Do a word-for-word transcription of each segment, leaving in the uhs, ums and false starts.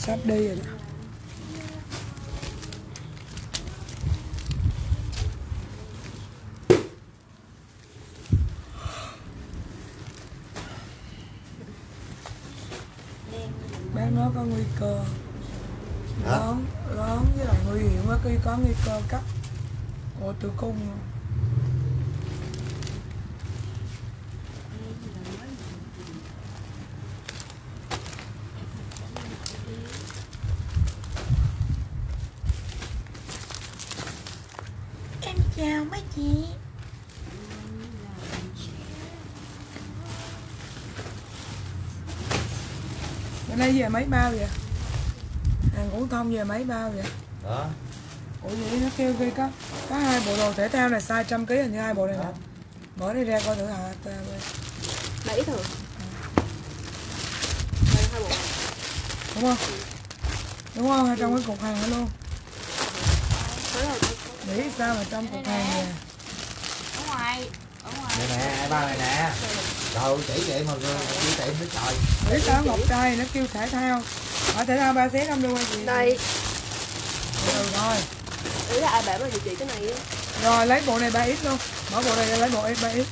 Sắp đi rồi đó. Bác nói có nguy cơ lớn lớn với lại nguy hiểm quá, khi có nguy cơ cắt ổ tử cung luôn. Em chào mấy chị. Bữa nay về mấy bao vậy? Hàng Củ Thông về mấy bao vậy? Đó. Ủa vậy nó kêu kia có có hai bộ đồ thể thao này size trăm ký hình như hai bộ này nè. Mở đi ra coi thử hả ta. Lấy thử. Đây hai bộ. Đúng không? Đúng không? Hay trong cái cục hàng đó luôn. Nghĩ sao mà trong cục hàng nè. Ở ngoài. Ở ngoài. Đây nè, hai bao này nè. Trời chỉ vậy mà chỉ tiệm nữa trời. Nghĩ sao một trai nó kêu thể thao. Ở thể thao ba xé không luôn hay gì? Đây. Ừ rồi. Ý là ai bảo mà chị chị cái này á. Rồi lấy bộ này ba x luôn. Mở bộ này ra lấy bộ ba x.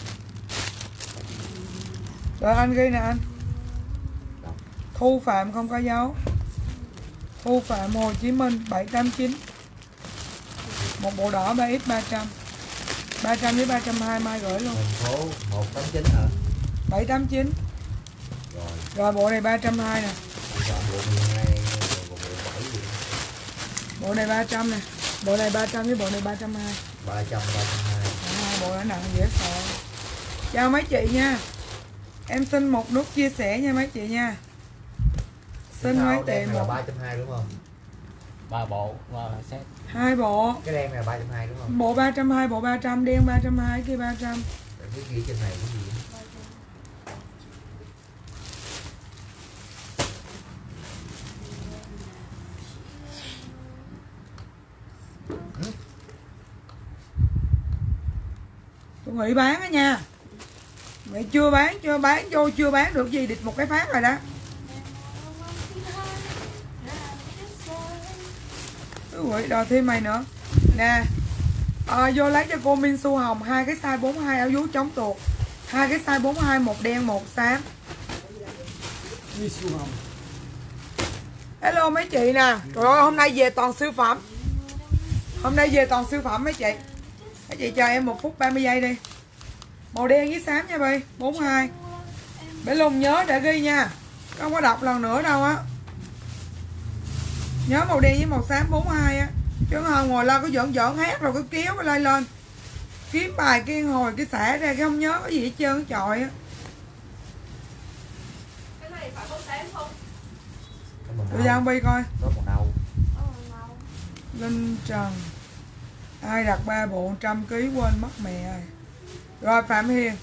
Rồi anh ghi nè anh. Thu Phạm không có dấu. Thu Phạm Hồ Chí Minh bảy tám chín. Một bộ đỏ ba x ba trăm. ba trăm với ba trăm hai mươi mai gửi luôn. Thành phố một tám chín hả? bảy tám chín. Rồi. Rồi bộ này ba trăm hai nè. Chọn bộ mười hai, bộ mười bảy gì. Bộ này ba trăm nè. Bộ này ba trăm với bộ này ba trăm hai mươi. ba trăm, ba trăm hai mươi. À, bộ đã nặng dễ sợ. Chào mấy chị nha. Em xin một nút chia sẻ nha mấy chị nha. Xin mấy chị một ba trăm hai mươi đúng không? Ba bộ và set. Hai bộ. Cái đen này là ba trăm hai mươi đúng không? Bộ ba trăm hai mươi, bộ ba trăm, đen ba trăm hai mươi, kia ba trăm. Cái ghi trên này cái gì? Tôi nghĩ bán á nha. Mày chưa bán, chưa bán vô chưa bán được gì, địch một cái phát rồi đó. Tôi nghĩ đòi thêm mày nữa. Nè. À, vô lấy cho cô Minh Su Hồng hai cái size bốn mươi hai áo vú chống tuột. Hai cái size bốn mươi hai, một đen một xám. Minh Su Hồng. Hello mấy chị nè. Trời ơi hôm nay về toàn siêu phẩm. Hôm nay về toàn siêu phẩm mấy chị. Mấy chị chờ em một phút ba mươi giây đi. Màu đen với xám nha Bi, bốn mươi hai. Bé Lùng nhớ để ghi nha. Không có đọc lần nữa đâu á. Nhớ màu đen với màu xám bốn mươi hai á. Chứ không ngồi lo có giỡn giỡn hát rồi cứ kéo cái lay lên. Kiếm bài cái hồi cái xả ra cái không nhớ cái gì hết trơn cái chọi á. Cái này phải có xám không? Tôi ra ông Bi coi. Có màu nâu. Linh Trần. Ai đặt ba bộ trăm ký quên mất mẹ rồi. Rồi Phạm Hiền.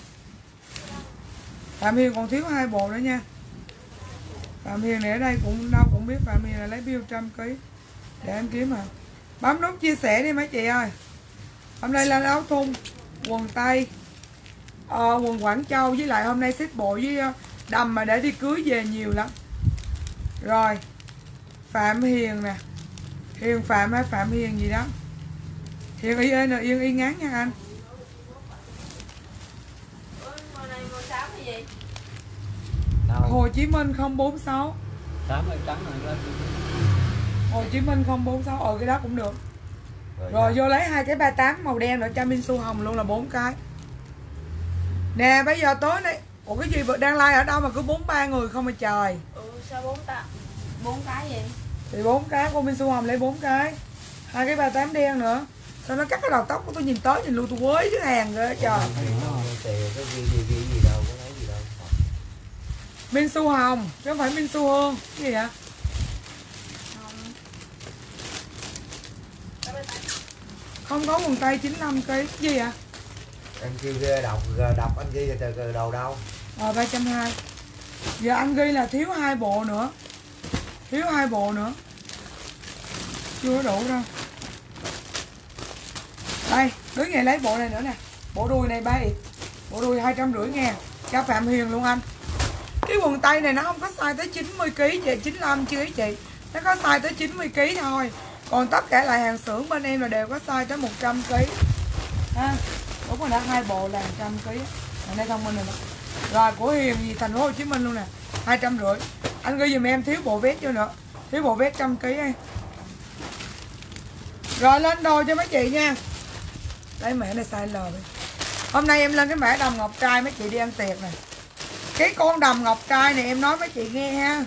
Phạm Hiền còn thiếu hai bộ nữa nha. Phạm Hiền này ở đây cũng đâu cũng biết Phạm Hiền là lấy bill trăm ký. Để em kiếm hả? Bấm nút chia sẻ đi mấy chị ơi. Hôm nay là áo thun, quần tây, ờ, quần Quảng Châu với lại hôm nay xếp bộ với đầm mà để đi cưới về nhiều lắm. Rồi Phạm Hiền nè. Hiền Phạm hay Phạm Hiền gì đó. Hiền y ơi, yên y ngán nha anh. Màu này màu xám hay gì? Hồ Chí Minh không bốn sáu. Tám hay trắng này lên. Hồ Chí Minh không bốn sáu. Ờ cái đó cũng được. Rồi, Rồi vô lấy hai cái ba tám màu đen rồi cho Minh Su Hồng luôn là bốn cái. Nè bây giờ tối nay. Ủa cái gì đang like ở đâu mà cứ bốn ba người không mà trời. Ừ sao bốn ta? Bốn cái gì? Thì bốn cái, cô Minh Su Hồng lấy bốn cái. Hai cái ba tám đen nữa. Sao nó cắt cái đầu tóc của tôi nhìn tới nhìn lui tôi quấy chứ hàng rồi trời. Tiền cái ghi gì ghi gì đâu, có thấy gì đâu. Minh Su Hồng, chứ không phải Minh Su Hương. Cái gì vậy? Không có quần tây chín mươi lăm ký. Cái gì vậy? Em kêu đọc đọc anh ghi từ đầu đâu. Rồi ba trăm hai mươi. Giờ anh ghi là thiếu hai bộ nữa. Thiếu hai bộ nữa. Chưa đủ đâu. Đây, đứng ngày lấy bộ này nữa nè. Bộ đùi này ba x. Bộ đùi hai trăm rưỡi ngàn. Cho Phạm Hiền luôn anh. Cái quần tây này nó không có size tới chín mươi ki lô gam chị, chín mươi lăm chứ chị. Nó có size tới chín mươi ki lô gam thôi. Còn tất cả lại hàng xưởng bên em là đều có size tới một trăm ki lô gam. Ha. Đúng rồi, đã hai bộ là một trăm ki lô gam. Đây thông minh rồi đó. Rồi của Hiền gì thành phố Hồ Chí Minh luôn nè, hai trăm rưỡi. Anh gửi giùm em thiếu bộ vest vô nữa. Thiếu bộ vest trăm ki lô gam. Rồi lên đồ cho mấy chị nha. Lấy mẻ này size L đi. Hôm nay em lên cái mẻ đầm ngọc trai mấy chị đi ăn tiệc nè. Cái con đầm ngọc trai này em nói mấy chị nghe ha.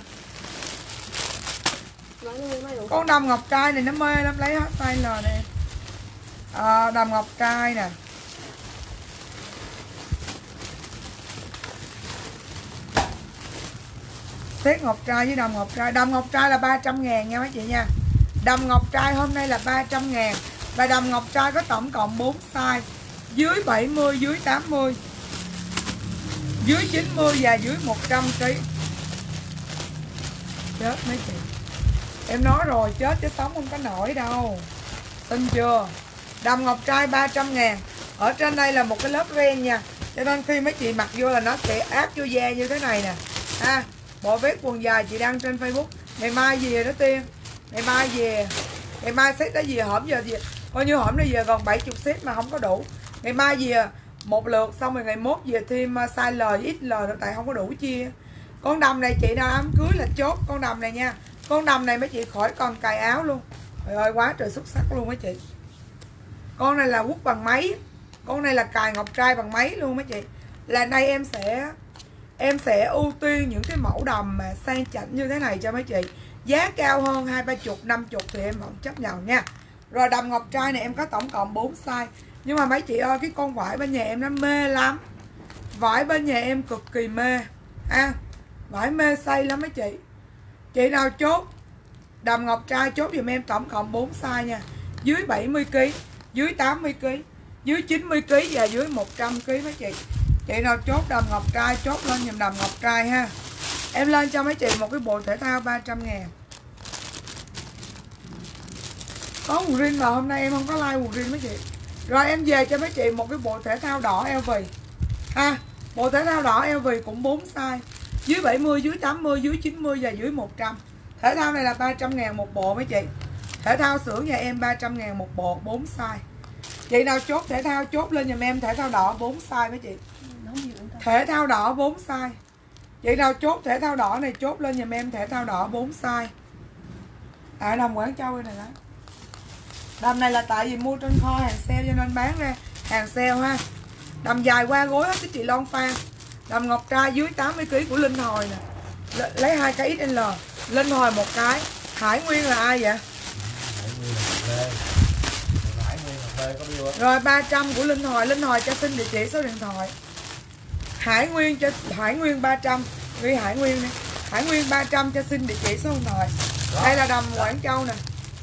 Con đầm ngọc trai này nó mê lắm, lấy hết size L nè. À, đầm ngọc trai nè. Xét ngọc trai với đầm ngọc trai. Đầm ngọc trai là ba trăm ngàn nha mấy chị nha. Đầm ngọc trai hôm nay là ba trăm ngàn. Và đầm ngọc trai có tổng cộng bốn size. Dưới bảy mươi, dưới tám mươi, dưới chín mươi và dưới một trăm ki lô gam. Chết mấy chị. Em nói rồi, chết chứ sống không có nổi đâu. Tin chưa? Đầm ngọc trai ba trăm ngàn. Ở trên đây là một cái lớp ren nha. Cho nên khi mấy chị mặc vô là nó sẽ áp vô da như thế này nè. Ha. Bộ vest quần dài chị đăng trên Facebook. Ngày mai về đó Tiên. Ngày mai về. Ngày mai set đó về, hổm giờ về. Coi như hổm đây về còn bảy mươi set mà không có đủ. Ngày mai về một lượt, xong rồi ngày mốt về thêm size L với ích lờ nữa, tại không có đủ chia. Con đầm này chị nào ám cưới là chốt con đầm này nha. Con đầm này mấy chị khỏi còn cài áo luôn. Trời ơi quá trời xuất sắc luôn mấy chị. Con này là quất bằng máy. Con này là cài ngọc trai bằng máy luôn mấy chị. Là đây em sẽ Em sẽ ưu tiên những cái mẫu đầm mà sang chảnh như thế này cho mấy chị. Giá cao hơn hai ba chục, năm chục thì em vẫn chấp nhận nha. Rồi đầm ngọc trai này em có tổng cộng bốn size. Nhưng mà mấy chị ơi, cái con vải bên nhà em nó mê lắm. Vải bên nhà em cực kỳ mê. À, vải mê say lắm mấy chị. Chị nào chốt đầm ngọc trai chốt giùm em tổng cộng bốn size nha. Dưới bảy mươi ki lô gam, dưới tám mươi ki lô gam, dưới chín mươi ki lô gam và dưới một trăm ki lô gam mấy chị. Chị nào chốt đầm ngọc trai chốt lên giùm đầm ngọc trai ha. Em lên cho mấy chị một cái bộ thể thao ba trăm ngàn. Có quần jean mà hôm nay em không có like quần jean mấy chị. Rồi em về cho mấy chị một cái bộ thể thao đỏ eo vì ha. Bộ thể thao đỏ eo vì cũng bốn size. Dưới bảy mươi, dưới tám mươi, dưới chín mươi và dưới một trăm. Thể thao này là ba trăm ngàn một bộ mấy chị. Thể thao xưởng nhà em ba trăm ngàn một bộ, bốn size. Chị nào chốt thể thao chốt lên giùm em thể thao đỏ bốn size mấy chị. Thể thao đỏ bốn size. Chị nào chốt thể thao đỏ này chốt lên giùm em thể thao đỏ bốn size. À đầm Quảng Châu này đó. Đầm này là tại vì mua trên kho hàng sale cho nên bán ra hàng sale ha. Đầm dài qua gối hết cái chị Loan Phan. Đầm ngọc trai dưới tám mươi ki lô gam của Linh Hồi nè. L lấy hai cái ích lờ. Linh Hồi một cái. Hải Nguyên là ai vậy? Hải Nguyên là Lê. Hải Nguyên là Lê có bill á. Rồi ba trăm của Linh Hồi. Linh Hồi cho xin địa chỉ số điện thoại. Hải Nguyên cho Hải Nguyên ba trăm. Ghi Hải Nguyên đi. Hải Nguyên ba trăm cho xin địa chỉ số điện thoại. Đây là đầm Quảng Châu nè.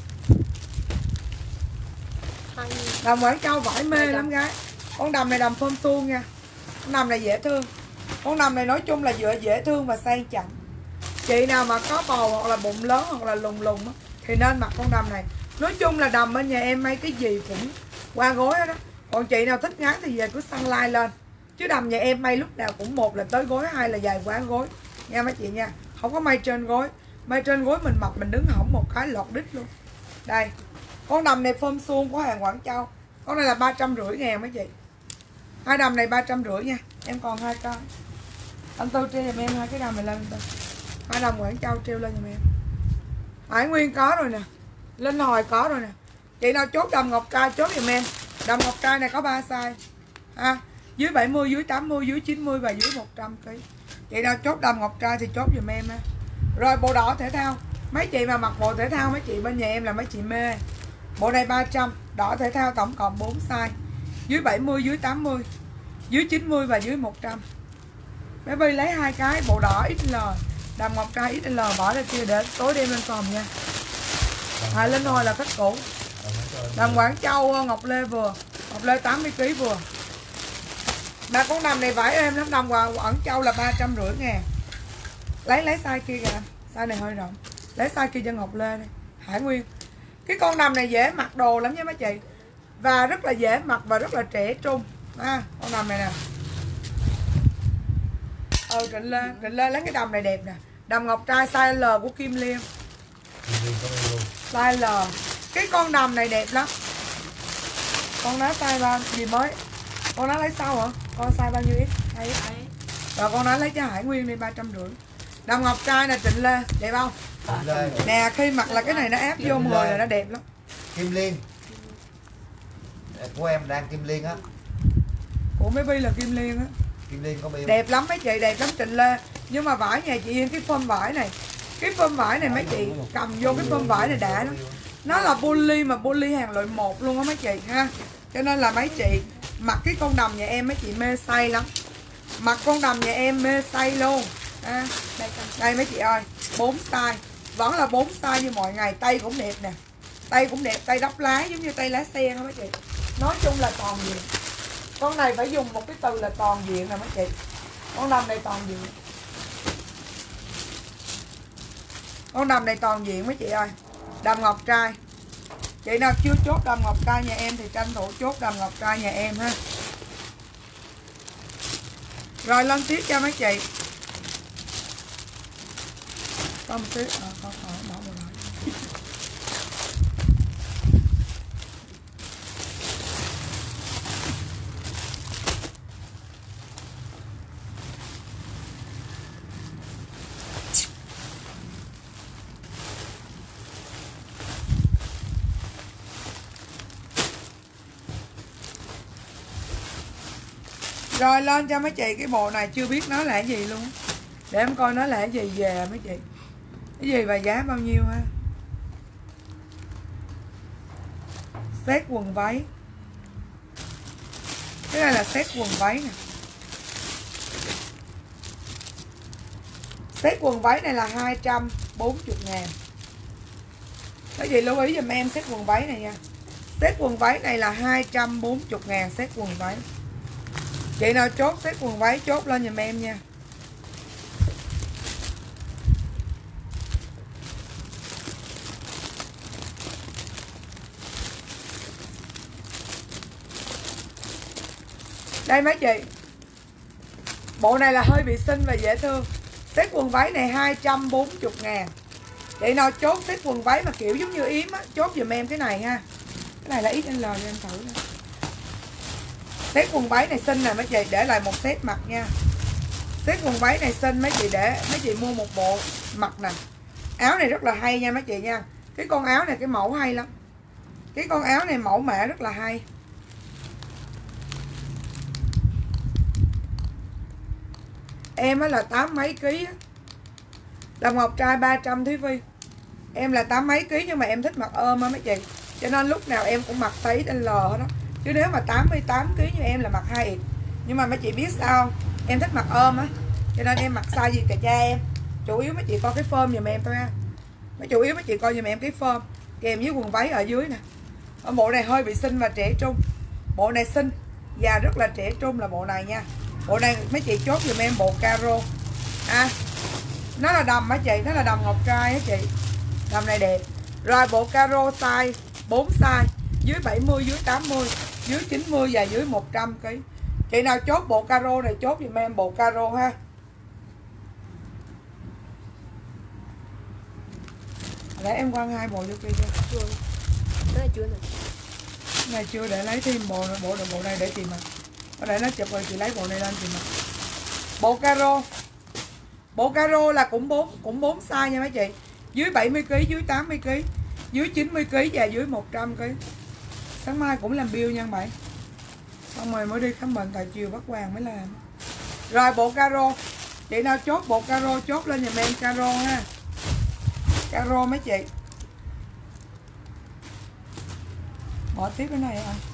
Đầm Quảng Châu vải mê lắm gái. Con đầm này đầm phơm suông nha. Con đầm này dễ thương. Con đầm này nói chung là vừa dễ thương và sang chảnh. Chị nào mà có bầu hoặc là bụng lớn hoặc là lùng lùng thì nên mặc con đầm này. Nói chung là đầm bên nhà em may cái gì cũng qua gối đó. Còn chị nào thích ngắn thì về cứ săn like lên. Chứ đầm nhà em may lúc nào cũng một là tới gối, hai là dài quá gối. Nha mấy chị nha. Không có may trên gối. May trên gối mình mặc mình đứng hỏng một cái lọt đít luôn. Đây. Con đầm này phơm suông của hàng Quảng Châu. Con này là ba trăm rưỡi ngàn mấy chị. Hai đầm này ba trăm rưỡi nha. Em còn hai cái. Anh Tư treo giùm em hai cái đầm này lên. Hai đầm Quảng Châu treo lên giùm em. Hải Nguyên có rồi nè. Linh Hồi có rồi nè. Chị nào chốt đầm ngọc trai chốt giùm em. Đầm ngọc trai này có ba size. Ha. Dưới bảy mươi, dưới tám mươi, dưới chín mươi và dưới một trăm ki lô gam. Chị nào chốt đầm ngọc trai thì chốt giùm em ha. Rồi bộ đỏ thể thao. Mấy chị mà mặc bộ thể thao mấy chị bên nhà em là mấy chị mê. Bộ này ba trăm, đỏ thể thao tổng cộng bốn size. Dưới bảy mươi, dưới tám mươi, dưới chín mươi và dưới một trăm. Bé Bi lấy hai cái bộ đỏ ích lờ, đầm ngọc trai ích lờ bỏ ra kia để tối đem lên phòng nha. Hải Linh Hồi là cách cũ. Đầm Quảng Châu Ngọc Lê vừa, Ngọc Lê tám mươi ki lô gam vừa. Mà con đầm này vải em lắm, đầm Quảng Châu là ba trăm rưỡi ngàn. Lấy lấy size kia kìa, size này hơi rộng. Lấy size kia cho Ngọc Lê đi. Hải Nguyên. Cái con đầm này dễ mặc đồ lắm nha mấy chị. Và rất là dễ mặc và rất là trẻ trung. À, con đầm này nè. ờ Trịnh Lê, Trịnh Lê lấy cái đầm này đẹp nè. Đầm ngọc trai size L của Kim Liên. Kim Liên có bao luôn. Size L. Cái con đầm này đẹp lắm. Con nó size bao gì mới? Con nó lấy sau hả? Con size bao nhiêu ít? Hay ít. Rồi con nó lấy cho Hải Nguyên đi ba trăm rưỡi. Đầm ngọc trai nè Trịnh Lê, đẹp không? Kim Lê. Nè khi mặc là cái này nó ép vô người là nó đẹp lắm. Kim Liên. Của em đang Kim Liên á. Của mấy Bi là Kim Liên á. Kim Liên có bill. Đẹp lắm mấy chị, đẹp lắm Trịnh Lê. Nhưng mà vải nhà chị Yên, cái phơm vải này, cái phơm vải này mấy chị cầm vô cái phơm vải này đã lắm. Nó là poly mà poly hàng loại một luôn á mấy chị ha. Cho nên là mấy chị mặc cái con đầm nhà em mấy chị mê say lắm. Mặc con đầm nhà em mê say luôn. À, đây, đây mấy chị ơi, bốn size. Vẫn là bốn size như mọi ngày, tay cũng đẹp nè. Tay cũng đẹp, tay đắp lá giống như tay lá sen á mấy chị. Nói chung là toàn diện. Con này phải dùng một cái từ là toàn diện nè mấy chị. Con đầm này toàn diện. Con đầm này toàn diện mấy chị ơi. Đầm ngọc trai. Chị nào chưa chốt đầm ngọc trai nhà em thì tranh thủ chốt đầm ngọc trai nhà em ha. Rồi lên tiếp cho mấy chị. Có một tiếp à, có khỏi bỏ vào lại. Rồi lên cho mấy chị cái bộ này chưa biết nó là cái gì luôn. Để em coi nó là cái gì về mấy chị. Cái gì và giá bao nhiêu ha. Set quần váy. Cái này là set quần váy nè. Set quần váy này là hai trăm bốn mươi ngàn. Mấy chị lưu ý giùm em set quần váy này nha. Set quần váy này là hai trăm bốn mươi ngàn set quần váy. Chị nào chốt set quần váy chốt lên giùm em nha. Đây mấy chị. Bộ này là hơi bị xinh và dễ thương. Set quần váy này hai trăm bốn mươi ngàn. Chị nào chốt set quần váy mà kiểu giống như yếm á, chốt giùm em cái này ha. Cái này là ích en lờ cho em thử nè. Set quần váy này xinh nè mấy chị, để lại một set mặc nha. Set quần váy này xinh mấy chị, để mấy chị mua một bộ mặc nè. Áo này rất là hay nha mấy chị nha. Cái con áo này cái mẫu hay lắm. Cái con áo này mẫu mã rất là hay. Em á là tám mấy ký á. Đầm ngọc trai ba trăm Thúy Vi. Em là tám mấy ký nhưng mà em thích mặc ôm á mấy chị. Cho nên lúc nào em cũng mặc size ích en lờ hết đó. Chứ nếu mà tám mươi tám ký như em là mặc hai ịch. Nhưng mà mấy chị biết sao, em thích mặc ôm á. Cho nên em mặc size gì cả cha em. Chủ yếu mấy chị coi cái phơm giùm em thôi ha. Mấy chủ yếu mấy chị coi giùm em cái phơm kèm với quần váy ở dưới nè. Ở bộ này hơi bị xinh và trẻ trung. Bộ này xinh và rất là trẻ trung là bộ này nha. Bộ này mấy chị chốt giùm em bộ caro. À, nó là đầm á chị, nó là đầm ngọc trai á chị. Đầm này đẹp. Rồi bộ caro size bốn size, dưới bảy mươi, dưới tám mươi, dưới chín mươi và dưới một trăm ký. Chị nào chốt bộ caro này chốt giùm em bộ caro ha. Để em quăng hai bộ vô kia cho. Chưa. Cái này chưa nè. Cái này chưa, để lấy thêm bộ bộ bộ này để chị mặc. Ở đây nó chụp rồi chị lấy bộ này lên chị mặc. Bộ caro. Bộ caro là cũng bốn cũng bốn size nha mấy chị. Dưới bảy mươi ký, dưới tám mươi ký, dưới chín mươi ký và dưới một trăm ký. Sáng mai cũng làm bill nha bạn. Xong rồi mới đi khám bệnh tại chiều bắt Hoàng mới làm. Rồi bộ caro. Chị nào chốt bộ caro chốt lên giùm em caro ha. Caro mấy chị. Bỏ tiếp cái này à.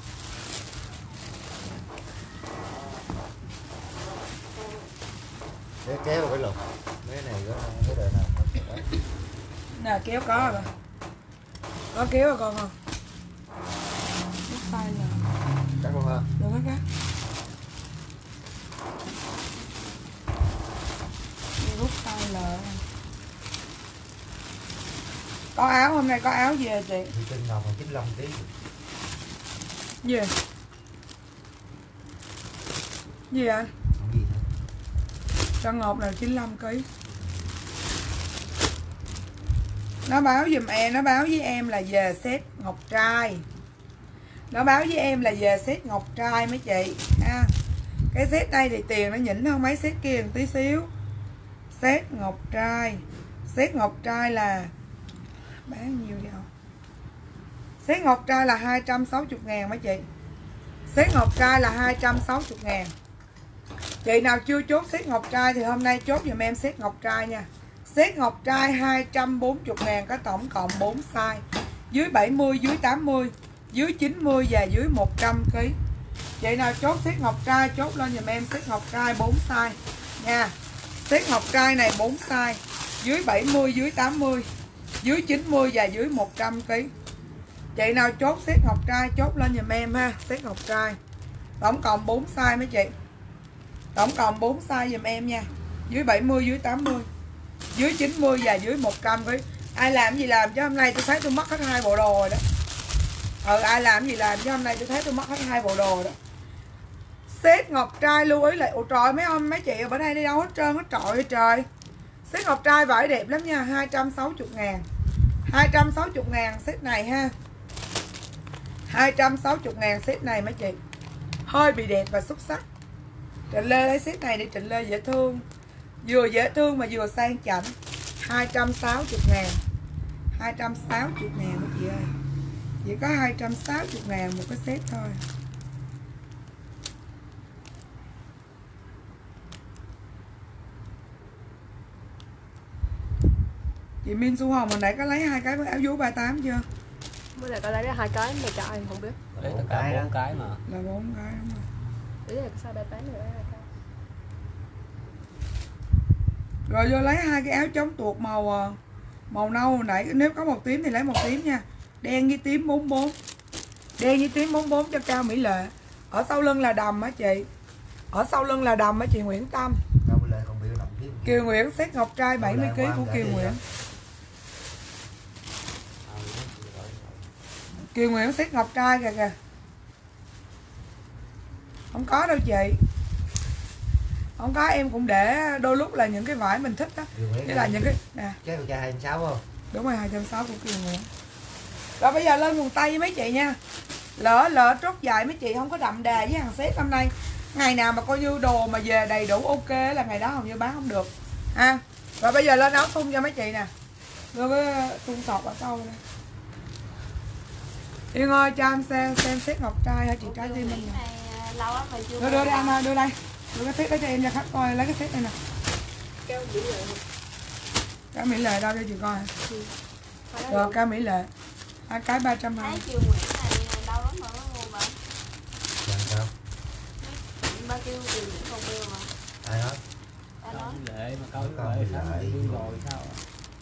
Để kéo cái lục. Cái này có cái đời nào mà nè kéo có rồi. Có kéo rồi con không? Cái tay là cắt luôn ha. được hết á. Rút tay là có áo, hôm nay có áo về chị. Thì trên ngọc chín mươi lăm ký. Gì? Gì anh? Không gì nữa. Trăng ngọc là chín mươi lăm ký. Nó báo giùm em, nó báo với em là về set ngọc trai. Nó báo với em là về set ngọc trai mấy chị ha. Cái set đây thì tiền nó nhỉnh hơn mấy set kia một tí xíu. Set ngọc trai. Set ngọc trai là bán nhiều vậy? Set ngọc trai là hai trăm sáu mươi ngàn mấy chị. Set ngọc trai là hai trăm sáu mươi ngàn. Chị nào chưa chốt set ngọc trai thì hôm nay chốt giùm em set ngọc trai nha. Set ngọc trai hai trăm bốn mươi ngàn, có tổng cộng bốn size. Dưới bảy mươi, dưới tám mươi, dưới chín mươi và dưới một trăm ký. Chị nào chốt set ngọc trai chốt lên giùm em set ngọc trai bốn size nha. Set ngọc trai này bốn size. Dưới bảy mươi, dưới tám mươi, dưới chín mươi và dưới một trăm ký. Chị nào chốt set ngọc trai chốt lên giùm em ha. Set ngọc trai tổng cộng bốn size mấy chị. Tổng cộng bốn size giùm em nha. Dưới bảy mươi, dưới tám mươi, dưới chín mươi và dưới một trăm ký. Ai làm gì làm chứ hôm nay tôi thấy tôi mất hết hai bộ đồ rồi đó. Ừ, ai làm gì làm chứ hôm nay tôi thấy tôi mất hết hai bộ đồ đó. Set ngọc trai lưu ý lại. Ủa trời, mấy ông mấy chị ở bên đây đi đâu hết trơn hết trọi ơi trời. Set ngọc trai vải đẹp lắm nha. Hai trăm sáu mươi ngàn. Hai trăm sáu mươi ngàn set này ha. Hai trăm sáu mươi ngàn set này mấy chị. Hơi bị đẹp và xuất sắc. Trịnh Lê lấy set này để Trịnh Lê dễ thương. Vừa dễ thương mà vừa sang chảnh. Hai trăm sáu mươi ngàn. Hai trăm sáu mươi ngàn mấy chị ơi. Chỉ có hai trăm sáu mươi ngàn một cái set thôi. Chị Min Su Hồng hồi nãy có lấy hai cái áo vú ba mươi tám chưa? Mới là có lấy ra hai cái mà cho em không biết. Lấy tất cả bốn cái mà. Là bốn cái đúng rồi. Ý là sao ba mươi tám rồi lấy hai cái. Rồi vô lấy hai cái áo chống tuột màu màu nâu hồi nãy, nếu có màu tím thì lấy màu tím nha. Đen với tím bốn mươi bốn. Đen với tím bốn mươi bốn cho Cao Mỹ Lệ. Ở sau lưng là đầm á chị. Ở sau lưng là đầm á chị Nguyễn Tâm. Cao Mỹ Lệ không biết đầm tiếp. Kiều Nguyễn set ngọc trai bảy mươi ký của Kiều Nguyễn. Kiều Nguyễn set ngọc trai kìa kìa. Không có đâu chị. Không có, em cũng để đôi lúc là những cái vải mình thích đó. Thế là những cái nè. Cái con trai hai trăm sáu mươi không? Đúng rồi, hai trăm sáu mươi của Kiều Nguyễn. Rồi bây giờ lên quần tây với mấy chị nha. Lỡ lỡ trốt dài mấy chị không có đậm đà với hàng set hôm nay. Ngày nào mà coi như đồ mà về đầy đủ ok là ngày đó hầu như bán không được ha. Rồi bây giờ lên áo thun cho mấy chị nè. Đưa cái thun sọt ở sau đây. Yên ơi cho em xem, xem set ngọc trai hả chị Trái Tim mình nè. Lâu lắm rồi chưa. Đưa đưa đây anh ơi, đưa đây. Đưa cái set đó cho em cho khách coi, lấy cái set này nè. Cao Mỹ Lệ. Cao Mỹ Lệ đâu cho chị coi. Rồi Cao Mỹ Lệ. Hai cái ba trăm hai mươi. Thấy Kiều Nguyễn này lâu lắm rồi nó mua mà. Làm sao? Ba kêu Kiều Nguyễn còn bêu mà. Ai nói? Ai nói? Lệ mà câu Cao lệ Mỹ sao Lệ. đi rồi sao à?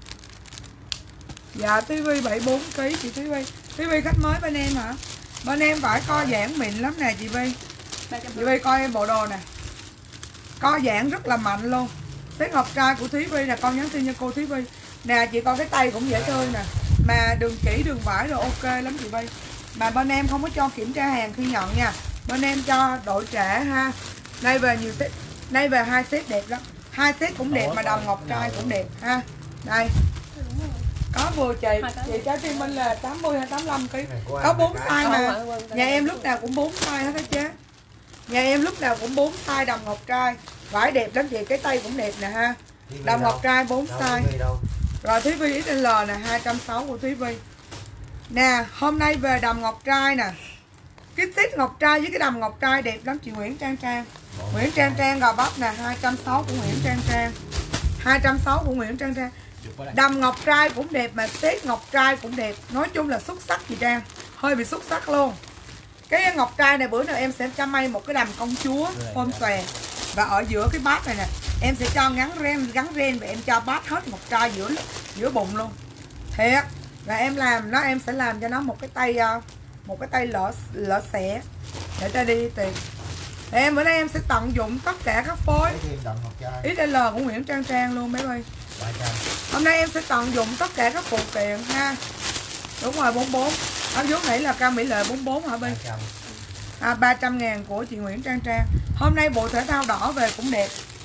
Dạ ti vi bảy mươi bốn ký chị Thúy Vi. Thúy Vi khách mới bên em hả? Bên em phải co giãn mịn lắm nè chị Vi. Chị Vi coi em bộ đồ nè. Co giãn rất là mạnh luôn. Set ngọc trai của Thúy Vi là con nhắn tin cho cô Thúy Vi. Nè chị coi cái tay cũng dễ thương nè. Mà đường chỉ đường vải rồi ok lắm chị Vi. Mà bên em không có cho kiểm tra hàng khi nhận nha. Bên em cho đổi trả ha. Nay về nhiều set. Nay về hai set đẹp lắm. Hai set cũng đẹp mà đồng ngọc trai cũng đẹp ha. Đây. Có vừa chị, chị Trái Tim Minh là tám mươi hay tám mươi lăm ký. Có bốn size mà. Nhà em lúc nào cũng bốn size hết đó chứ. Nhà em lúc nào cũng bốn size đồng ngọc trai. Vải đẹp lắm chị, cái tay cũng đẹp nè ha. Đồng ngọc trai bốn size. Rồi Thúy Vi ích lờ nè, hai trăm sáu mươi của Thúy Vi. Nè, hôm nay về đầm ngọc trai nè. Cái set ngọc trai với cái đầm ngọc trai đẹp lắm chị Nguyễn Trang Trang. Nguyễn Trang Trang gò bắp nè, hai trăm sáu mươi của Nguyễn Trang Trang. hai trăm sáu mươi của Nguyễn Trang Trang. Đầm ngọc trai cũng đẹp mà set ngọc trai cũng đẹp. Nói chung là xuất sắc chị Trang. Hơi bị xuất sắc luôn. Cái ngọc trai này bữa nào em sẽ cho may một cái đầm công chúa ôm xòe. Và ở giữa cái bát này nè, em sẽ cho gắn ren, gắn ren và em cho bát hết ngọc trai giữa giữa bụng luôn. Thiệt. Và em làm nó, em sẽ làm cho nó một cái tay một cái tay lỡ lỡ xẻ để cho đi tiền. Thì em bữa nay em sẽ tận dụng tất cả các phối ích lờ của Nguyễn Trang Trang luôn mấy ơi. Hôm nay em sẽ tận dụng tất cả các phụ kiện ha. Đúng rồi bốn mươi bốn. Áo vú nãy là Cao Mỹ Lệ bốn mươi bốn hả Bi? À ba trăm ngàn của chị Nguyễn Trang Trang. Hôm nay bộ thể thao đỏ về cũng đẹp.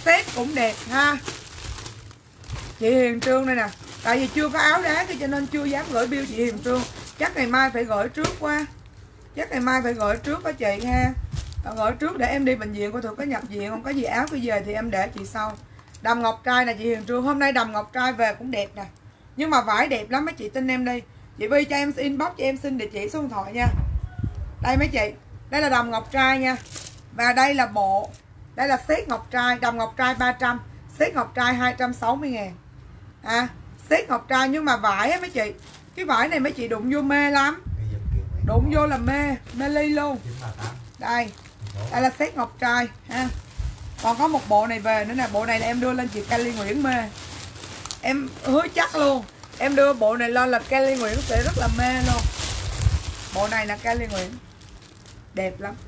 set cũng đẹp ha. Chị Hiền Trương đây nè. Tại vì chưa có áo đá cho nên chưa dám gửi bill chị Hiền Trương. Chắc ngày mai phải gửi trước qua. Chắc ngày mai phải gửi trước đó chị ha. Gửi trước để em đi bệnh viện coi thử có nhập viện không. Có gì áo bây giờ thì em để chị sau. Đầm ngọc trai nè chị Hiền Trương. Hôm nay đầm ngọc trai về cũng đẹp nè. Nhưng mà vải đẹp lắm mấy chị tin em đi. Chị Vi cho em inbox cho em xin địa chỉ số điện thoại nha. Đây mấy chị. Đây là đầm ngọc trai nha. Và đây là bộ. Đây là set ngọc trai. Đầm ngọc trai ba trăm. Set ngọc trai hai trăm sáu mươi ngàn. À, set ngọc trai nhưng mà vải á mấy chị. Cái vải này mấy chị đụng vô mê lắm. Đụng vô là mê. Mê ly luôn. Đây. Đây là set ngọc trai ha. Còn có một bộ này về nữa nè. Bộ này là em đưa lên chị Kelly Nguyễn mê. Em hứa chắc luôn. Em đưa bộ này lên là Kelly Nguyễn sẽ rất là mê luôn. Bộ này là Kelly Nguyễn. Đẹp lắm.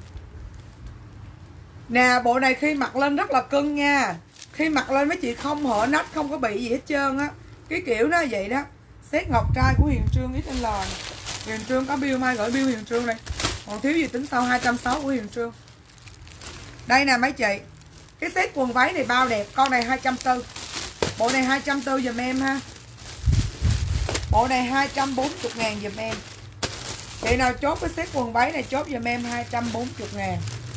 Nè bộ này khi mặc lên rất là cưng nha. Khi mặc lên mấy chị không hở nách, không có bị gì hết trơn á. Cái kiểu nó vậy đó. Set ngọc trai của Hiền Trương ích en lờ. Hiền Trương có bill mai gửi bill Hiền Trương đây. Còn thiếu gì tính sau hai trăm sáu mươi của Hiền Trương. Đây nè mấy chị. Cái set quần váy này bao đẹp. Con này hai trăm bốn mươi. Bộ này hai trăm bốn mươi giùm em ha. Bộ này hai trăm bốn mươi ngàn giùm em. Chị nào chốt cái set quần váy này chốt giùm em hai trăm bốn mươi ngàn.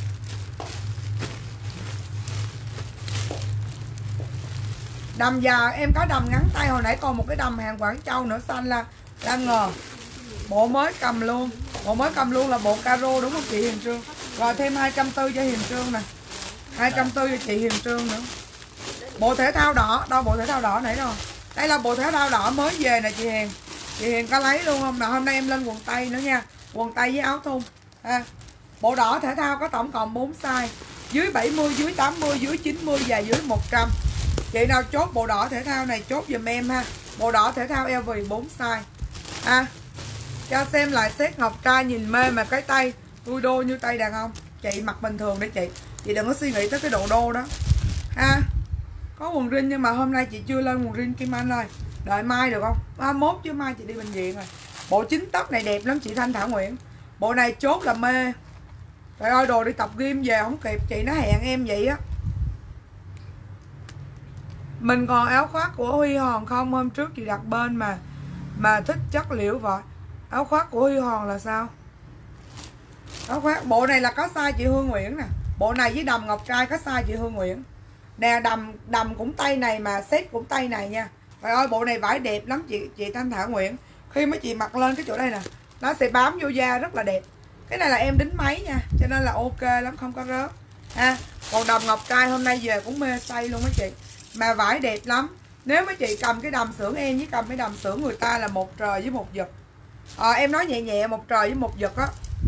Đầm dài em có đầm ngắn tay. Hồi nãy còn một cái đầm hàng Quảng Châu nữa xanh là đang ngờ. Bộ mới cầm luôn. Bộ mới cầm luôn là bộ caro đúng không chị Hiền Trương. Rồi thêm hai trăm bốn mươi cho Hiền Trương nè. hai trăm bốn mươi cho chị Hiền Trương nữa. Bộ thể thao đỏ. Đâu bộ thể thao đỏ nãy rồi. Đây là bộ thể thao đỏ mới về nè chị Hiền. Chị Hiền có lấy luôn không? Nào hôm nay em lên quần tây nữa nha. Quần tây với áo thun ha. Bộ đỏ thể thao có tổng cộng bốn size. Dưới bảy mươi, dưới tám mươi, dưới chín mươi và dưới một trăm. Chị nào chốt bộ đỏ thể thao này chốt giùm em ha. Bộ đỏ thể thao eo vì bốn size ha. Cho xem lại set ngọc trai nhìn mê mà cái tay tôi đô như tay đàn ông. Chị mặc bình thường để chị. Chị đừng có suy nghĩ tới cái độ đô đó ha. Có quần rin nhưng mà hôm nay chị chưa lên quần rin Kim Anh ơi. Đợi mai được không? ba mốt chứ mai chị đi bệnh viện rồi. Bộ chín tấc này đẹp lắm chị Thanh Thảo Nguyễn. Bộ này chốt là mê. Trời ơi đồ đi tập gym về không kịp. Chị nó hẹn em vậy á. Mình còn áo khoác của Huy Hòn không? Hôm trước chị đặt bên mà Mà thích chất liệu vậy. Áo khoác của Huy Hòn là sao? Áo khoác bộ này là có size chị Hương Nguyễn nè. Bộ này với đầm ngọc trai có size chị Hương Nguyễn. Nè đầm đầm cũng tay này mà set cũng tay này nha. Trời ơi bộ này vải đẹp lắm chị chị Thanh Thảo Nguyễn. Khi mấy chị mặc lên cái chỗ đây nè, nó sẽ bám vô da rất là đẹp. Cái này là em đính máy nha, cho nên là ok lắm, không có rớt ha. Còn đầm ngọc trai hôm nay về cũng mê say luôn mấy chị. Mà vải đẹp lắm. Nếu mấy chị cầm cái đầm xưởng em với cầm cái đầm xưởng người ta là một trời với một giật. À, em nói nhẹ nhẹ một trời với một giật á.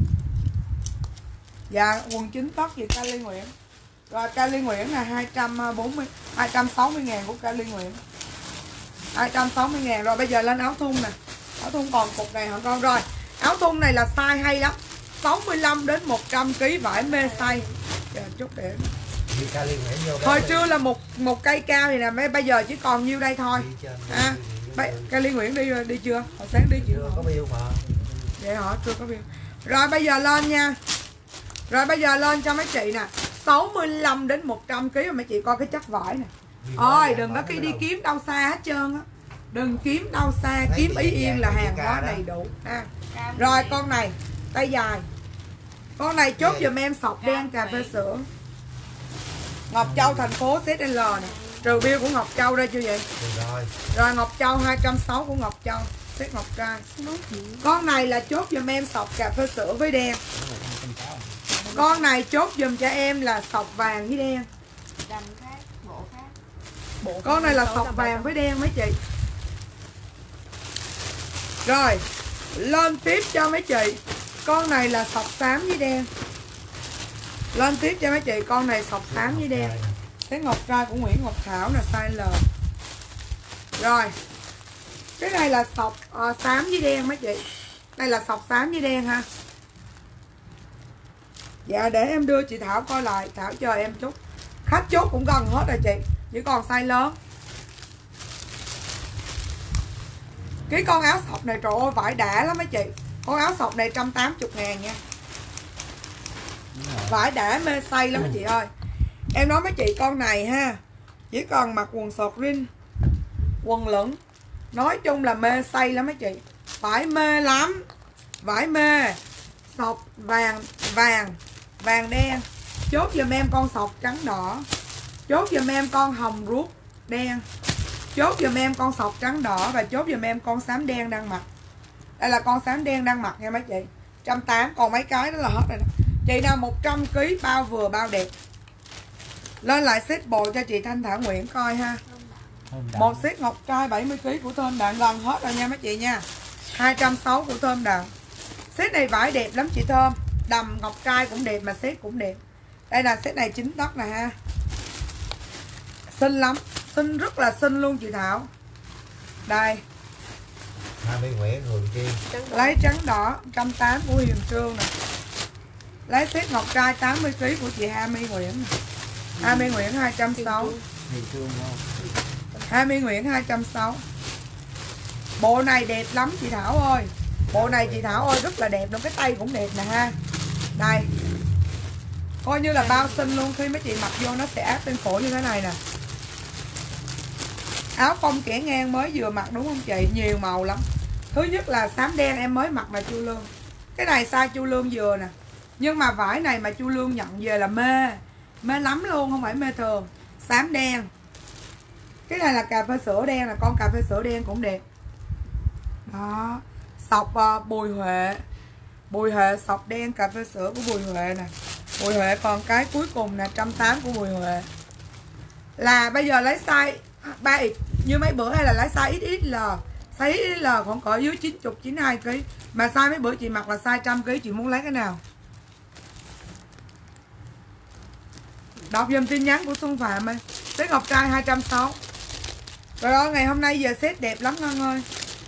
Dạ quần chính tóc gì Kelly Nguyễn. Rồi Kelly Nguyễn là hai trăm bốn mươi, hai trăm sáu mươi ngàn của Kelly Nguyễn. hai trăm sáu mươi ngàn. Rồi bây giờ lên áo thun nè. Áo thun còn cục này hả con. Rồi áo thun này là size hay lắm, sáu mươi lăm đến một trăm ki lô gam vải mê say. Chờ chút để hồi trưa là một một cây cao thì nè, bây giờ chỉ còn nhiêu đây thôi à. Kelly Nguyễn đi đi chưa? Hồi sáng đi chưa? Có bill mà. Vậy hả? Chưa có bill. Rồi bây giờ lên nha. Rồi bây giờ lên cho mấy chị nè, sáu mươi lăm đến một trăm ki lô gam. Mấy chị coi cái chất vải nè. Ôi đừng có khi đi kiếm đâu xa hết trơn á. Đừng kiếm đâu xa, kiếm Ý Yên là hàng hóa đầy đủ ha. Rồi con này tay dài. Con này chốt giùm em sọc đen cà phê sữa. Ngọc Châu thành phố xê ét lờ nè. Trừ bill của Ngọc Châu đây chưa vậy? Rồi. Rồi Ngọc Châu hai trăm sáu mươi của Ngọc Châu. Set ngọc trai. Con này là chốt giùm em sọc cà phê sữa với đen. Con này chốt giùm cho em là sọc vàng với đen. Đầm khác, bộ khác. Bộ con này là sọc vàng với đen mấy chị. Rồi lên tiếp cho mấy chị. Con này là sọc xám với đen. Lên tiếp cho mấy chị. Con này sọc xám với đen. Cái ngọc trai của Nguyễn Ngọc Thảo là size L. Rồi cái này là sọc uh, xám với đen mấy chị. Đây là sọc xám với đen ha. Dạ để em đưa chị Thảo coi lại. Thảo chờ em chút. Khách chốt cũng gần hết rồi chị. Chỉ còn size lớn. Cái con áo sọc này trời ơi vải đã lắm mấy chị. Con áo sọc này một trăm tám mươi ngàn nha. Vải đã mê say lắm mấy chị ơi. Em nói mấy chị con này ha. Chỉ cần mặc quần sọt rin, quần lửng. Nói chung là mê say lắm mấy chị. Phải mê lắm. Vải mê. Sọc vàng, vàng, vàng đen. Chốt giùm em con sọc trắng đỏ. Chốt giùm em con hồng ruốc đen. Chốt giùm em con sọc trắng đỏ. Và chốt giùm em con xám đen đang mặc. Đây là con xám đen đang mặc nha mấy chị. một trăm tám mươi, còn mấy cái đó là hết rồi đó. Chị nào một trăm ki lô gam bao vừa bao đẹp. Lên lại set bộ cho chị Thanh Thảo Nguyễn coi ha. Một set ngọc trai bảy mươi ki lô gam của Thơm Đặng gần hết rồi nha mấy chị nha. hai trăm sáu mươi của Thơm Đặng. Set này vải đẹp lắm chị Thơm. Đầm ngọc trai cũng đẹp mà set cũng đẹp. Đây là set này chín tấc nè ha. Xinh lắm, xinh rất là xinh luôn chị Thảo. Đây. Hai mươi Nguyễn Hường Chi. Lấy trắng đỏ một trăm tám mươi của Hiền Trương nè. Lấy set ngọc trai tám mươi ki lô gam của chị Hai mươi Nguyễn nè. Hai mươi Nguyễn hai trăm sáu mươi. Hai mươi Nguyễn hai trăm sáu mươi. Bộ này đẹp lắm chị Thảo ơi. Bộ này chị Thảo ơi rất là đẹp luôn. Cái tay cũng đẹp nè ha. Đây. Coi như là bao xinh luôn. Khi mấy chị mặc vô nó sẽ áp trên cổ như thế này nè. Áo phông kẻ ngang mới vừa mặc đúng không chị? Nhiều màu lắm. Thứ nhất là xám đen em mới mặc là Chu Lương. Cái này size Chu Lương vừa nè. Nhưng mà vải này mà Chu Lương nhận về là mê. Mê lắm luôn, không phải mê thường. Xám đen. Cái này là cà phê sữa đen là con cà phê sữa đen cũng đẹp. Đó. Sọc uh, Bùi Huệ. Bùi Huệ sọc đen cà phê sữa của Bùi Huệ nè. Bùi Huệ còn cái cuối cùng nè, một trăm tám mươi của Bùi Huệ. Là bây giờ lấy size ba x như mấy bữa hay là lấy size ích ích lờ. Size ích ích lờ khoảng cỡ dưới chín mươi, chín mươi hai ki lô gam. Mà size mấy bữa chị mặc là size một trăm ki lô gam, chị muốn lấy cái nào? Đọc dùm tin nhắn của Xuân Phạm ơi. Set ngọc trai hai trăm sáu mươi. Rồi ơi, ngày hôm nay giờ set đẹp lắm Ngân ơi.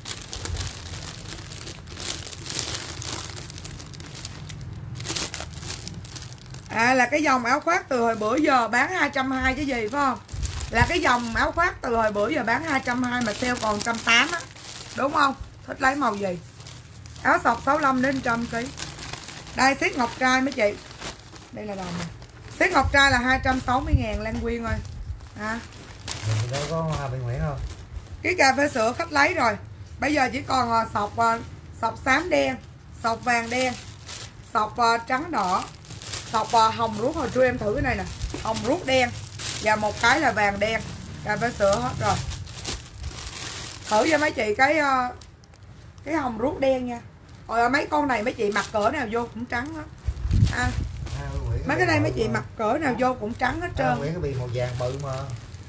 À là cái dòng áo khoác từ hồi bữa giờ bán hai trăm hai mươi chứ gì phải không? Là cái dòng áo khoác từ hồi bữa giờ bán hai trăm hai mươi mà sale còn một trăm tám mươi á. Đúng không? Thích lấy màu gì? Áo sọc sáu mươi lăm đến một trăm ki lô gam. Đây set ngọc trai mấy chị. Đây là đồng này. Set ngọc trai là hai trăm sáu mươi ngàn Lan Quyên ơi. À. Đâu có Hai mươi Nguyễn không? Cái cà phê sữa khách lấy rồi. Bây giờ chỉ còn sọc sọc xám đen, sọc vàng đen, sọc trắng đỏ, sọc hồng ruốc. Hồi trưa em thử cái này nè, hồng ruốc đen và một cái là vàng đen. Cà phê sữa hết rồi. Thử cho mấy chị cái cái hồng ruốc đen nha. Rồi mấy con này mấy chị mặc cỡ nào vô cũng trắng hết. À. Mấy cái này mấy chị mặc cỡ nào vô cũng trắng hết trơn. Nguyễn cái bị màu vàng bự mà.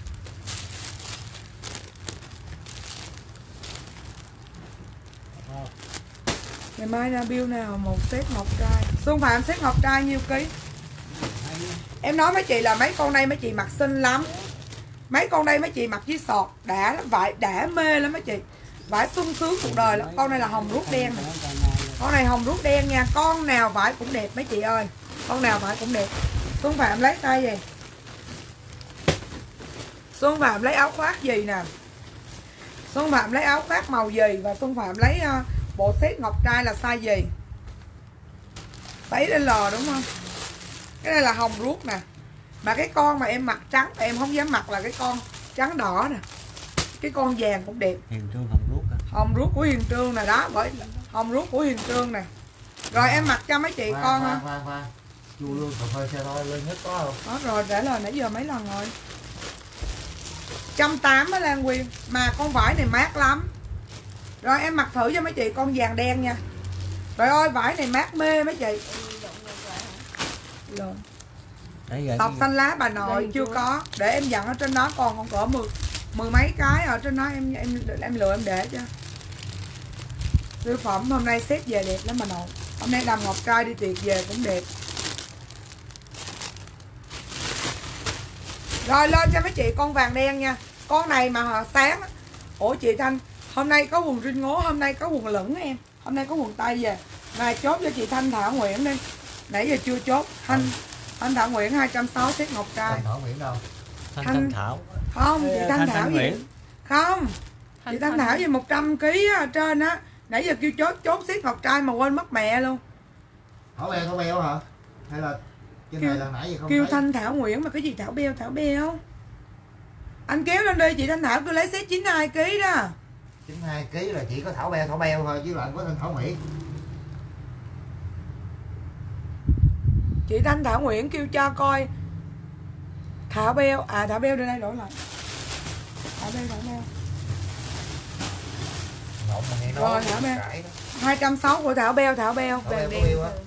Ngày mai ra bill nào một set ngọc trai. Xuân Phạm set ngọc trai nhiêu ký? Em nói mấy chị là mấy con đây mấy chị mặc xinh lắm. Mấy con đây mấy chị mặc với sọt đã lắm, vải đã mê lắm mấy chị. Vải sung sướng cuộc đời lắm. Con này là hồng ruốc đen này. Con này hồng ruốc đen nha. Con nào vải cũng đẹp mấy chị ơi. Con nào vải cũng đẹp. Xuân Phạm lấy size gì? Xuân Phạm lấy áo khoác gì nè? Xuân Phạm lấy áo khoác màu gì? Và Xuân Phạm lấy uh, bộ set ngọc trai là size gì? Size L đúng không? Cái này là hồng ruốc nè. Mà cái con mà em mặc trắng em không dám mặc là cái con trắng đỏ nè. Cái con vàng cũng đẹp. Hiền Trương hồng ruốc à? Hồng ruốc của Hiền Trương nè đó, bởi hồng ruốc của Hiền Trương nè. Rồi em mặc cho mấy chị khoan, con khoan, ha. khoan, khoan. Chu Lương cà phê xe thôi lên nhất có không? Đó rồi trả lời nãy giờ mấy lần rồi. một trăm tám mươi Lan Quyên. Mà con vải này mát lắm. Rồi em mặc thử cho mấy chị con vàng đen nha. Trời ơi vải này mát mê mấy chị. Rồi. Sọc xanh lá bà nội chưa có. Để em dặn ở trên đó còn còn cỡ mười mười mấy cái ở trên đó em em em lựa em để cho. Siêu phẩm hôm nay xếp về đẹp lắm bà nội. Hôm nay đầm ngọc trai đi tiệc về cũng đẹp. Rồi lên cho mấy chị con vàng đen nha. Con này mà họ sáng. Ủa chị Thanh, hôm nay có quần rin ngố, hôm nay có quần lửng em. Hôm nay có quần tay về. Này chốt cho chị Thanh Thảo Nguyễn đi. Nãy giờ chưa chốt. Thanh Thanh Thảo Nguyễn hai trăm sáu mươi set ngọc trai. Thanh Thảo Nguyễn đâu? Thanh, Thanh, Thanh Thảo. Không, chị Thanh, Thanh Thảo Thanh gì? Nguyễn. Không. Thanh Chị Thanh Thanh. Thảo gì một trăm ki lô gam ở trên á. Nãy giờ kêu chốt chốt set ngọc trai mà quên mất mẹ luôn. Thảo Beo, Thảo Beo hả? Hay là trên Kêu- này là nãy giờ không Kêu thấy? Thanh Thảo Nguyễn mà cái gì Thảo Beo Thảo Beo. Anh kéo lên đi, chị Thanh Thảo cứ lấy set chín mươi hai ký đó. chín mươi hai ký là chỉ có Thảo Beo Thảo Beo thôi chứ lại có Thanh Thảo Nguyễn. Chị Thanh Thảo Nguyễn kêu cho coi Thảo Beo, à Thảo Beo đưa đây đổi lại. Thảo Beo, Thảo Beo. Ngộn mà nghe nói. Rồi Thảo Beo. hai trăm sáu mươi của Thảo Beo, Thảo Beo. Thảo Beo Vàng có đen. bill á.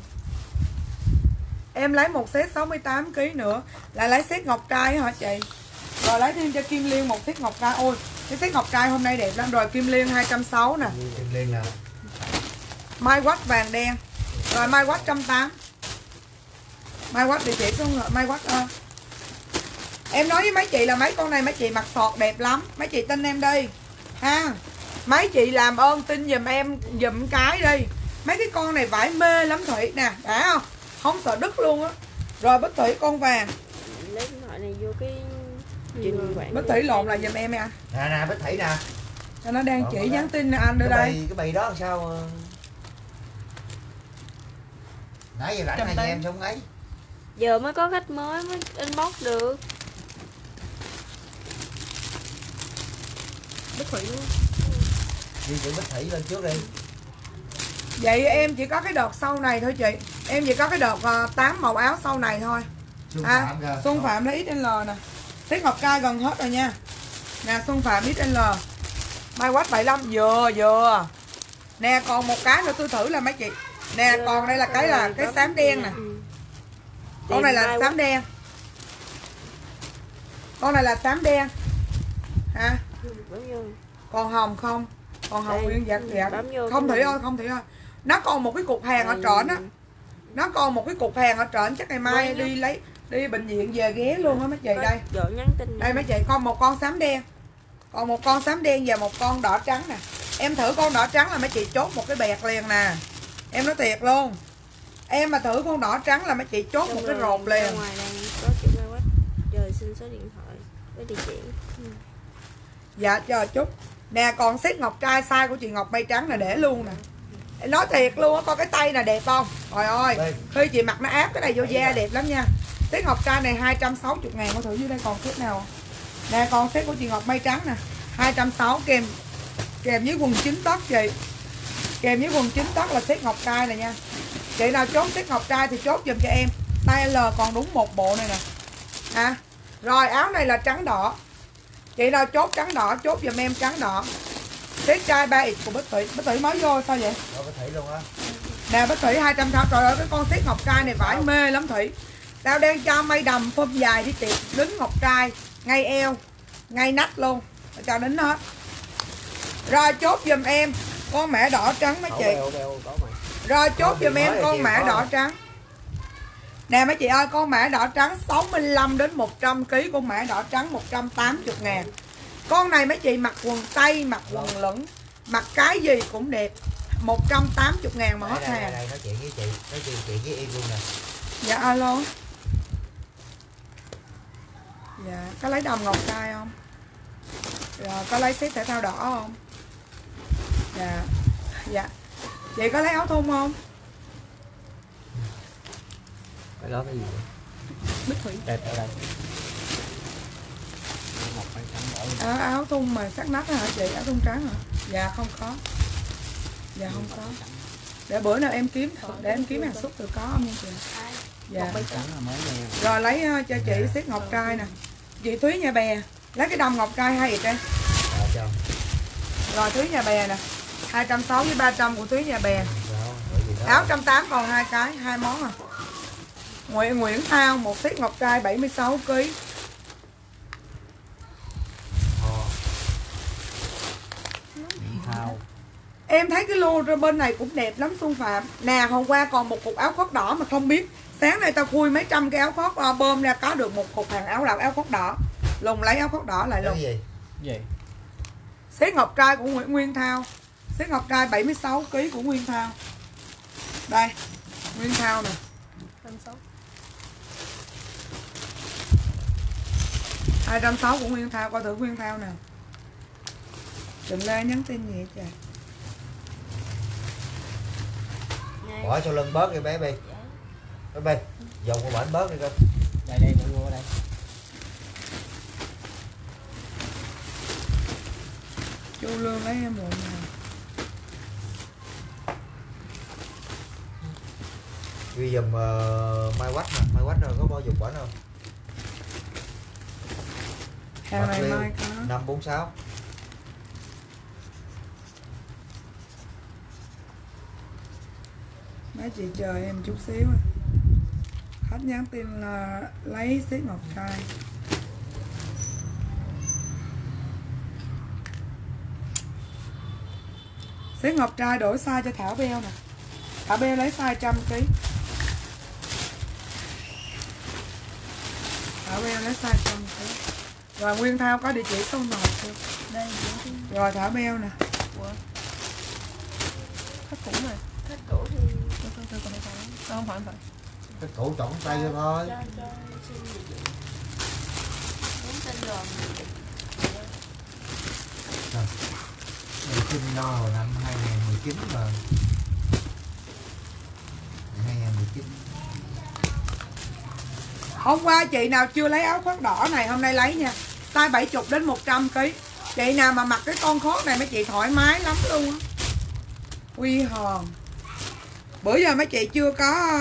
Em lấy một set sáu mươi tám ký nữa là lấy set ngọc trai hả chị? Rồi lấy thêm cho Kim Liên một set ngọc trai. Ôi, cái set ngọc trai hôm nay đẹp lắm rồi. Kim Liên hai trăm sáu mươi nè. Kim Liên nè. Mai quách vàng đen. Rồi mai quách một trăm tám mươi. Mai quách địa chỉ xuống rồi, mai quách ơi. Em nói với mấy chị là mấy con này mấy chị mặc sọt đẹp lắm. Mấy chị tin em đi ha. Mấy chị làm ơn tin giùm em giùm cái đi. Mấy cái con này vải mê lắm Thủy nè, đã không? Không sợ đứt luôn á. Rồi Bích Thủy con vàng. Lấy điện thoại này vô cái trình quảng. Bích Thủy lộn là giùm em nha. Nè nè Bích Thủy nè. Cho nó đang chỉ nhắn tin nè anh đưa Cái đây. bì, cái bì đó làm sao nãy giờ rảnh hai em xong ấy. Giờ mới có khách mới mới inbox được. Bích Thủy luôn. Đi chữ Bích Thủy lên trước đi. Vậy em chỉ có cái đợt sau này thôi chị. Em chỉ có cái đợt uh, tám màu áo sau này thôi. Xuân À, Phạm kìa. Xuân Phạm lấy ích lờ nè. Set ngọc trai gần hết rồi nha. Nè Xuân Phạm ích lờ. Mai quách bảy mươi lăm vừa vừa. Nè còn một cái nữa tôi thử là mấy chị. Nè còn đây là cái là cái xám đen nè. Con này là xám đen. Con này là xám đen. Ha. Còn hồng không? Còn hồng nguyên dạ dạ. Không Thủy ơi, không Thủy ơi. Nó còn một cái cục hàng ở trển á. Nó còn một cái cục hàng ở trển, chắc ngày mai đi lấy đi bệnh viện về ghé luôn á mấy chị đây. Đây mấy chị, con một con xám đen. Còn một con xám đen và một con đỏ trắng nè. Em thử con đỏ trắng là mấy chị chốt một cái bẹt liền nè. Em nói thiệt luôn. Em mà thử con đỏ trắng là mấy chị chốt một cái rột liền. Ngoài đây có chữ mai quách. Rồi xin số điện thoại với địa chỉ. Dạ chờ chút. Nè còn set ngọc trai size của chị Ngọc Mây Trắng là để luôn nè. Nói thiệt luôn á, coi cái tay nè đẹp không? Trời ơi, khi chị mặc nó áp cái này vô da đẹp lắm nha. Set ngọc trai này hai trăm sáu mươi ngàn, có thử dưới đây còn set nào. Nè còn set của chị Ngọc Mây Trắng nè, hai trăm sáu mươi kèm kèm với quần chín tấc chị. Kèm với quần chín tấc là set ngọc trai này nha. Chị nào chốt set ngọc trai thì chốt giùm cho em. Tay L còn đúng một bộ này nè. À, rồi áo này là trắng đỏ. Chị nào chốt trắng đỏ chốt giùm em trắng đỏ. Set trai ba x của Bích Thủy. Bích Thủy mới vô sao vậy? Đó Bích Thủy luôn á. Nè Bích Thủy hai trăm sáu mươi. Trời ơi cái con set ngọc trai này vải mê lắm Thủy. Tao đang cho mây đầm phơm dài đi tiệc đính ngọc trai, ngay eo, ngay nách luôn. Tao cho đính hết. Rồi chốt giùm em con mã đỏ trắng mấy chị. Rồi chốt giùm em con mã đỏ trắng. Nè mấy chị ơi, con mã đỏ trắng sáu mươi lăm đến một trăm ký, con mã đỏ trắng một trăm tám mươi ngàn. Con này mấy chị mặc quần tây, mặc quần lửng, mặc cái gì cũng đẹp. một trăm tám mươi ngàn mà hết hàng. Đây, đây, nói chuyện với chị, nói chuyện chị với Yên luôn nè. Dạ alo. Dạ, có lấy đầm ngọc trai không? Rồi, có lấy set thể thao đỏ không? Dạ. Dạ. Chị có lấy áo thun không? Cái đó cái gì vậy? Bích Thủy. Đẹp ở đây. Một cái trắng đỏ. À, áo thun mà sắc nách hả chị? Áo thun trắng hả? Dạ không có. Dạ không có. Để bữa nào em kiếm thử, để em kiếm hàng xúc từ có không nha chị? Dạ. Một cái trắng là mới nè. Rồi lấy uh, cho chị set ngọc trai nè. Chị Thúy Nhà Bè, lấy cái đầm ngọc trai hai ít đây. Rồi Thúy Nhà Bè nè, hai trăm sáu mươi với ba trăm của Thúy Nhà Bè. Áo một trăm tám mươi còn hai cái, hai món à. Nguyễn Nguyễn Thao một set ngọc trai bảy mươi sáu ký. Thao. Em thấy cái lô ra bên này cũng đẹp lắm Xuân Phạm. Nè hôm qua còn một cục áo khoác đỏ mà không biết. Sáng nay tao khui mấy trăm cái áo khoác uh, bơm ra có được một cục hàng áo là áo khoác đỏ. Lùng lấy áo khoác đỏ lại lùng. Gì? Gì? Set ngọc trai của Nguyễn Nguyên Thao. Set ngọc trai bảy mươi sáu ký của Nguyên Thao. Đây, Nguyên Thao nè. hai trăm sáu mươi của Nguyên Thao, coi thử Nguyên Thao nào. Đừng lên nhắn tin gì hết trời. Bỏ cho lưng bớt đi bé Bi. Bé Bi, dùng của bển bớt đi coi. Đây đây, mua ở đây. Chu Lương lấy em bộ này. Ghi dùm uh, Mai Quách nè, Mai Quách rồi có bao dục bển không? Hàng này mai có. năm bốn sáu. Mấy chị chờ em chút xíu. Khách nhắn tin là lấy xếp ngọc trai. Xếp ngọc trai đổi size cho Thảo Beo nè. Thảo Beo lấy size trăm ký. Thảo Beo lấy size trăm ký. Rồi Nguyên Thao có địa chỉ số nào chưa? Đây, Rồi Thảo Beo nè. Ủa? Khách cũ rồi. Khách cũ thì tôi tôi tôi còn phải không phải không phải. Cái cũ trỏng tay cho thôi. Cho cho xin địa chỉ. Đúng tên rồi. Mình sinh no hồi năm hai nghìn mười chín mà. hai nghìn mười chín. Hôm qua chị nào chưa lấy áo khoác đỏ này hôm nay lấy nha. Size bảy mươi đến một trăm ký. Chị nào mà mặc cái con khoác này mấy chị thoải mái lắm luôn á. Quy hòn. Bữa giờ mấy chị chưa có.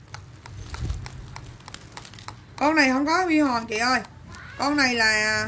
Con này không có huy hòn chị ơi. Con này là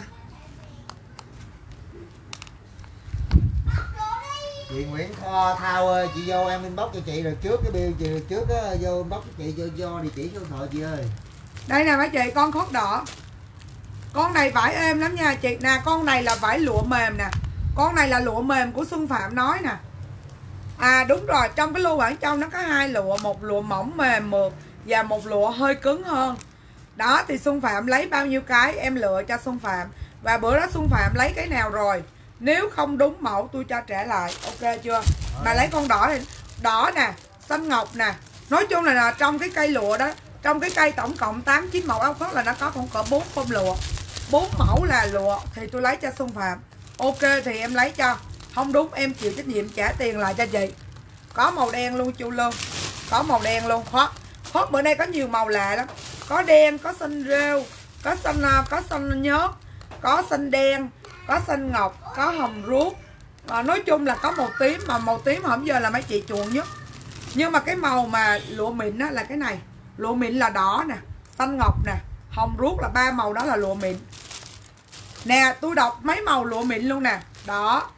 Chị Nguyễn Kho Thao ơi, chị vô em inbox cho chị rồi trước cái bill chị trước á, vô inbox cho chị vô, vô địa chỉ số điện thoại chị ơi. đây nè mấy chị, con khóc đỏ. Con này vải êm lắm nha chị nè. Con này là vải lụa mềm nè. Con này là lụa mềm của Xuân Phạm nói nè. À đúng rồi, trong cái lô bản trong nó có hai lụa. Một lụa mỏng mềm mượt và một lụa hơi cứng hơn. Đó thì Xuân Phạm lấy bao nhiêu cái em lựa cho Xuân Phạm. Và bữa đó Xuân Phạm lấy cái nào rồi, nếu không đúng mẫu tôi cho trả lại. Ok chưa? Mà lấy con đỏ này. Đỏ nè, xanh ngọc nè. Nói chung là, là trong cái cây lụa đó, trong cái cây tổng cộng tám chín mẫu áo khoác là nó có khoảng cỡ bốn phong lụa, bốn mẫu là lụa thì tôi lấy cho Xuân Phạm. Ok thì em lấy cho. Không đúng em chịu trách nhiệm trả tiền lại cho chị. Có màu đen luôn Chu Lương. Có màu đen luôn. Khoác Khoác bữa nay có nhiều màu lạ lắm. Có đen, có xanh rêu, có xanh có xanh nhớt, có xanh đen, có xanh ngọc, có hồng ruốc. À, nói chung là có màu tím. Mà màu tím hôm giờ là mấy chị chuộng nhất. Nhưng mà cái màu mà lụa mịn á là cái này. Lụa mịn là đỏ nè, xanh ngọc nè, hồng ruốc là ba màu đó là lụa mịn. Nè tôi đọc mấy màu lụa mịn luôn nè. Đỏ,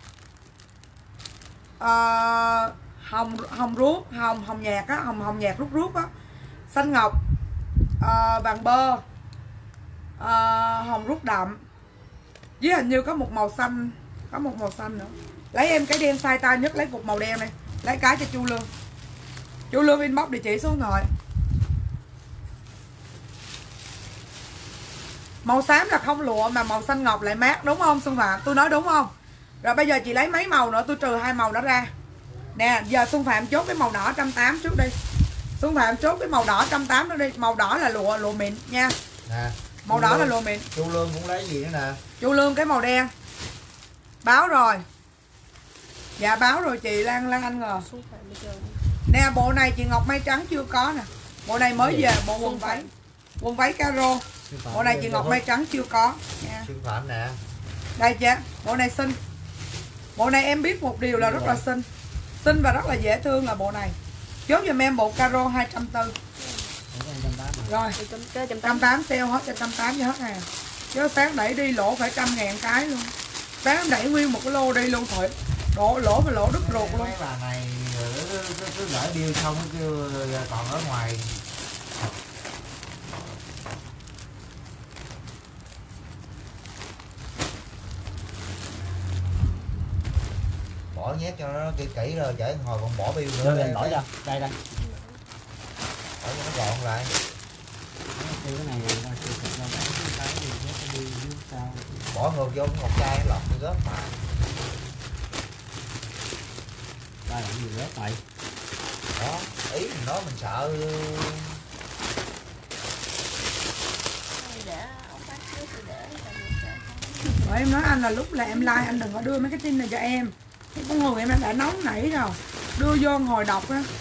à, hồng hồng ruốc, hồng hồng nhạt á, hồng hồng nhạt rút rút á, xanh ngọc, à, vàng bơ, à, hồng rút đậm. Với hình như có một màu xanh, có một màu xanh nữa. Lấy em cái đen size tay nhất, lấy cục màu đen này. Lấy cái cho Chu Lương. Chu Lương inbox địa chỉ số điện thoại. Màu xám là không lụa mà màu xanh ngọc lại mát, đúng không Xuân Phạm? Tôi nói đúng không? Rồi bây giờ chị lấy mấy màu nữa, tôi trừ hai màu đó ra. Nè, giờ Xuân Phạm chốt cái màu đỏ một trăm tám mươi trước đi. Xuân Phạm chốt cái màu đỏ một trăm tám mươi đó đi. Màu đỏ là lụa lụa mịn nha. Nè. Màu đỏ là lụa mịn. Chu Lương cũng lấy gì nữa nè. Chu Lương cái màu đen. Báo rồi. Dạ báo rồi chị Lan Lan Anh ngờ. Nè bộ này chị Ngọc Mai Trắng chưa có nè. Bộ này mới về, bộ quần váy. Quần váy caro. Bộ này chị Ngọc Mai Trắng chưa có nha. Xuân Phạm nè. Đây chị, bộ này xinh. Bộ này em biết một điều là rất là xinh. Xinh và rất là dễ thương là bộ này. Chốt giùm em bộ caro hai trăm bốn mươi. Rồi, một trăm tám mươi sale hết cho một trăm tám mươi hết nè. Chứ sáng đẩy đi lỗ phải trăm ngàn cái luôn. Sáng đẩy nguyên một cái lô đi luôn thôi. Đổ lỗ và lỗ đứt ruột luôn. Mấy bà này cứ gửi bill xong kêu còn ở ngoài. Bỏ nhét cho nó kỹ kỹ rồi để hồi còn bỏ bill nữa. Đây đổi ra. Đây đây. Bỏ cho nó gọn lại. Cái này ra cái cái sao. Bỏ ngược vô ngọc chai lọt đi gớt mà. Đây là gì rớt vậy? Đó, ý mình nói mình sợ. Rồi em nói anh là lúc là em like anh đừng có đưa mấy cái tin này cho em. Cái con người em đã nóng nảy rồi. Đưa vô ngồi đọc á.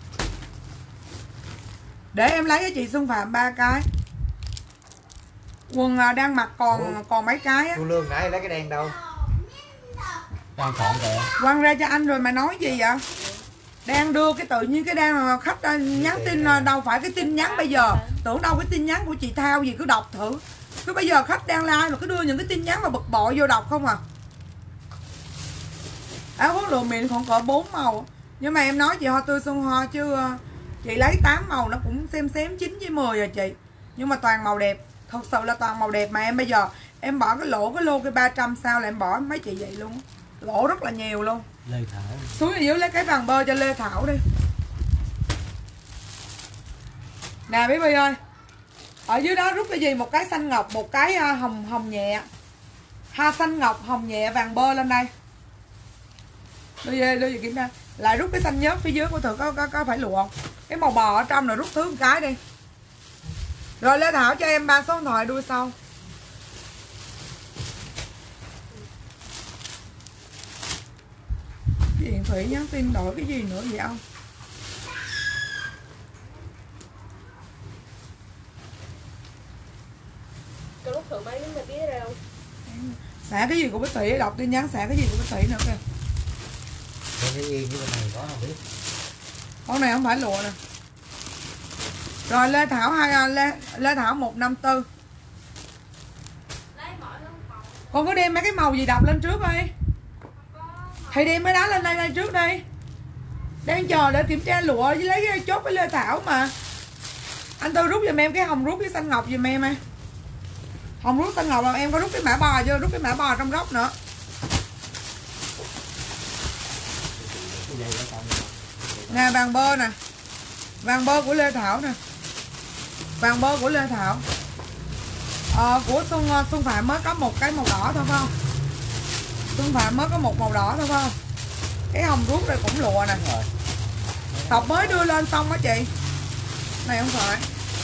Để em lấy cho chị Xuân Phạm ba cái. Quần à, đang mặc còn Ủa? còn mấy cái á. Cô Lương nãy lấy cái đen đâu? Đang chọn kìa. Quăng ra cho anh rồi mà nói gì vậy? Đang đưa cái tự nhiên cái đang khách à, nhắn tin à, đâu phải cái tin nhắn bây giờ. Tưởng đâu cái tin nhắn của chị Thao gì cứ đọc thử. Cứ bây giờ khách đang like mà cứ đưa những cái tin nhắn mà bực bội vô đọc không à. Áo khoác lụa mịn khoảng cỡ bốn màu. Nhưng mà em nói chị Hoa Tươi Xuân Hoa chứ uh, chị lấy tám màu nó cũng xem xém chín với mười rồi chị. Nhưng mà toàn màu đẹp. Thật sự là toàn màu đẹp mà em bây giờ em bỏ cái lỗ cái lô cái ba trăm sao là em bỏ mấy chị vậy luôn. Lỗ rất là nhiều luôn. Lê Thảo. Xuống ở dưới lấy cái vàng bơ cho Lê Thảo đi. Nè Bí Bi ơi. Ở dưới đó rút cái gì? Một cái xanh ngọc, một cái uh, hồng hồng nhẹ. Ha xanh ngọc, hồng nhẹ, vàng bơ lên đây. Đưa về, đưa về kiểm tra. Lại rút cái xanh nhớt phía dưới của thử có, có, có phải lụa không? Cái màu bò ở trong rồi rút thứ một cái đi. Rồi Lê Thảo cho em ba số điện thoại đuôi sau. Điện Thủy nhắn tin đổi cái gì nữa vậy không? Cái lúc thử máy mà biết ra không? Xả cái gì của Bích Thủy, đọc tin nhắn xả cái gì của Bích Thủy nữa kìa. Bên cái yên với bên này có không biết. Con này không phải lụa nè. Rồi Lê Thảo hai Lê, Lê Thảo một năm tư. Con có đem mấy cái màu gì đọc lên trước đi. Thì đem mấy đá lên đây đây trước đi. Đang chờ để kiểm tra lụa với lấy cái chốt với Lê Thảo mà. Anh Tư rút giùm em cái hồng rút với xanh ngọc giùm em. Hồng rút xanh ngọc là em có rút cái mã bò chưa? Rút cái mã bò trong góc nữa. Nè vàng bơ nè. Vàng bơ của Lê Thảo nè. Vàng bơ của Lê Thảo. Ờ, của Xuân Xuân Phạm mới có một cái màu đỏ thôi phải không? Xuân Phạm mới có một màu đỏ thôi phải không? Cái hồng rút này cũng lụa nè. Tộc mới đưa lên xong á chị. Này không phải.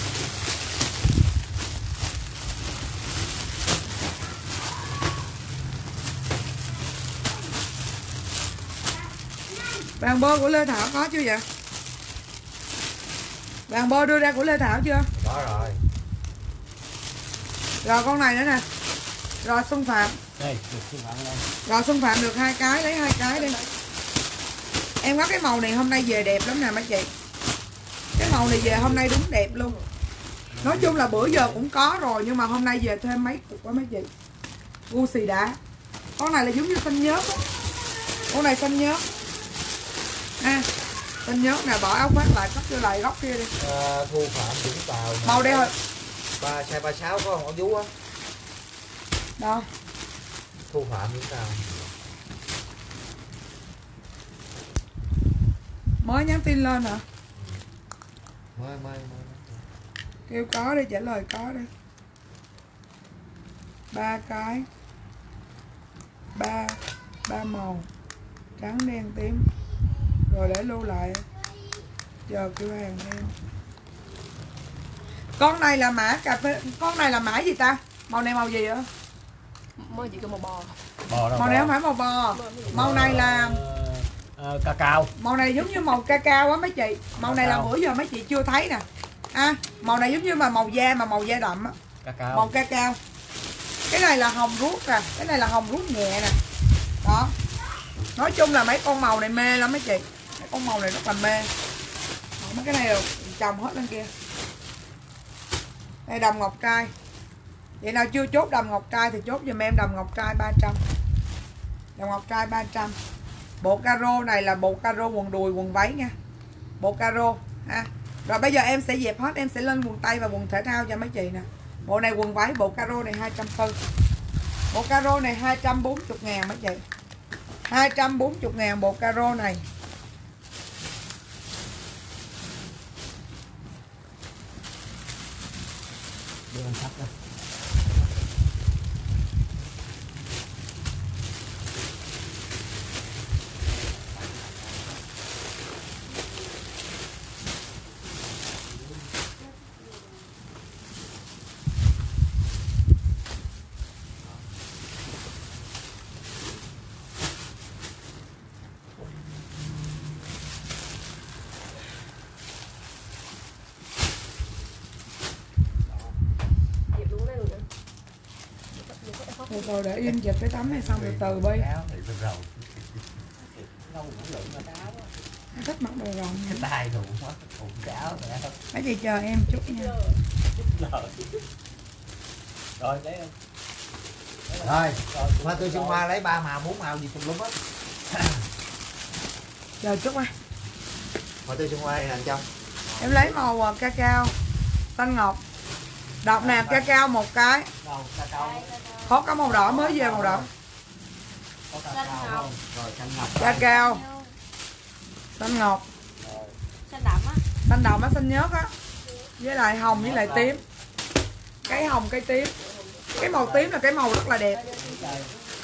Vàng bơ của Lê Thảo có chưa vậy? Vàng bơ đưa ra của Lê Thảo chưa? Có rồi. Rồi con này nữa nè. Rồi Xuân Phạm. Đây, Xuân Phạm đây. Rồi Xuân Phạm được hai cái, lấy hai cái đi. Em có cái màu này hôm nay về đẹp lắm nè mấy chị. Cái màu này về hôm nay đúng đẹp luôn. Nói chung là bữa giờ cũng có rồi nhưng mà hôm nay về thêm mấy cục quá mấy chị. Gu xì đá. Con này là giống như xanh nhớt á. Con này xanh nhớt. À, xanh nhớt nè, bỏ áo khoác lại cắt vô lại góc kia đi. À, Thu Phạm Vũng Tàu. Màu đen rồi. Ba size ba sáu có không? Áo vú á. Đâu? Thu Phạm Vũng Tàu. Mới nhắn tin lên hả? Mới mới mới. Kêu có đi, trả lời có đi. Ba cái. Ba ba màu. Trắng đen tím. Rồi để lưu lại. Chờ kêu hàng thêm. Con này là mã cà phê. Con này là mã gì ta? Màu này màu gì vậy? Mới chỉ có màu bò. Bò đâu. Màu này không phải màu bò. Màu này là uh, cacao. màu này giống như màu cacao á mấy chị. Màu này là bữa giờ mấy chị chưa thấy nè. À, màu này giống như mà màu da mà màu da đậm á. Cacao. Màu cacao. Cái này là hồng ruốc nè, cái này là hồng ruốc nhẹ nè. Đó. Nói chung là mấy con màu này mê lắm mấy chị. Mấy con màu này rất là mê. Đó, mấy cái này là chồng hết lên kia. Đây đầm ngọc trai. Vậy nào chưa chốt đầm ngọc trai thì chốt giùm em đầm ngọc trai ba trăm. Đầm ngọc trai ba trăm. Bộ caro này là bộ caro quần đùi quần váy nha. Bộ caro ha. Rồi bây giờ em sẽ dẹp hết, em sẽ lên quần tây và quần thể thao cho mấy chị nè. Bộ này quần váy, bộ caro này hai trăm bốn mươi. Bộ caro này hai trăm bốn mươi ngàn mấy chị. hai trăm bốn mươi ngàn bộ caro này. Đưa anh sắp đây. Dẹp luôn Từ từ để yên dịch cái tấm này xong từ từ bi. Áo thì bên rầu. Lâu cũng lượng mà cái áo á. Nó thích mặc đồ rộng. Cái tay thụ quá, thụ cái áo thì áo. Mấy chị chờ em chút nha. Rồi lấy em. Rồi, hoa tươi Xuân Hoa lấy ba màu bốn màu gì cùng lúc á. Chờ chút á. Hoa tươi Xuân Hoa này nằm trong. Em lấy màu uh, cacao xanh ngọc. Đọc nè, cacao một cái. Đâu, cacao. Có cái màu đỏ mới về màu đỏ. Có cacao không? Rồi xanh ngọc. Cacao xanh ngọc. Rồi. Xanh đậm á. Xanh đậm á, xanh nhớt á. Với lại hồng với lại tím. Cái hồng cái tím. Cái màu tím là cái màu rất là đẹp. Rồi.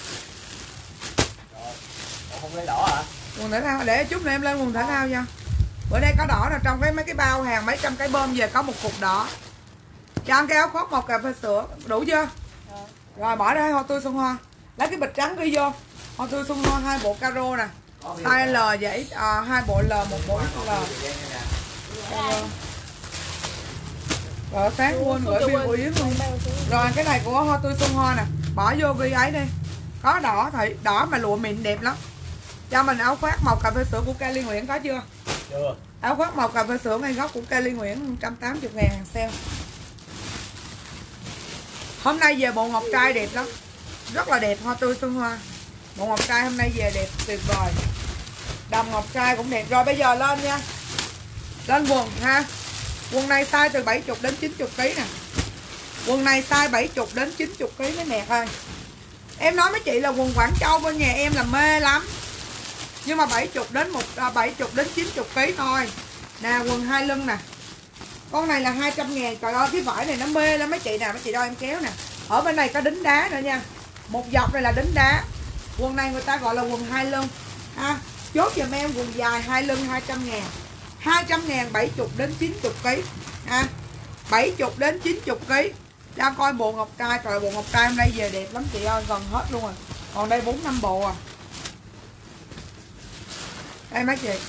Ủa, không lấy đỏ hả? Quần thể thao để chút nữa em lên quần thể thao nha. Bữa nay có đỏ là trong cái mấy cái bao hàng mấy trăm cái bơm về có một cục đỏ. Cho ăn cái áo khoác một cà phê sữa đủ chưa? Rồi. Rồi bỏ ra hoa tươi Xuân Hoa. Lấy cái bịch trắng ghi vô. Hoa tươi Xuân Hoa hai bộ caro nè. Size L vậy à, hai bộ L một bộ ích L. Rồi sáng quên gửi bill của Yến luôn. Rồi cái này của hoa tươi Xuân Hoa nè. Bỏ vô ghi ấy đi. Có đỏ thì đỏ mà lụa mịn đẹp lắm. Cho mình áo khoác màu cà phê sữa của Kelly Nguyễn có chưa? Chưa. Áo khoác màu cà phê sữa ngay góc của Kelly Nguyễn một trăm tám mươi ngàn hàng sale. Hôm nay về bộ ngọc trai đẹp lắm. Rất là đẹp hoa tươi Xuân Hoa. Bộ ngọc trai hôm nay về đẹp tuyệt vời. Đầm ngọc trai cũng đẹp. Rồi bây giờ lên nha. Lên quần ha. Quần này size từ bảy mươi đến chín mươi ký nè. Quần này size bảy mươi đến chín mươi ký mới nẹt thôi. Em nói với chị là quần Quảng Châu bên nhà em là mê lắm. Nhưng mà bảy mươi đến một bảy mươi đến chín mươi ký thôi. Nè quần hai lưng nè. Con này là hai trăm ngàn. Trời ơi cái vải này nó mê lắm mấy chị nè. Mấy chị đo em kéo nè. Ở bên này có đính đá nữa nha. Một dọc này là đính đá. Quần này người ta gọi là quần hai lưng ha. Chốt giùm em quần dài hai lưng hai trăm ngàn. Hai trăm ngàn bảy mươi đến chín mươi ký ha. bảy mươi đến chín mươi ký. Cho coi bộ ngọc trai. Trời bộ ngọc trai hôm nay về đẹp lắm chị ơi. Gần hết luôn rồi. Còn đây bốn năm bộ à. Đây mấy chị.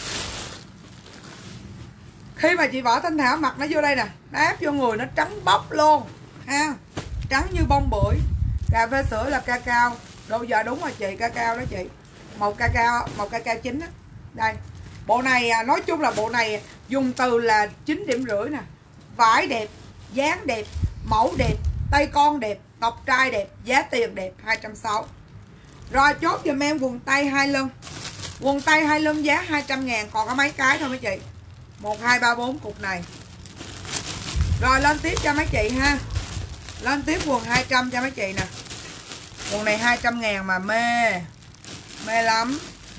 Khi mà chị Võ Thanh Thảo mặc nó vô đây nè. Nó áp vô người nó trắng bóc luôn ha. Trắng như bông bưởi. Cà phê sữa là cacao. Đâu giờ đúng rồi chị, cacao đó chị. Màu cacao, màu cacao chín á. Đây. Bộ này nói chung là bộ này dùng từ là chín điểm rưỡi nè. Vải đẹp, dáng đẹp, mẫu đẹp, tay con đẹp, ngọc trai đẹp, giá tiền đẹp hai trăm sáu mươi. Rồi chốt giùm em quần tay hai lưng. Quần tay hai lưng giá hai trăm ngàn. Còn có mấy cái thôi mấy chị. Một, hai, ba, bốn cục này. Rồi lên tiếp cho mấy chị ha. Lên tiếp quần hai trăm cho mấy chị nè. Quần này hai trăm ngàn mà mê. Mê lắm.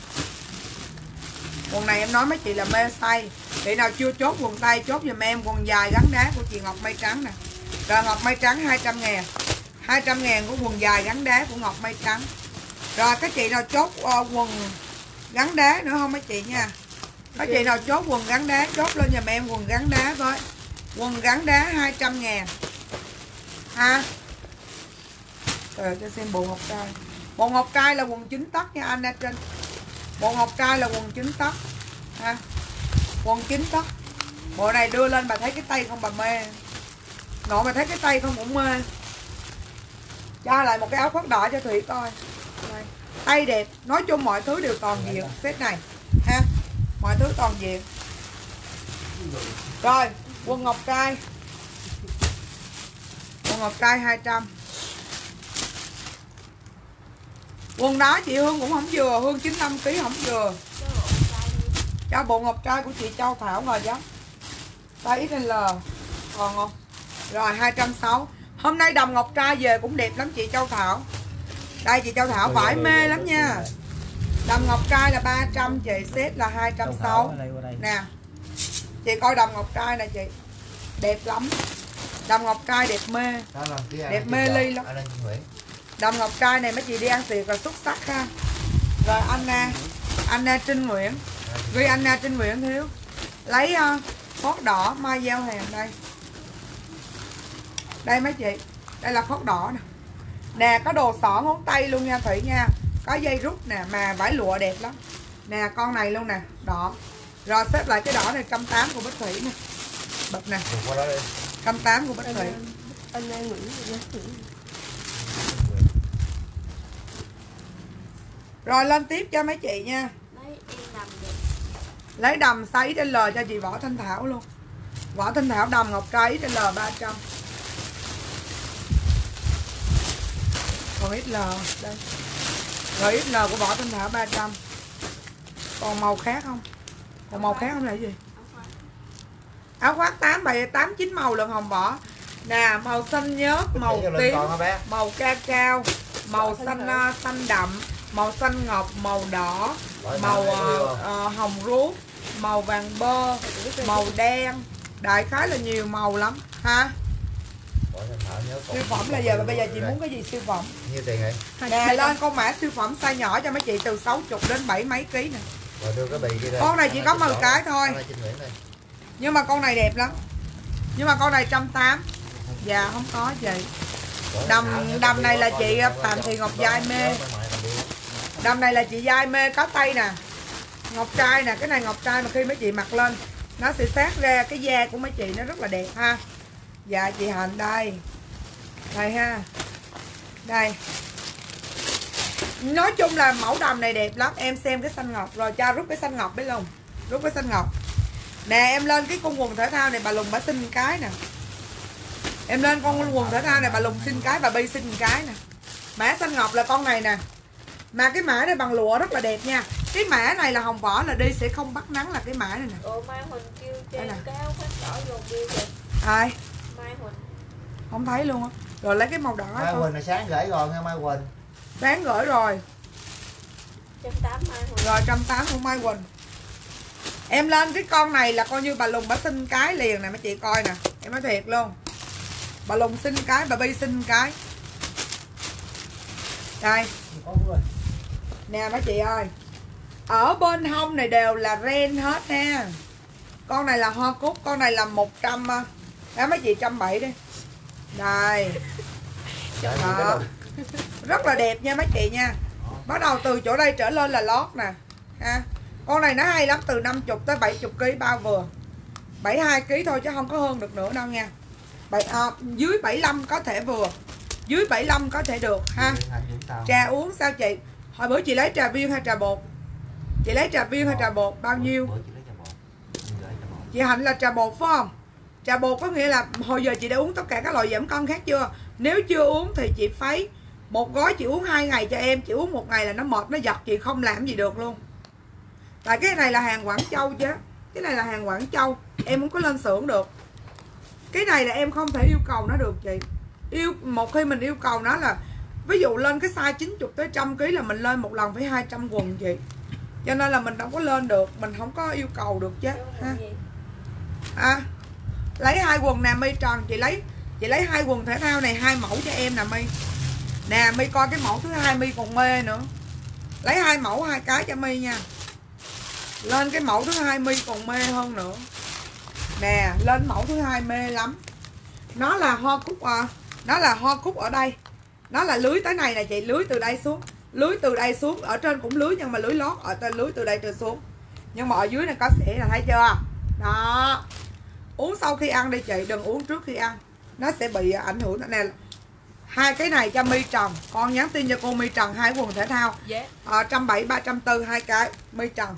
Quần này em nói mấy chị là mê say. Chị nào chưa chốt quần tay chốt giùm em quần dài gắn đá của chị Ngọc Mây Trắng nè. Rồi Ngọc Mây Trắng hai trăm ngàn. hai trăm ngàn của quần dài gắn đá của Ngọc Mây Trắng. Rồi các chị nào chốt uh, quần gắn đá nữa không mấy chị nha. Các chị nào chốt quần gắn đá chốt lên giùm em quần gắn đá với. Quần gắn đá hai trăm ngàn ha. Rồi cho xem bộ ngọc trai. Bộ ngọc trai là quần chín tấc nha anh Trinh. Bộ ngọc trai là quần chín tấc ha. Quần chín tấc. Bộ này đưa lên bà thấy cái tay không bà mê. Nội mà thấy cái tay không cũng mê. Cho lại một cái áo khoác đỏ cho Thủy coi. Đây. Tay đẹp. Nói chung mọi thứ đều toàn diện. Set này ha. Mọi thứ toàn diện. Rồi quần ngọc trai. Quần ngọc trai hai trăm. Quần đó chị Hương cũng không vừa. Hương chín mươi lăm ký không vừa. Cho bộ ngọc trai của chị Châu Thảo rồi chứ. Size ích lờ. Còn không? Rồi hai trăm sáu mươi. Hôm nay đầm ngọc trai về cũng đẹp lắm chị Châu Thảo. Đây chị Châu Thảo vải mê lắm nha. Đầm ngọc trai là ba trăm, chị set là hai trăm sáu mươi. Nè. Chị coi đầm ngọc trai nè chị. Đẹp lắm. Đầm ngọc trai đẹp mê. Đẹp mê ly lắm. Đầm ngọc trai này mấy chị đi ăn tiệc là xuất sắc ha. Rồi Anna. Anna Trinh Nguyễn. Ghi Anna Trinh Nguyễn thiếu. Lấy uh, phốt đỏ mai giao hàng đây. Đây mấy chị. Đây là phốt đỏ nè. Nè có đồ xỏ ngón tay luôn nha Thủy nha. Có dây rút nè mà vải lụa đẹp lắm. Nè con này luôn nè. Đỏ. Rồi xếp lại cái đỏ này một trăm tám mươi của Bích Thủy nè. Bật nè. một trăm tám mươi của Bích Thủy. Anh Nguyễn. Rồi lên tiếp cho mấy chị nha. Lấy em đầm được. Lấy đầm size ích lờ cho chị Võ Thanh Thảo luôn. Võ Thanh Thảo đầm ngọc trai ích lờ ba trăm. Còn ích lờ đây. Rồi ích lờ của Võ Thanh Thảo ba trăm. Còn màu khác không? Còn màu khác không là gì? Áo khoác tám bảy tám chín màu lần Hồng Võ. Nè, màu xanh nhớt, màu tím, màu ca cao, màu xanh uh, xanh đậm, màu xanh ngọc, màu đỏ, màu uh, uh, hồng ruốc, màu vàng bơ, màu đen. Đại khái là nhiều màu lắm ha. Siêu phẩm là giờ bây giờ chị muốn cái gì siêu phẩm? Nhiêu tiền vậy? Nè, lên con mã siêu phẩm size nhỏ cho mấy chị từ sáu mươi đến bảy mấy ký nè. Rồi đưa cái bì kia đây. Con này chỉ có mười cái thôi. Nhưng mà con này đẹp lắm. Nhưng mà con này một trăm tám mươi. Dạ không có gì. Đầm đầm này là chị Phạm Thị Ngọc Giai mê. Đầm này là chị Giai mê có tay nè. Ngọc trai nè, cái này ngọc trai mà khi mấy chị mặc lên nó sẽ sát ra cái da của mấy chị, nó rất là đẹp ha. Dạ chị Hạnh đây. Đây ha. Đây. Nói chung là mẫu đầm này đẹp lắm. Em xem cái xanh ngọc rồi cho rút cái xanh ngọc đấy luôn. Rút cái xanh ngọc. Nè em lên cái con quần thể thao này bà Lùng bà xin cái nè. Em lên con quần thể thao này bà Lùng xin cái, bà Bi xin cái nè. Mã xanh ngọc là con này nè. Mà cái mã này bằng lụa rất là đẹp nha. Cái mã này là Hồng Võ là đi sẽ không bắt nắng là cái mã này nè. Ồ Mai Huỳnh kêu trên cái áo khoác đỏ vô kêu kìa. Ai? Mai Huỳnh. Không thấy luôn á. Rồi lấy cái màu đỏ. Mai Huỳnh là sáng gửi rồi nha Mai Huỳnh. Sáng gửi rồi. một trăm tám mươi Mai Huỳnh. Rồi một trăm tám mươi của Mai Huỳnh. Em lên cái con này là coi như bà Lùng bà xin cái liền nè mấy chị coi nè. Em nói thiệt luôn. Bà Lùng xin cái, bà Bi xin cái. Đây. Nè mấy chị ơi. Ở bên hông này đều là ren hết nha. Con này là hoa cúc, con này là một trăm. Đó mấy chị một trăm bảy mươi đi. Đây. Đó. Rất là đẹp nha mấy chị nha. Bắt đầu từ chỗ đây trở lên là lót nè ha. Con này nó hay lắm, từ năm mươi tới bảy mươi ký bao vừa. bảy mươi hai ký thôi chứ không có hơn được nữa đâu nha. bảy, à, dưới bảy mươi lăm có thể vừa. Dưới bảy mươi lăm có thể được ha. Trà uống sao chị? Hồi bữa chị lấy trà viên hay trà bột? Chị lấy trà viên hay trà bột bao nhiêu? Chị Hạnh là trà bột phải không? Trà bột có nghĩa là hồi giờ chị đã uống tất cả các loại giảm cân khác chưa? Nếu chưa uống thì chị phấy một gói, chị uống hai ngày cho em. Chị uống một ngày là nó mệt, nó giật, chị không làm gì được luôn. Tại cái này là hàng Quảng Châu chứ. Cái này là hàng Quảng Châu. Em không có lên xưởng được. Cái này là em không thể yêu cầu nó được chị. Yêu một khi mình yêu cầu nó là ví dụ lên cái size chín mươi tới một trăm ký là mình lên một lần phải hai trăm quần chị. Cho nên là mình đâu có lên được, mình không có yêu cầu được chứ ha. À, lấy hai quần nè My Trần, chị lấy chị lấy hai quần thể thao này hai mẫu cho em nè My. Nè My coi cái mẫu thứ hai My còn mê nữa. Lấy hai mẫu hai cái cho My nha. Lên cái mẫu thứ hai My còn mê hơn nữa. Nè, lên mẫu thứ hai mê lắm. Nó là hoa cúc à, nó là hoa cúc ở đây. Nó là lưới tới này nè chị, lưới từ đây xuống. Lưới từ đây xuống, ở trên cũng lưới nhưng mà lưới lót, ở trên lưới từ đây trở xuống. Nhưng mà ở dưới này có xẻ là thấy chưa? Đó. Uống sau khi ăn đi chị, đừng uống trước khi ăn. Nó sẽ bị ảnh hưởng nè. Hai cái này cho My Trần, con nhắn tin cho cô My Trần hai quần thể thao. Dạ. Ờ một trăm bảy mươi, ba trăm bốn mươi hai cái My Trần.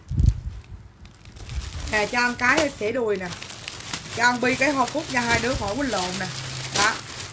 Nè cho ăn cái xẻ đùi nè. Cho ăn Bi cái hoa cúc cho hai đứa khỏi quýnh lộn nè. Đó.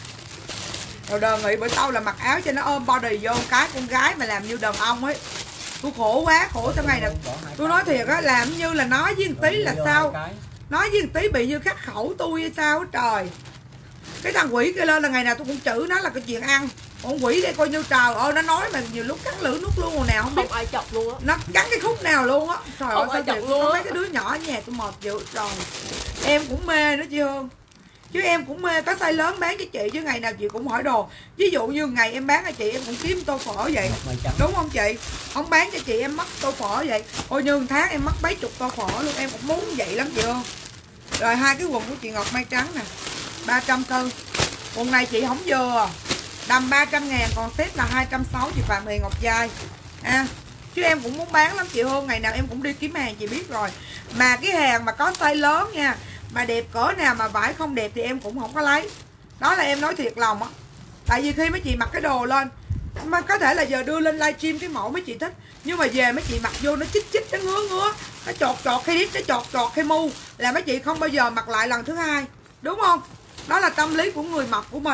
Rồi đề nghị bữa sau là mặc áo cho nó ôm body vô, cái con gái mà làm như đàn ông ấy. Tôi khổ quá, khổ trong ngày nè. Tôi nói thiệt á, làm như là nói với một tí là sao? Nói với một tí bị như khắc khẩu tôi hay sao á trời. Cái thằng quỷ kia lên là ngày nào tôi cũng chửi nó là cái chuyện ăn. Con quỷ đây coi như trời ơi, nó nói mà nhiều lúc cắn lưỡi nuốt luôn hồi nào không biết. Không ai chọc luôn á. Nó cắn cái khúc nào luôn á. Trời ơi sao chọc vậy? luôn Mấy cái đứa nhỏ ở nhà tôi mệt dữ rồi. Em cũng mê nữa chị Hương. Chứ em cũng mê, có size lớn bán cho chị chứ ngày nào chị cũng hỏi đồ. Ví dụ như ngày em bán cho chị em cũng kiếm tô phở vậy. Đúng không chị? Không bán cho chị em mất tô phở vậy. Ôi như một tháng em mất mấy chục tô phở luôn, em cũng muốn vậy lắm chị Hương. Rồi hai cái quần của chị Ngọc Mai trắng nè, ba trăm tư. Quần này chị không vừa. Đầm ba trăm ngàn còn set là hai trăm sáu mươi chị Phạm Thị Ngọc Giai. À, chứ em cũng muốn bán lắm chị Hương, ngày nào em cũng đi kiếm hàng chị biết rồi. Mà cái hàng mà có size lớn nha, mà đẹp cỡ nào mà vải không đẹp thì em cũng không có lấy. Đó là em nói thiệt lòng á. Tại vì khi mấy chị mặc cái đồ lên, Mà có thể là giờ đưa lên livestream cái mẫu mấy chị thích. Nhưng mà về mấy chị mặc vô nó chích chích, nó ngứa ngứa, nó chọt chọt hay đít, nó chọt chọt hay mu, là mấy chị không bao giờ mặc lại lần thứ hai. Đúng không? Đó là tâm lý của người mập của mình.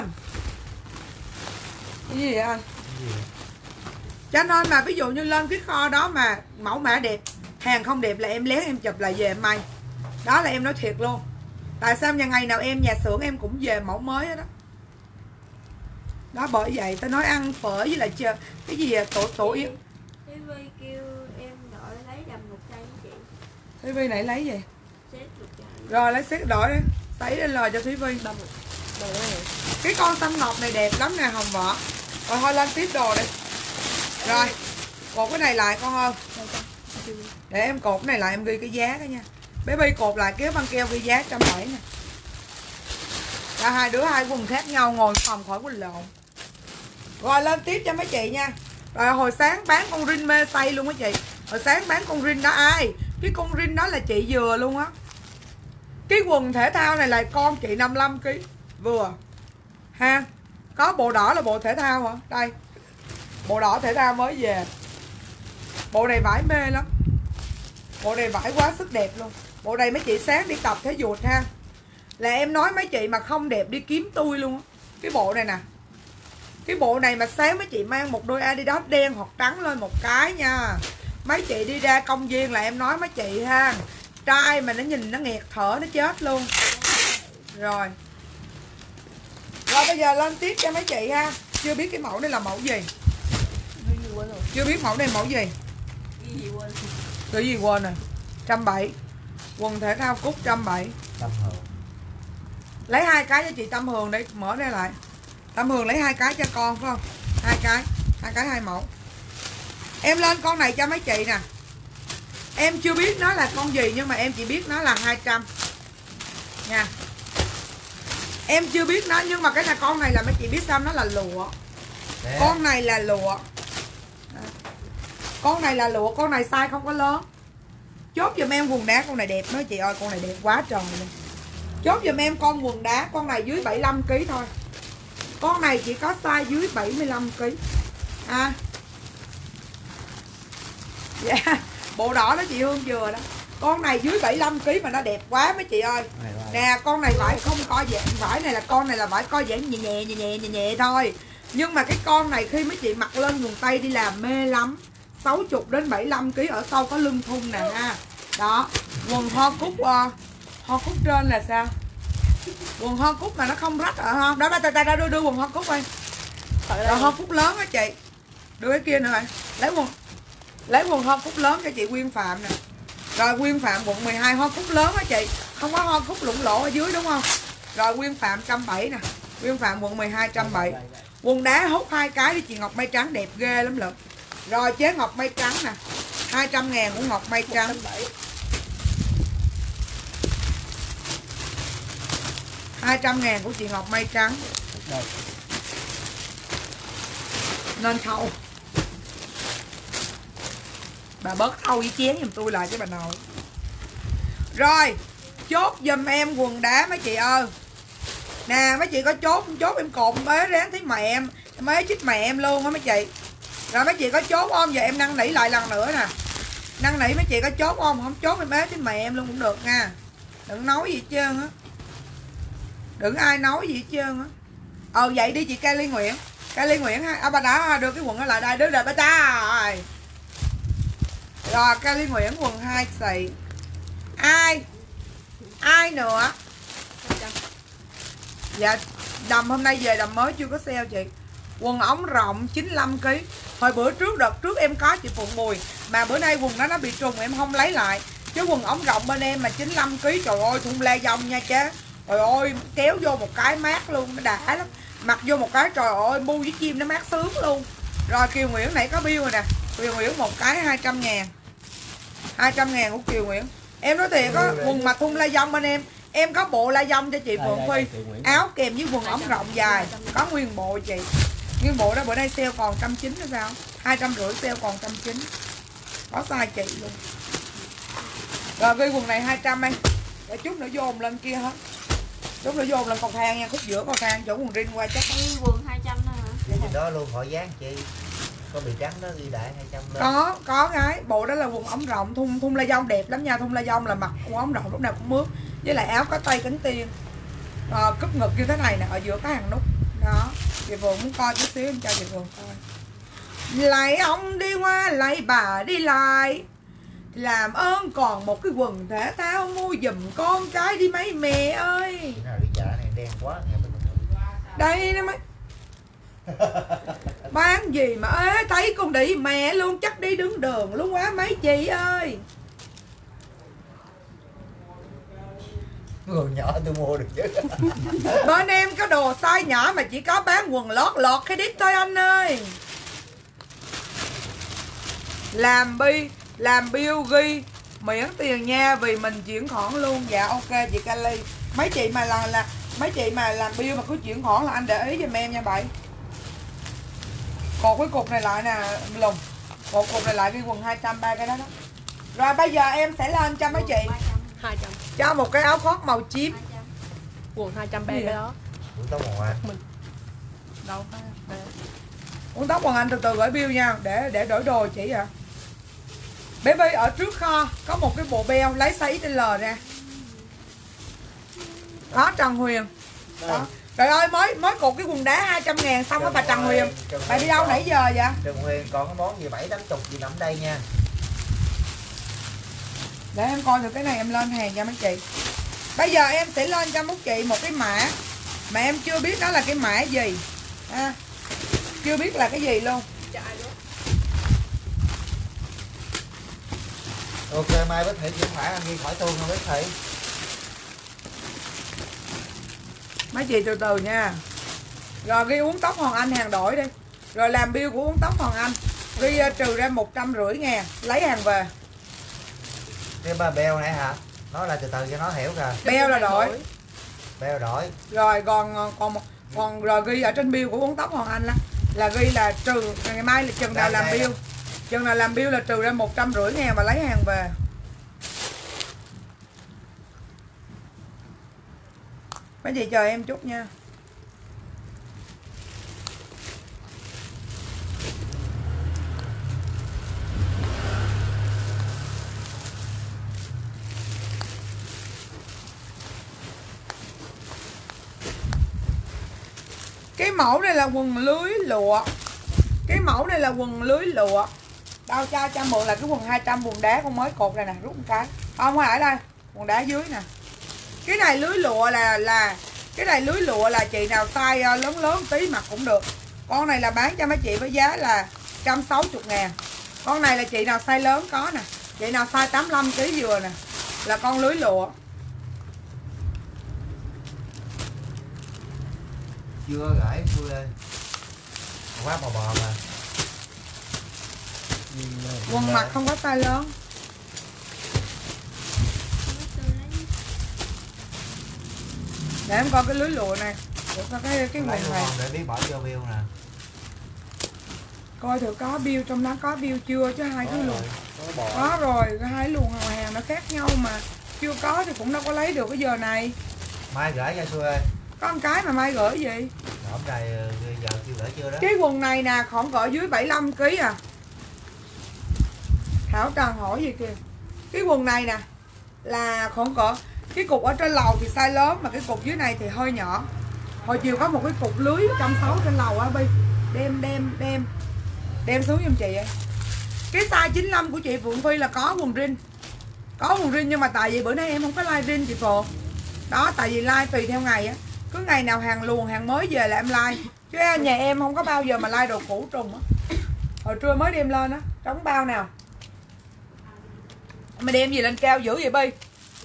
Cái gì vậy anh? Cho nên mà ví dụ như lên cái kho đó mà mẫu mã đẹp, hàng không đẹp là em lén em chụp lại về em may. Đó là em nói thiệt luôn. Tại sao nhà ngày nào em nhà xưởng em cũng về mẫu mới đó. Đó bởi vậy tao nói ăn phở với lại chờ cái gì à, tổ tổ yến. Thúy Vi kêu em đợi lấy đầm một chai với chị. Thúy Vi này lấy gì? Xếp một chai. Rồi lấy xét đổi đi. Sấy lên lời cho Thúy Vi. Đầm đồ này. Cái con xanh ngọc này đẹp lắm nè Hồng Võ. Rồi thôi lên tiếp đồ đi. Rồi cột cái này lại con ơi. Để em cột cái này lại em ghi cái giá đó nha. Baby cột lại kéo băng keo ghi giá một trăm bảy mươi nè. Là hai đứa hai quần khác nhau ngồi phòng khỏi quần lộn. Rồi lên tiếp cho mấy chị nha. Rồi hồi sáng bán con rin mê say luôn á chị. Hồi sáng bán con rin đó ai? Cái con rin đó là chị vừa luôn á. Cái quần thể thao này là con chị năm mươi lăm ki lô gam vừa. Ha. Có bộ đỏ là bộ thể thao hả? Đây. Bộ đỏ thể thao mới về. Bộ này vải mê lắm. Bộ này vải quá sức đẹp luôn. Bộ này mấy chị sáng đi tập thể dục ha. Là em nói mấy chị mà không đẹp đi kiếm tôi luôn á. Cái bộ này nè. Cái bộ này mà sáng mấy chị mang một đôi Adidas đen hoặc trắng lên một cái nha. Mấy chị đi ra công viên là em nói mấy chị ha. Trai mà nó nhìn nó nghẹt thở nó chết luôn. Rồi. Rồi bây giờ lên tiếp cho mấy chị ha. Chưa biết cái mẫu này là mẫu gì. Chưa biết mẫu này mẫu gì. Cái gì quên. Cái gì quên rồi. một trăm bảy mươi. Quần thể thao cúc một trăm bảy mươi. Tâm Hường. Lấy hai cái cho chị Tâm Hường đây, mở đây lại. Tâm Hường lấy hai cái cho con phải không? Hai cái, hai cái hai mẫu. Em lên con này cho mấy chị nè. Em chưa biết nó là con gì nhưng mà em chỉ biết nó là hai trăm. Nha. Em chưa biết nó nhưng mà cái này con này là mấy chị biết sao nó là lụa. Để. Con này là lụa. Con này là lụa, con này size không có lớn. Chốt giùm em quần đá, con này đẹp mấy chị ơi, con này đẹp quá trời luôn. Chốt giùm em con quần đá, con này dưới bảy mươi lăm ki lô gam thôi. Con này chỉ có size dưới bảy mươi lăm ki lô gam. À. Dạ, yeah. Bộ đỏ đó chị Hương vừa đó. Con này dưới bảy mươi lăm ki lô gam mà nó đẹp quá mấy chị ơi. Nè, con này vải không co giãn, vải này là con này là vải co giãn nhẹ nhẹ nhẹ nhẹ nhẹ nhẹ thôi. Nhưng mà cái con này khi mấy chị mặc lên quần tây đi làm mê lắm. sáu mươi đến bảy mươi lăm ki lô gam ở sau có lưng thun nè ha. Đó, quần ho cúc uh, ho cúc trên là sao? Quần ho cúc mà nó không rách ở ha. Đó, ta ta ta đưa đưa quần ho cúc đi. Rồi ho cúc lớn á chị. Đưa cái kia nữa rồi. Lấy quần lấy quần ho cúc lớn cho chị Quyên Phạm nè. Rồi Quyên Phạm quận mười hai ho cúc lớn á chị. Không có ho cúc lủng lỗ ở dưới đúng không? Rồi Quyên Phạm một trăm bảy mươi nè. Quyên Phạm quận mười hai một trăm bảy mươi. Quần đá hút hai cái đi chị Ngọc Mây Trắng đẹp ghê lắm lận. Rồi chế Ngọc Mây Trắng nè. hai trăm ngàn của Ngọc Mây Trắng. hai trăm ngàn của chị Ngọc Mây Trắng. Nên thâu. Bà bớt thâu với chén giùm tôi lại chứ bà nội. Rồi chốt giùm em quần đá mấy chị ơi. Nè mấy chị có chốt không? Chốt em cột bế ráng thấy mẹ em. Em ế chích mẹ em luôn á mấy chị. Rồi mấy chị có chốt không? Giờ em năn nỉ lại lần nữa nè. Năn nỉ mấy chị có chốt không? Không chốt em ế với mẹ em luôn cũng được nha. Đừng nói gì hết trơn á. Đừng ai nói gì hết trơn á. Ờ vậy đi chị Kelly Nguyễn. Kelly Nguyễn ha. À, bà đã đưa cái quần đó lại đây. Đưa rồi bà ta rồi. Rồi Kelly Nguyễn quần hai xị. Ai? Ai nữa? Dạ đầm hôm nay về đầm mới chưa có sale chị. Quần ống rộng chín mươi lăm ki lô gam. Hồi bữa trước đợt trước em có chị Phụng Bùi. Mà bữa nay quần đó nó bị trùng em không lấy lại. Chứ quần ống rộng bên em mà chín mươi lăm ki lô gam. Trời ơi thun lê dông nha chứ. Trời ơi kéo vô một cái mát luôn. Nó đã lắm. Mặc vô một cái trời ơi bu với chim nó mát sướng luôn. Rồi Kiều Nguyễn nãy có bill rồi nè. Kiều Nguyễn một cái hai trăm ngàn. hai trăm ngàn của Kiều Nguyễn. Em nói thiệt có quần mà thun lê dông bên em. Em có bộ la dông cho chị Phượng Phi. Áo kèm với quần ống rộng dài. Có nguyên bộ chị. Nguyên bộ đó bữa nay sale còn một trăm chín mươi sao? hai trăm rưỡi sale còn một trăm chín mươi. Có size chị luôn. Rồi cái quần này hai trăm em. Để chút nữa vô lên kia hết. Chút nữa vô lên cầu thang nha, khúc giữa cầu thang chỗ quần rin qua chắc. Cái quần hai trăm đó hả? trên đó luôn hỏi dán chi. Có bị trắng đó ghi đại hai trăm lên. Có, có gái, bộ đó là quần ống rộng, thun thun la dông đẹp lắm nha, thun la dông là mặc quần ống rộng lúc nào cũng mướt. Với lại áo có tay cánh tiên. À, cúp ngực như thế này nè, ở giữa có hàng nút. Đó, chị Phượng muốn coi chút xíu em cho chị Phượng coi. Lại ông đi qua, lại bà đi lại. Làm ơn còn một cái quần thể thao mua giùm con cái đi mấy mẹ ơi. Chị nào đi chợ này đen quá nghe. Đây nè mấy. Bán gì mà ế, thấy con đi mẹ luôn, chắc đi đứng đường luôn quá mấy chị ơi. Người nhỏ tôi mua được chứ. Bên em có đồ size nhỏ mà chỉ có bán quần lót lọt cái đít thôi anh ơi. Làm bi, làm bill ghi miễn tiền nha, vì mình chuyển khoản luôn. Dạ ok chị Kali. Mấy chị mà là là mấy chị mà làm bill mà cứ chuyển khoản là anh để ý giùm em nha bạn. Cột cái cục này lại nè Lùng. Cột cục này lại cái quần hai trăm ba cái đó đó. Rồi bây giờ em sẽ lên cho mấy chị hai trăm. cho một cái áo khoác màu tím. Quần hai trăm ba cái đó. Uống tóc màu anh. Mình đâu có đây. Uống tóc Hoàng Anh từ từ gửi bill nha, để để đổi đồ chị ạ. À. Baby ở trước kho có một cái bộ beo lấy size ích lờ ra. Đó Trần Huyền. Đó. Trời ơi mới mới cột cái quần đá hai trăm ngàn xong á bà Trần Huyền. Bà đi đâu nãy giờ vậy? Trần Huyền còn cái món gì bảy tám chục gì nằm đây nha. Để em coi được cái này em lên hàng cho mấy chị. Bây giờ em sẽ lên cho mấy chị một cái mã mà em chưa biết đó là cái mã gì. À, chưa biết là cái gì luôn. Ok mai Bích Thị chuyển mã anh ghi khỏi tôi không Bích Thị. Mấy chị từ từ nha. Rồi ghi uống tóc Hoàng Anh hàng đổi đi. Rồi làm bill của uống tóc Hoàng Anh. Ghi uh, trừ ra một trăm rưỡi ngàn. Lấy hàng về. Cái ba beo này hả? Nói là từ từ cho nó hiểu kìa. Beo là đổi. Beo đổi. Rồi còn còn một còn rồi ghi ở trên bill của uống tóc Hoàng Anh là là ghi là trừ ngày mai là chừng nào làm bill. Chừng nào làm bill là trừ ra một trăm rưỡi ngàn và lấy hàng về. Mấy chị chờ em chút nha. Cái mẫu này là quần lưới lụa. Cái mẫu này là quần lưới lụa. Đâu cho cho mượn là cái quần hai trăm quần đá con mới cột này nè, rút một cái. Không phải ở đây, quần đá dưới nè. Cái này lưới lụa là là cái này lưới lụa là chị nào size lớn lớn tí mặc cũng được. Con này là bán cho mấy chị với giá là một trăm sáu mươi ngàn. Con này là chị nào size lớn có nè. Chị nào size tám mươi lăm ký vừa nè. Là con lưới lụa. Chưa gãi Vui ơi. Quá bò bò mà. Quần mặc không có size lớn. Để em coi cái lưới lụa này. Để coi cái cái quần này. Để biết bỏ vô bill nè. Coi thử có bill trong đó có bill chưa chứ hai cái luồng. Có, có rồi, hai luồng hàng nó khác nhau mà chưa có thì cũng đâu có lấy được cái giờ này. Mai gửi cho Xui ơi. Có một cái mà mai gửi gì? Hôm nay giờ chưa gửi chưa đó. Cái quần này nè khoảng cỡ dưới bảy mươi lăm ký à. Thảo Trần hỏi gì kìa. Cái quần này nè là khoảng cỡ cái cục ở trên lầu thì size lớn mà cái cục dưới này thì hơi nhỏ. Hồi chiều có một cái cục lưới một trăm sáu mươi trên lầu á Bi. Đem đem đem đem xuống giùm chị ơi. Cái size chín mươi lăm của chị Phượng Phi là có quần rin. Có quần rin nhưng mà tại vì bữa nay em không có like rin chị Phượng. Đó tại vì like tùy theo ngày á. Cứ ngày nào hàng luồng hàng mới về là em like. Chứ nhà em không có bao giờ mà like đồ cũ trùng á. Hồi trưa mới đem lên á, trống bao nào. Mày đem gì lên cao dữ vậy Bi?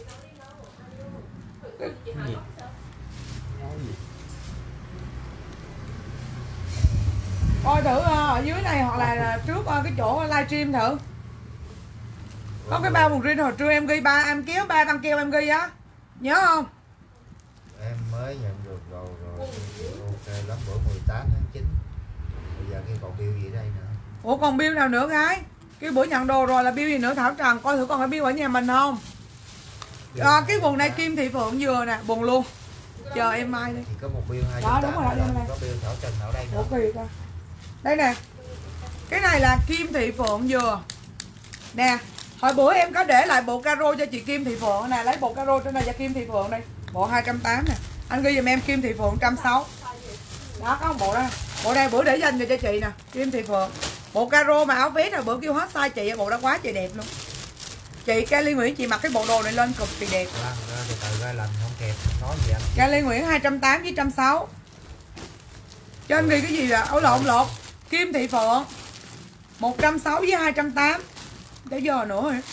Coi thử ở dưới này hoặc là trước cái chỗ livestream thử. Có cái bao quần rin hồi trưa em ghi ba em kéo ba băng keo em ghi á. Nhớ không? Em mới nhận được rồi rồi. Ok lắm bữa mười tám tháng chín. Bây giờ cái còn bill gì đây nữa? Ủa còn bill nào nữa gái? Cái bữa nhận đồ rồi là bill gì nữa Thảo Trần? Coi thử còn cái bill ở nhà mình không? À, cái quần này Kim Thị Phượng vừa nè, buồn luôn. Chờ em mai đi. Thì có một bill hai đó đúng rồi, đó, có bill Thảo Trần ở đây nữa. Ủa kỳ ta. Đây nè. Cái này là Kim Thị Phượng dừa. Nè, hồi bữa em có để lại bộ caro cho chị Kim Thị Phượng nè, lấy bộ caro trên này cho Kim Thị Phượng đây. Bộ hai trăm tám mươi nè. Anh ghi giùm em Kim Thị Phượng một trăm sáu mươi. Đó có một bộ đó. Bộ này bữa để dành cho chị nè, Kim Thị Phượng. Bộ caro mà áo vest rồi bữa kêu hết size chị, bộ đó quá trời đẹp luôn. Chị Kelly Nguyễn chị mặc cái bộ đồ này lên cực kỳ đẹp. Ra, ra từ từ ra lần không kịp nói gì anh. Kelly Nguyễn hai trăm tám mươi với một trăm sáu mươi. Trên ghi cái gì vậy? Ôi lộn lộn. Kim Thị Phượng một trăm sáu mươi với hai trăm tám mươi. Tới giờ nữa rồi.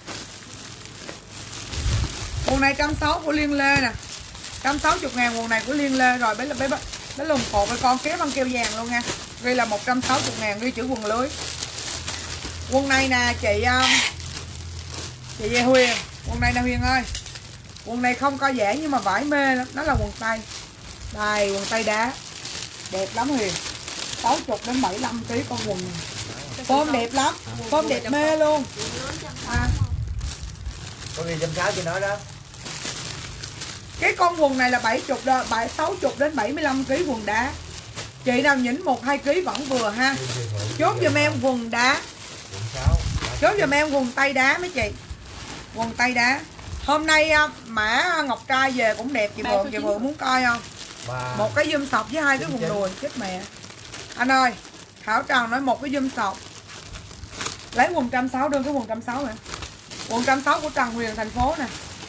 Quần này một trăm sáu mươi của Liên Lê nè. một trăm sáu mươi ngàn quần này của Liên Lê rồi. Bé bé bé lùm cột với con kéo băng keo vàng luôn nha. Ghi là một trăm sáu mươi ngàn, ghi chữ quần lưới. Quần này nè chị Chị về Huyền. Quần này nè Huyền ơi. Quần này không co giãn nhưng mà vải mê lắm. Nó là quần tây. Đây quần tây đá. Đẹp lắm Huyền. sáu mươi đến bảy mươi lăm ký con quần này. Form đẹp lắm. Form đẹp mê luôn. À. Có ghi trăm sáu chị nói đó. Cái con quần này là bảy mươi đó, sáu mươi đến bảy mươi lăm ký quần đá. Chị nào nhỉnh một hai ký vẫn vừa ha. Chốt giùm em quần đá. Chốt giùm em quần tây đá mấy chị. Quần tây đá. Hôm nay mã Ngọc Trai về cũng đẹp chị Vượng, chị Vượng muốn coi không? Một cái zoom sọc với hai cái quần đùi, chết mẹ. Anh ơi, Thảo Trần nói một cái zoom sọc. Lấy quần một trăm sáu mươi đơn cái quần một trăm sáu mươi nè. Quần một trăm sáu mươi của Trần Huyền thành phố nè.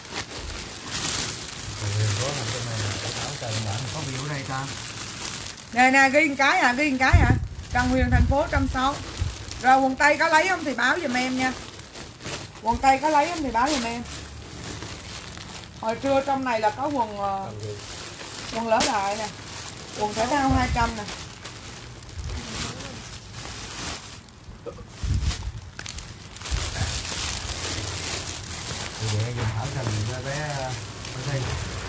Có view ở đây ta. Nè nè ghi một cái à, ghi một cái hả? Trần Huyền thành phố một trăm sáu mươi. Rồi quần tây có lấy không thì báo giùm em nha. Quần tây có lấy không thì báo giùm em. Hồi trưa trong này là có quần uh, quần lỡ đại nè. Quần thể thao hai trăm nè. Vậy dùng Thảo Trần cho bé Thi.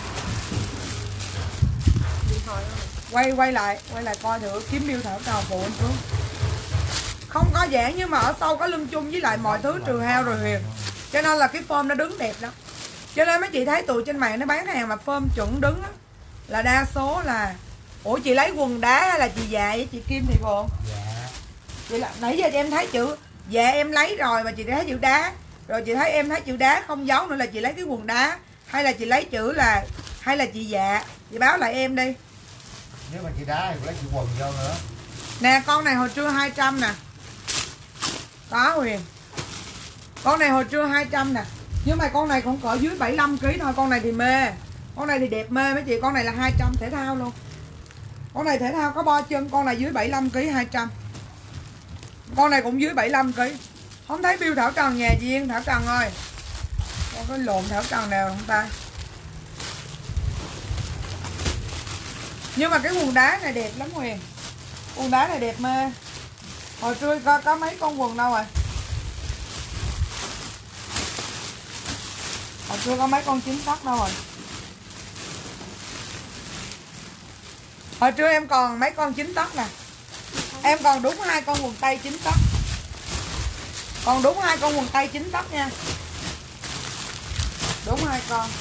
Quay quay lại, quay lại coi thử kiếm bill Thảo Trần phụ anh xuống. Không có giãn nhưng mà ở sau có lưng chung với lại mọi thứ trừ hao rồi Huyền. Cho nên là cái form nó đứng đẹp lắm. Cho nên mấy chị thấy tụi trên mạng nó bán hàng mà form chuẩn đứng á, là đa số là. Ủa chị lấy quần đá hay là chị dạ với chị Kim Thị Phượng? Dạ. Chị là nãy giờ em thấy chữ dạ em lấy rồi mà chị thấy chữ đá. Rồi chị thấy em thấy chữ đá không giấu nữa là chị lấy cái quần đá hay là chị lấy chữ là hay là chị dạ. Chị báo lại em đi. Nếu mà chị đá thì lấy chị quần vô nữa. Nè con này hồi trưa hai trăm nè. Có Huyền. Con này hồi trưa hai trăm nè. Nhưng mà con này cũng cỡ dưới bảy mươi lăm ký thôi. Con này thì mê. Con này thì đẹp mê mấy chị. Con này là hai trăm thể thao luôn. Con này thể thao có bo chân. Con này dưới bảy mươi lăm ký hai trăm. Con này cũng dưới bảy mươi lăm ký. Không thấy bill Thảo Trần nhà chị Yên. Thảo Trần ơi. Con có lộn Thảo Trần nào không ta? Nhưng mà cái quần đá này đẹp lắm Huyền. Quần đá này đẹp mê. Hồi trưa có, có mấy con quần đâu rồi. Hồi trưa có mấy con chín tấc đâu rồi. Hồi trưa em còn mấy con chín tấc nè. Em còn đúng hai con quần tây chín tấc. Còn đúng hai con quần tây chín tấc nha. Đúng hai con.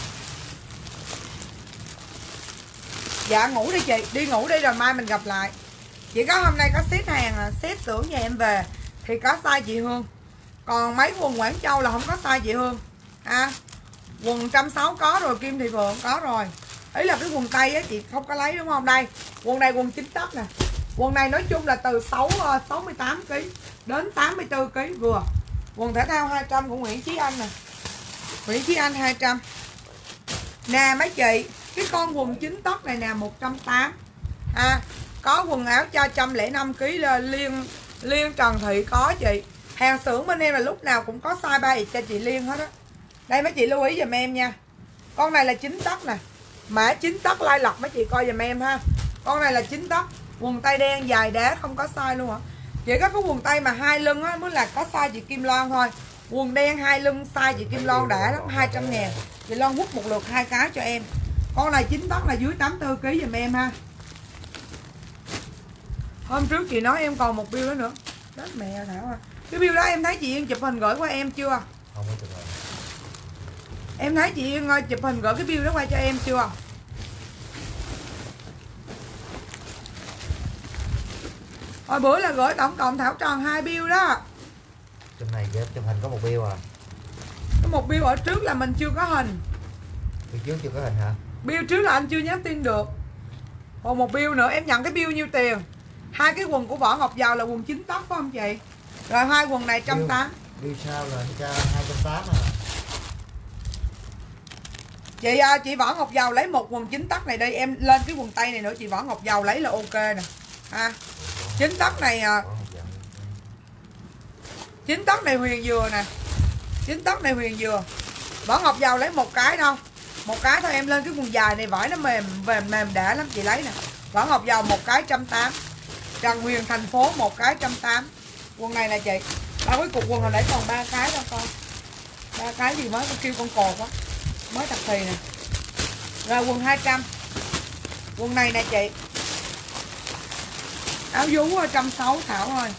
Dạ ngủ đi chị, đi ngủ đi rồi mai mình gặp lại. Chỉ có hôm nay có xếp hàng, xếp xưởng nhà em về thì có size chị Hương. Còn mấy quần Quảng Châu là không có size chị Hương. À, quần một trăm sáu mươi có rồi, Kim Thị Phượng có rồi. Ý là cái quần tây á chị không có lấy đúng không? Đây, quần này quần chín tấc nè. Quần này nói chung là từ sáu, sáu mươi tám ký đến tám mươi tư ký vừa. Quần thể thao hai trăm của Nguyễn Chí Anh nè. Nguyễn Chí Anh hai trăm. Nè mấy chị, cái con quần chín tấc này nè một trăm tám mươi. À, có quần áo cho một trăm lẻ năm ký Liên Liên Trần Thị có chị. Hàng xưởng bên em là lúc nào cũng có size ba cho chị Liên hết á. Đây mấy chị lưu ý giùm em nha. Con này là chín tấc nè. Mã chín tấc lai lọc mấy chị coi giùm em ha. Con này là chín tấc, quần tây đen dài đá không có size luôn hả? Chỉ có cái quần tây mà hai lưng á mới là có size chị Kim Loan thôi. Quần đen hai lưng size chị Kim Loan đã lắm, hai trăm ngàn. Chị Loan quất một lượt hai cái cho em. Con này chín tấc là dưới tám mươi tư ký giùm em ha. Hôm trước chị nói em còn một bill đó nữa. Chết mẹ Thảo à. Cái bill đó em thấy chị Yên chụp hình gửi qua em chưa? Không có chụp hình. Em thấy chị Yên chụp hình gửi cái bill đó qua cho em chưa? Hồi bữa là gửi tổng cộng Thảo tròn hai bill đó. Trong này trong hình có một bill à? Có một bill ở trước là mình chưa có hình. Bill trước chưa có hình hả? Bill trước là anh chưa nhắn tin được. Còn một bill nữa em nhận cái bill nhiêu tiền? Hai cái quần của Võ Ngọc Giàu là quần chín tóc phải không chị? Rồi hai quần này một trăm tám mươi. Bill sau là hai trăm tám mươi à? Chị à, chị Võ Ngọc Giàu lấy một quần chín tóc này đi, em lên cái quần tây này nữa chị Võ Ngọc Giàu lấy là ok nè. Ha. chín tóc này à, chín tóc này Huyền Dừa nè. chín tóc này Huyền Dừa. Võ Ngọc Giàu lấy một cái đâu. Một cái thôi, em lên cái quần dài này vải nó mềm mềm mềm đã lắm chị lấy nè. Võ Ngọc Giàu một cái một trăm tám mươi. Trần Huyền Thành Phố một cái một trăm tám mươi. Quần này nè chị. Ba cái cục quần hồi nãy còn ba cái đâu con. Ba cái gì mới con kêu con cột á. Mới thật thì nè. Rồi quần hai trăm. Quần này nè chị. Áo vú một trăm sáu mươi Thảo ơi.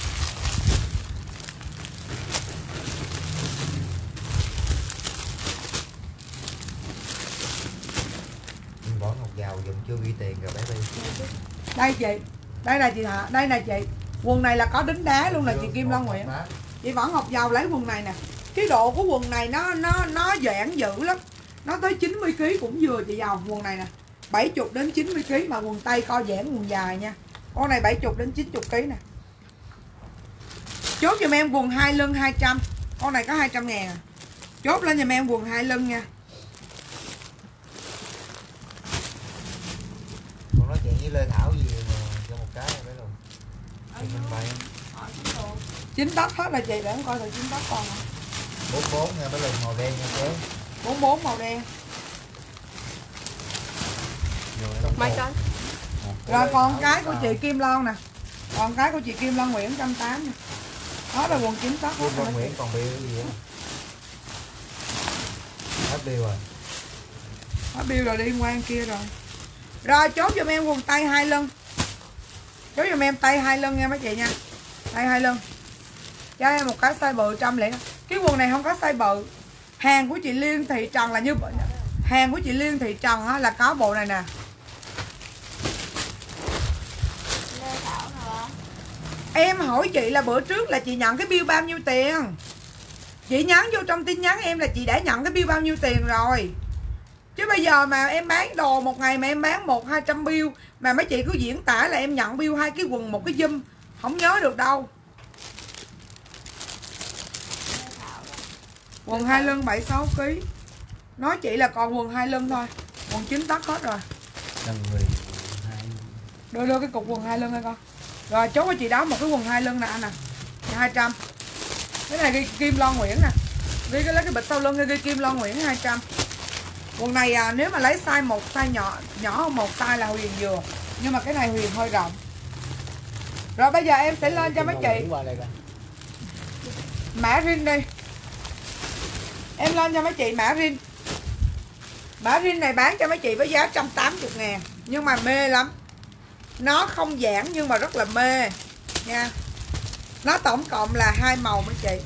Võ Ngọc Giàu dùng chưa ghi tiền rồi bé đi. Đây chị. Đây là chị Hạ, đây nè chị. Quần này là có đính đá luôn nè chị Kim Long Nguyễn. Chị Võ Ngọc Giàu lấy quần này nè. Cái độ của quần này nó nó nó giãn dữ lắm. Nó tới chín mươi ki lô gam cũng vừa chị Giàu. Quần này nè bảy mươi đến chín mươi ki lô gam mà quần tây co giãn quần dài nha. Con này bảy mươi đến chín mươi ki lô gam nè. Chốt giùm em quần hai lưng hai trăm. Con này có hai trăm ngàn à. Chốt lên giùm em quần hai lưng nha. Con nói chuyện với Lê Thảo gì mà cho một cái đấy luôn. Mình bay Chín tóc hết rồi chị, để em coi thử chín tóc còn không. bốn bốn nha, cái lưng màu đen nha chế. bốn bốn màu đen. Mấy cái? Rồi còn cái của chị Kim Loan nè. Còn cái của chị Kim Loan Nguyễn một trăm tám mươi nè. Đó là quần chín tóc hết Kim rồi. Loan Nguyễn còn bill gì á? Hết bill rồi. Hết bill rồi, đi ngoan kia rồi. Rồi chốt giùm em quần tay hai lưng. Chốt giùm em tay hai lưng nha mấy chị nha. Tay hai lưng. Cho em một cái size bự một trăm lẻ. Cái quần này không có size bự. Hàng của chị Liên Thị Trần là như hàng của chị Liên Thị Trần á, là có bộ này nè. Em hỏi chị là bữa trước là chị nhận cái bill bao nhiêu tiền. Chị nhắn vô trong tin nhắn em là chị đã nhận cái bill bao nhiêu tiền rồi. Chứ bây giờ mà em bán đồ một ngày mà em bán một hai trăm bill mà mấy chị cứ diễn tả là em nhận bill hai cái quần một cái dùm, không nhớ được đâu. Quần hai lưng bảy mươi sáu ki lô gam. Nói chị là còn quần hai lưng thôi. Quần chín tóc hết rồi. Đưa đưa cái cục quần hai lưng đây con. Rồi chốt cho chị đó một cái quần hai lưng nè anh nè. hai trăm. Cái này ghi Kim Loan Nguyễn nè. Ghi cái lấy cái bịch sau lưng ghi Kim Loan Nguyễn hai trăm. Quần này à, nếu mà lấy size một size nhỏ nhỏ hơn một size là Huyền vừa. Nhưng mà cái này Huyền hơi rộng. Rồi bây giờ em sẽ lên cho mấy chị mã rin đi. Em lên cho mấy chị mã rin. Mã rin này bán cho mấy chị với giá một trăm tám mươi ngàn. Nhưng mà mê lắm. Nó không giãn nhưng mà rất là mê nha. Nó tổng cộng là hai màu mấy chị.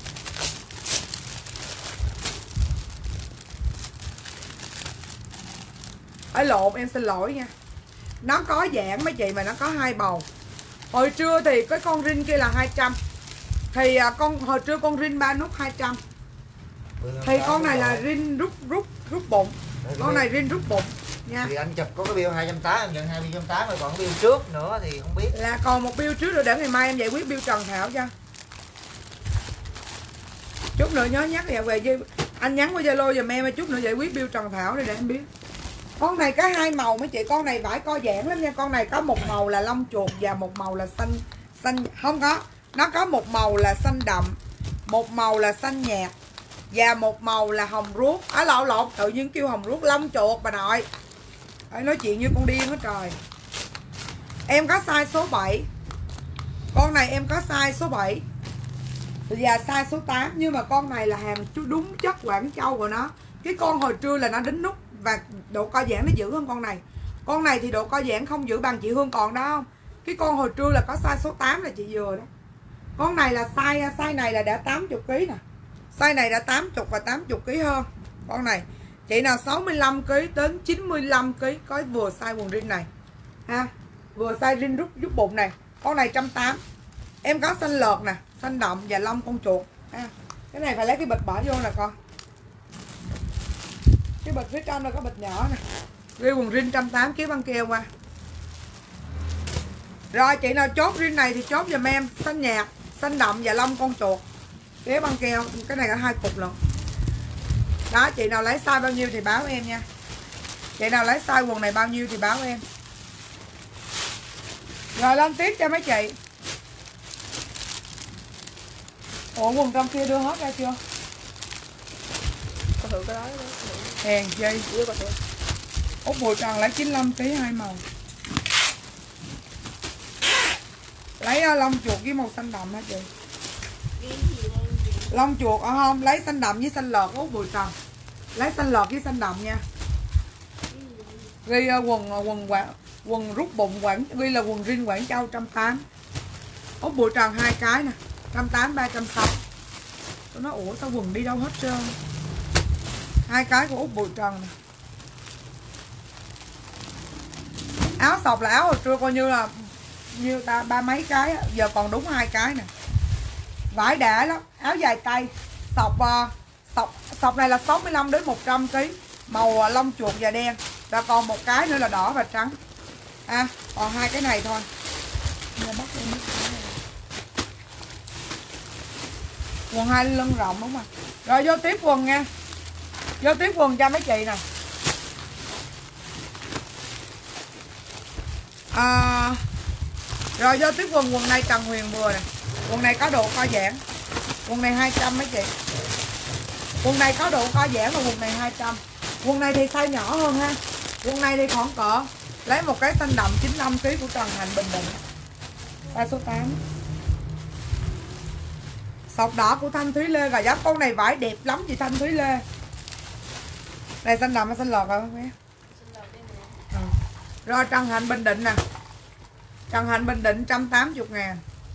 Ở lộn, em xin lỗi nha. Nó có giãn mấy chị mà nó có hai màu. Hồi trưa thì cái con rin kia là hai trăm. Thì à, con hồi trưa con rin ba nút hai trăm. Thì con này là rin rút rút rút bụng. Con này rin rút bụng nha. Thì anh chụp có cái bill hai trăm tám mươi, em nhận hai bill một trăm tám mươi, còn cái bill trước nữa thì không biết. Là còn một bill trước rồi, để ngày mai em giải quyết bill Trần Thảo cho. Chút nữa nhớ nhắc về về anh nhắn qua Zalo giùm em, chút nữa giải quyết bill Trần Thảo để để em biết. Con này có hai màu mấy chị, con này vải co giãn lắm nha. Con này có một màu là lông chuột và một màu là xanh xanh không có. Nó có một màu là xanh đậm, một màu là xanh nhạt và một màu là hồng ruốc. Á à, lộn lộn, tự nhiên kêu hồng ruốc, lông chuột bà nội. Phải nói chuyện như con điên hết trời. Em có size số bảy. Con này em có size số bảy và size số tám. Nhưng mà con này là hàng đúng chất Quảng Châu của nó. Cái con hồi trưa là nó đính nút và độ co giãn nó giữ hơn con này. Con này thì độ co giãn không giữ bằng chị Hương còn đó không. Cái con hồi trưa là có size số tám là chị vừa đó. Con này là size size này là đã tám mươi ki lô gam nè. Size này đã tám mươi và tám mươi ki lô gam hơn. Con này chị nào sáu mươi lăm ki lô gam đến chín mươi lăm ki lô gam có vừa size quần rin này ha. Vừa size rin rút rút bụng này. Con này một trăm tám mươi. Em có xanh lợt nè, xanh đậm và lông con chuột ha. Cái này phải lấy cái bịch bỏ vô nè con. Cái bịch phía trong là có bịch nhỏ nè. Ghi quần rin một trăm tám mươi ký băng keo qua. Rồi chị nào chốt rin này thì chốt giùm em. Xanh nhạt, xanh đậm và lông con chuột, kế băng keo. Cái này có hai cục lận. Đó, chị nào lấy size bao nhiêu thì báo em nha. Chị nào lấy size quần này bao nhiêu thì báo em. Rồi lên tiếp cho mấy chị. Ủa quần trong kia đưa hết ra chưa? Có thử cái đó. Hèn dây. Đưa có thử. Út Bùi Trần lấy chín mươi lăm ký hai màu. Lấy uh, lông chuột với màu xanh đậm hả chị? Lông chuột ở không? Lấy xanh đậm với xanh lợt Út Bùi Trần. Lấy xanh lợt với xanh đậm nha. Ghi uh, quần uh, quần quần, quần rút bụng Quảng, ghi là quần rin Quảng Châu một trăm tám mươi. Út Bùi Trần hai cái nè, một trăm tám mươi, ba trăm sáu mươi. Tôi nói ủa sao quần đi đâu hết trơn. Hai cái của Út Bùi Trần nè. Áo sọc là áo hồi trưa coi như là như ta ba mấy cái, giờ còn đúng hai cái nè. Vải đã lắm, áo dài tay, sọc uh, sọc sọc này là sáu mươi lăm đến một trăm ký, màu uh, lông chuột và đen. Và còn một cái nữa là đỏ và trắng. À, còn hai cái này thôi. Bắt lên quần hai lưng rộng đúng không? Rồi vô tiếp quần nha. Vô tiếp quần cho mấy chị nè. À, rồi vô tiếp quần quần này Trần Huyền vừa nè. Quần này có độ co giãn. Quần này hai trăm mấy chị. Quần này có độ co giãn và quần này hai trăm. Quần này thì size nhỏ hơn ha. Quần này thì khoảng cỡ. Lấy một cái xanh đậm chín mươi lăm ký của Trần Hành Bình Định. Size số tám. Sọc đỏ của Thanh Thúy Lê. Gà giáp con này vải đẹp lắm chị Thanh Thúy Lê. Này xanh đậm hay xanh lọt hả bé? Ừ. Rồi Trần Hạnh Bình Định nè. Trần Hạnh Bình Định một trăm tám mươi ngàn.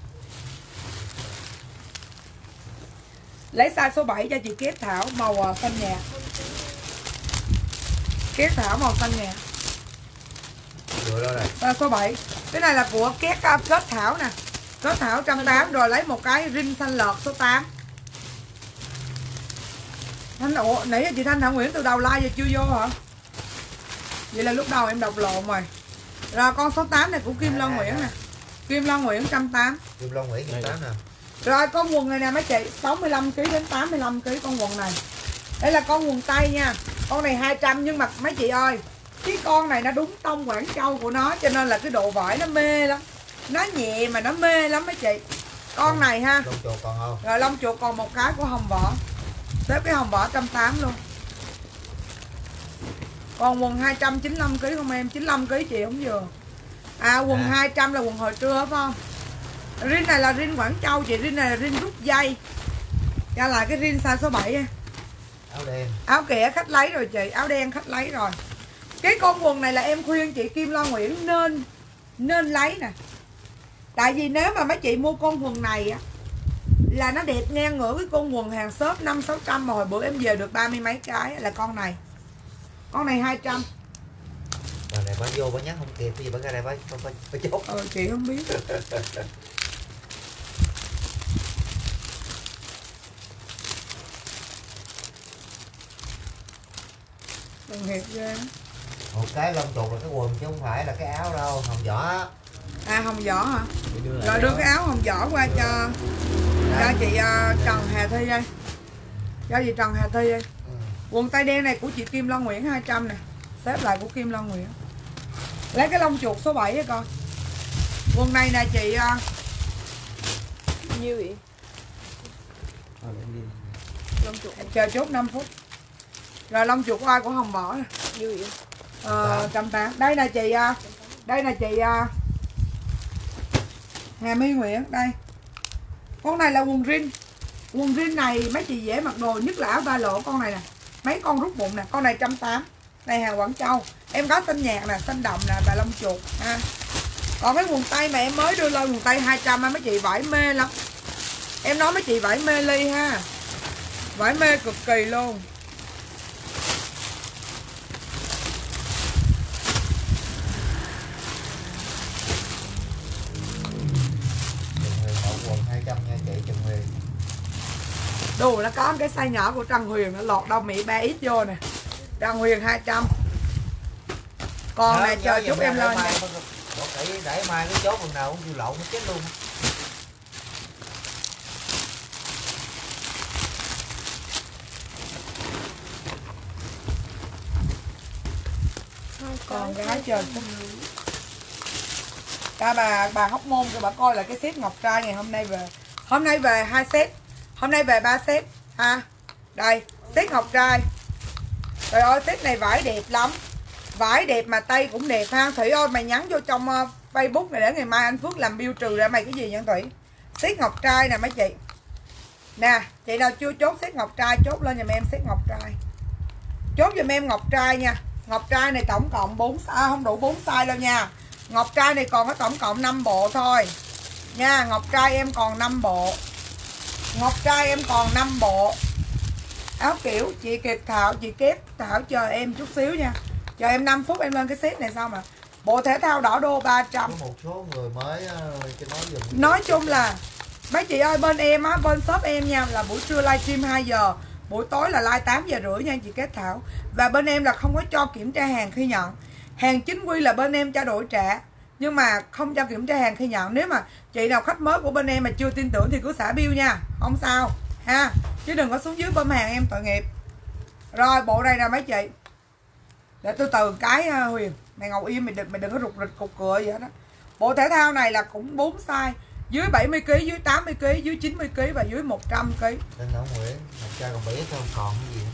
Lấy size số bảy cho chị Kết Thảo màu xanh nhạt. Kết Thảo màu xanh nhạt. Size số bảy. Cái này là của Kết Kết Thảo nè. Kết Thảo một trăm tám mươi. Rồi lấy một cái rin xanh lợt số tám. Thanh, ủa, nãy chị Thanh Thảo Nguyễn từ đầu like giờ chưa vô hả? Vậy là lúc đầu em đọc lộn rồi. Rồi con số tám này của Kim Loan Nguyễn nè. Kim Loan Nguyễn một trăm tám mươi. Kim Loan Nguyễn một trăm tám mươi nè. Rồi con quần này nè mấy chị, sáu mươi lăm ký đến tám mươi lăm ký con quần này. Đây là con quần tây nha. Con này hai trăm nhưng mà mấy chị ơi, cái con này nó đúng tông Quảng Châu của nó cho nên là cái độ vải nó mê lắm. Nó nhẹ mà nó mê lắm mấy chị. Con này ha. Lông chuột còn không? Rồi lông chuột còn một cái của Hồng Võ. Xếp cái Hồng Võ một trăm tám mươi luôn. Còn quần hai trăm chín mươi lăm ký không em? chín mươi lăm ký chị không vừa. À quần à. hai trăm là quần hồi trưa phải không? Rin này là rin Quảng Châu chị, rin này là rin rút dây. Ra lại cái rin size số bảy á. Áo đen. Áo kẻ khách lấy rồi chị, áo đen khách lấy rồi. Cái con quần này là em khuyên chị Kim Loan Nguyễn nên nên lấy nè. Tại vì nếu mà mấy chị mua con quần này á là nó đẹp ngang ngửa cái con quần hàng shop năm sáu trăm mà hồi bữa em về được ba mươi mấy cái là con này. Con này hai trăm. Bà này bà vô bà nhắn không kịp, gì bà ra đây bà không phải bà chốt. Ờ chị không biết. Đừng hiệp ghê. Một cái lông chuột là cái quần chứ không phải là cái áo đâu, Hồng Võ. À Hồng Võ hả? Rồi đưa cái áo Hồng Võ qua cho cho chị uh, Trần Hà Thi đây. Cho chị Trần Hà Thi đây. Ừ. Quần tay đen này của chị Kim Loan Nguyễn hai trăm nè. Xếp lại của Kim Loan Nguyễn. Lấy cái lông chuột số bảy với con. Quần này nè chị uh... nhiêu vậy? Lông chuột chờ chốt năm phút. Rồi lông chuột của ai của Hồng Võ nè. nhiêu vậy? Ờ một trăm tám mươi. Đây nè chị uh... đây nè chị uh... Hà My Nguyễn đây. Con này là quần rin. Quần rin này mấy chị dễ mặc đồ, nhất là áo ba lỗ con này nè. Mấy con rút bụng nè, con này một trăm tám mươi. Này hàng Quảng Châu. Em có xanh nhạt nè, xanh đậm nè và lông chuột ha. Còn cái quần tây mà em mới đưa lên quần tây hai trăm á, mấy chị vải mê lắm. Em nói mấy chị vải mê ly ha. Vải mê cực kỳ luôn. Đồ nó có cái size nhỏ của Trần Huyền nó lọt đâu Mỹ ba ít vô nè. Trần Huyền hai trăm. Còn này chờ chút em lên nha. Bỏ kỹ để mai cái chốt phần nào cũng chịu lộn nó chết luôn. Còn gái chờ chút. Cả bà bà Hóc Môn cho bà coi là cái set ngọc trai ngày hôm nay về. Hôm nay về hai set. Hôm nay về ba set ha. Đây, set ngọc trai. Trời ơi, set này vải đẹp lắm. Vải đẹp mà tay cũng đẹp ha. Thủy ơi mày nhắn vô trong uh, Facebook này để ngày mai anh Phước làm bill trừ ra mày cái gì nha Thủy. Set ngọc trai nè mấy chị. Nè, chị nào chưa chốt set ngọc trai chốt lên giùm em set ngọc trai. Chốt giùm em ngọc trai nha. Ngọc trai này tổng cộng bốn à, không đủ bốn size đâu nha. Ngọc trai này còn có tổng cộng năm bộ thôi. Nha, ngọc trai em còn năm bộ. Ngọc trai em còn năm bộ. Áo kiểu chị Kiệt Thảo, chị Kép Thảo chờ em chút xíu nha. Chờ em năm phút em lên cái set này sao mà. Bộ thể thao đỏ đô ba trăm. Có một số người mới cho nói dùm. Nói chung là mấy chị ơi bên em á, bên shop em nha là buổi trưa livestream hai giờ, buổi tối là live tám giờ rưỡi nha chị Kết Thảo. Và bên em là không có cho kiểm tra hàng khi nhận. Hàng chính quy là bên em cho đổi trả, nhưng mà không cho kiểm tra hàng khi nhận. Nếu mà chị nào khách mới của bên em mà chưa tin tưởng thì cứ xả bill nha, không sao ha, chứ đừng có xuống dưới bơm hàng em tội nghiệp. Rồi bộ này nè mấy chị, để từ từ cái Huyền mày ngồi im, mày đừng mày đừng có rụt rịch cục cửa gì hết đó. Bộ thể thao này là cũng bốn size, dưới bảy mươi ki lô gam, dưới tám mươi ki lô gam, dưới chín mươi ki lô gam và dưới một trăm ki lô gam. Tên Nguyễn Nguyễn, một trai còn bé thôi, còn cái gì?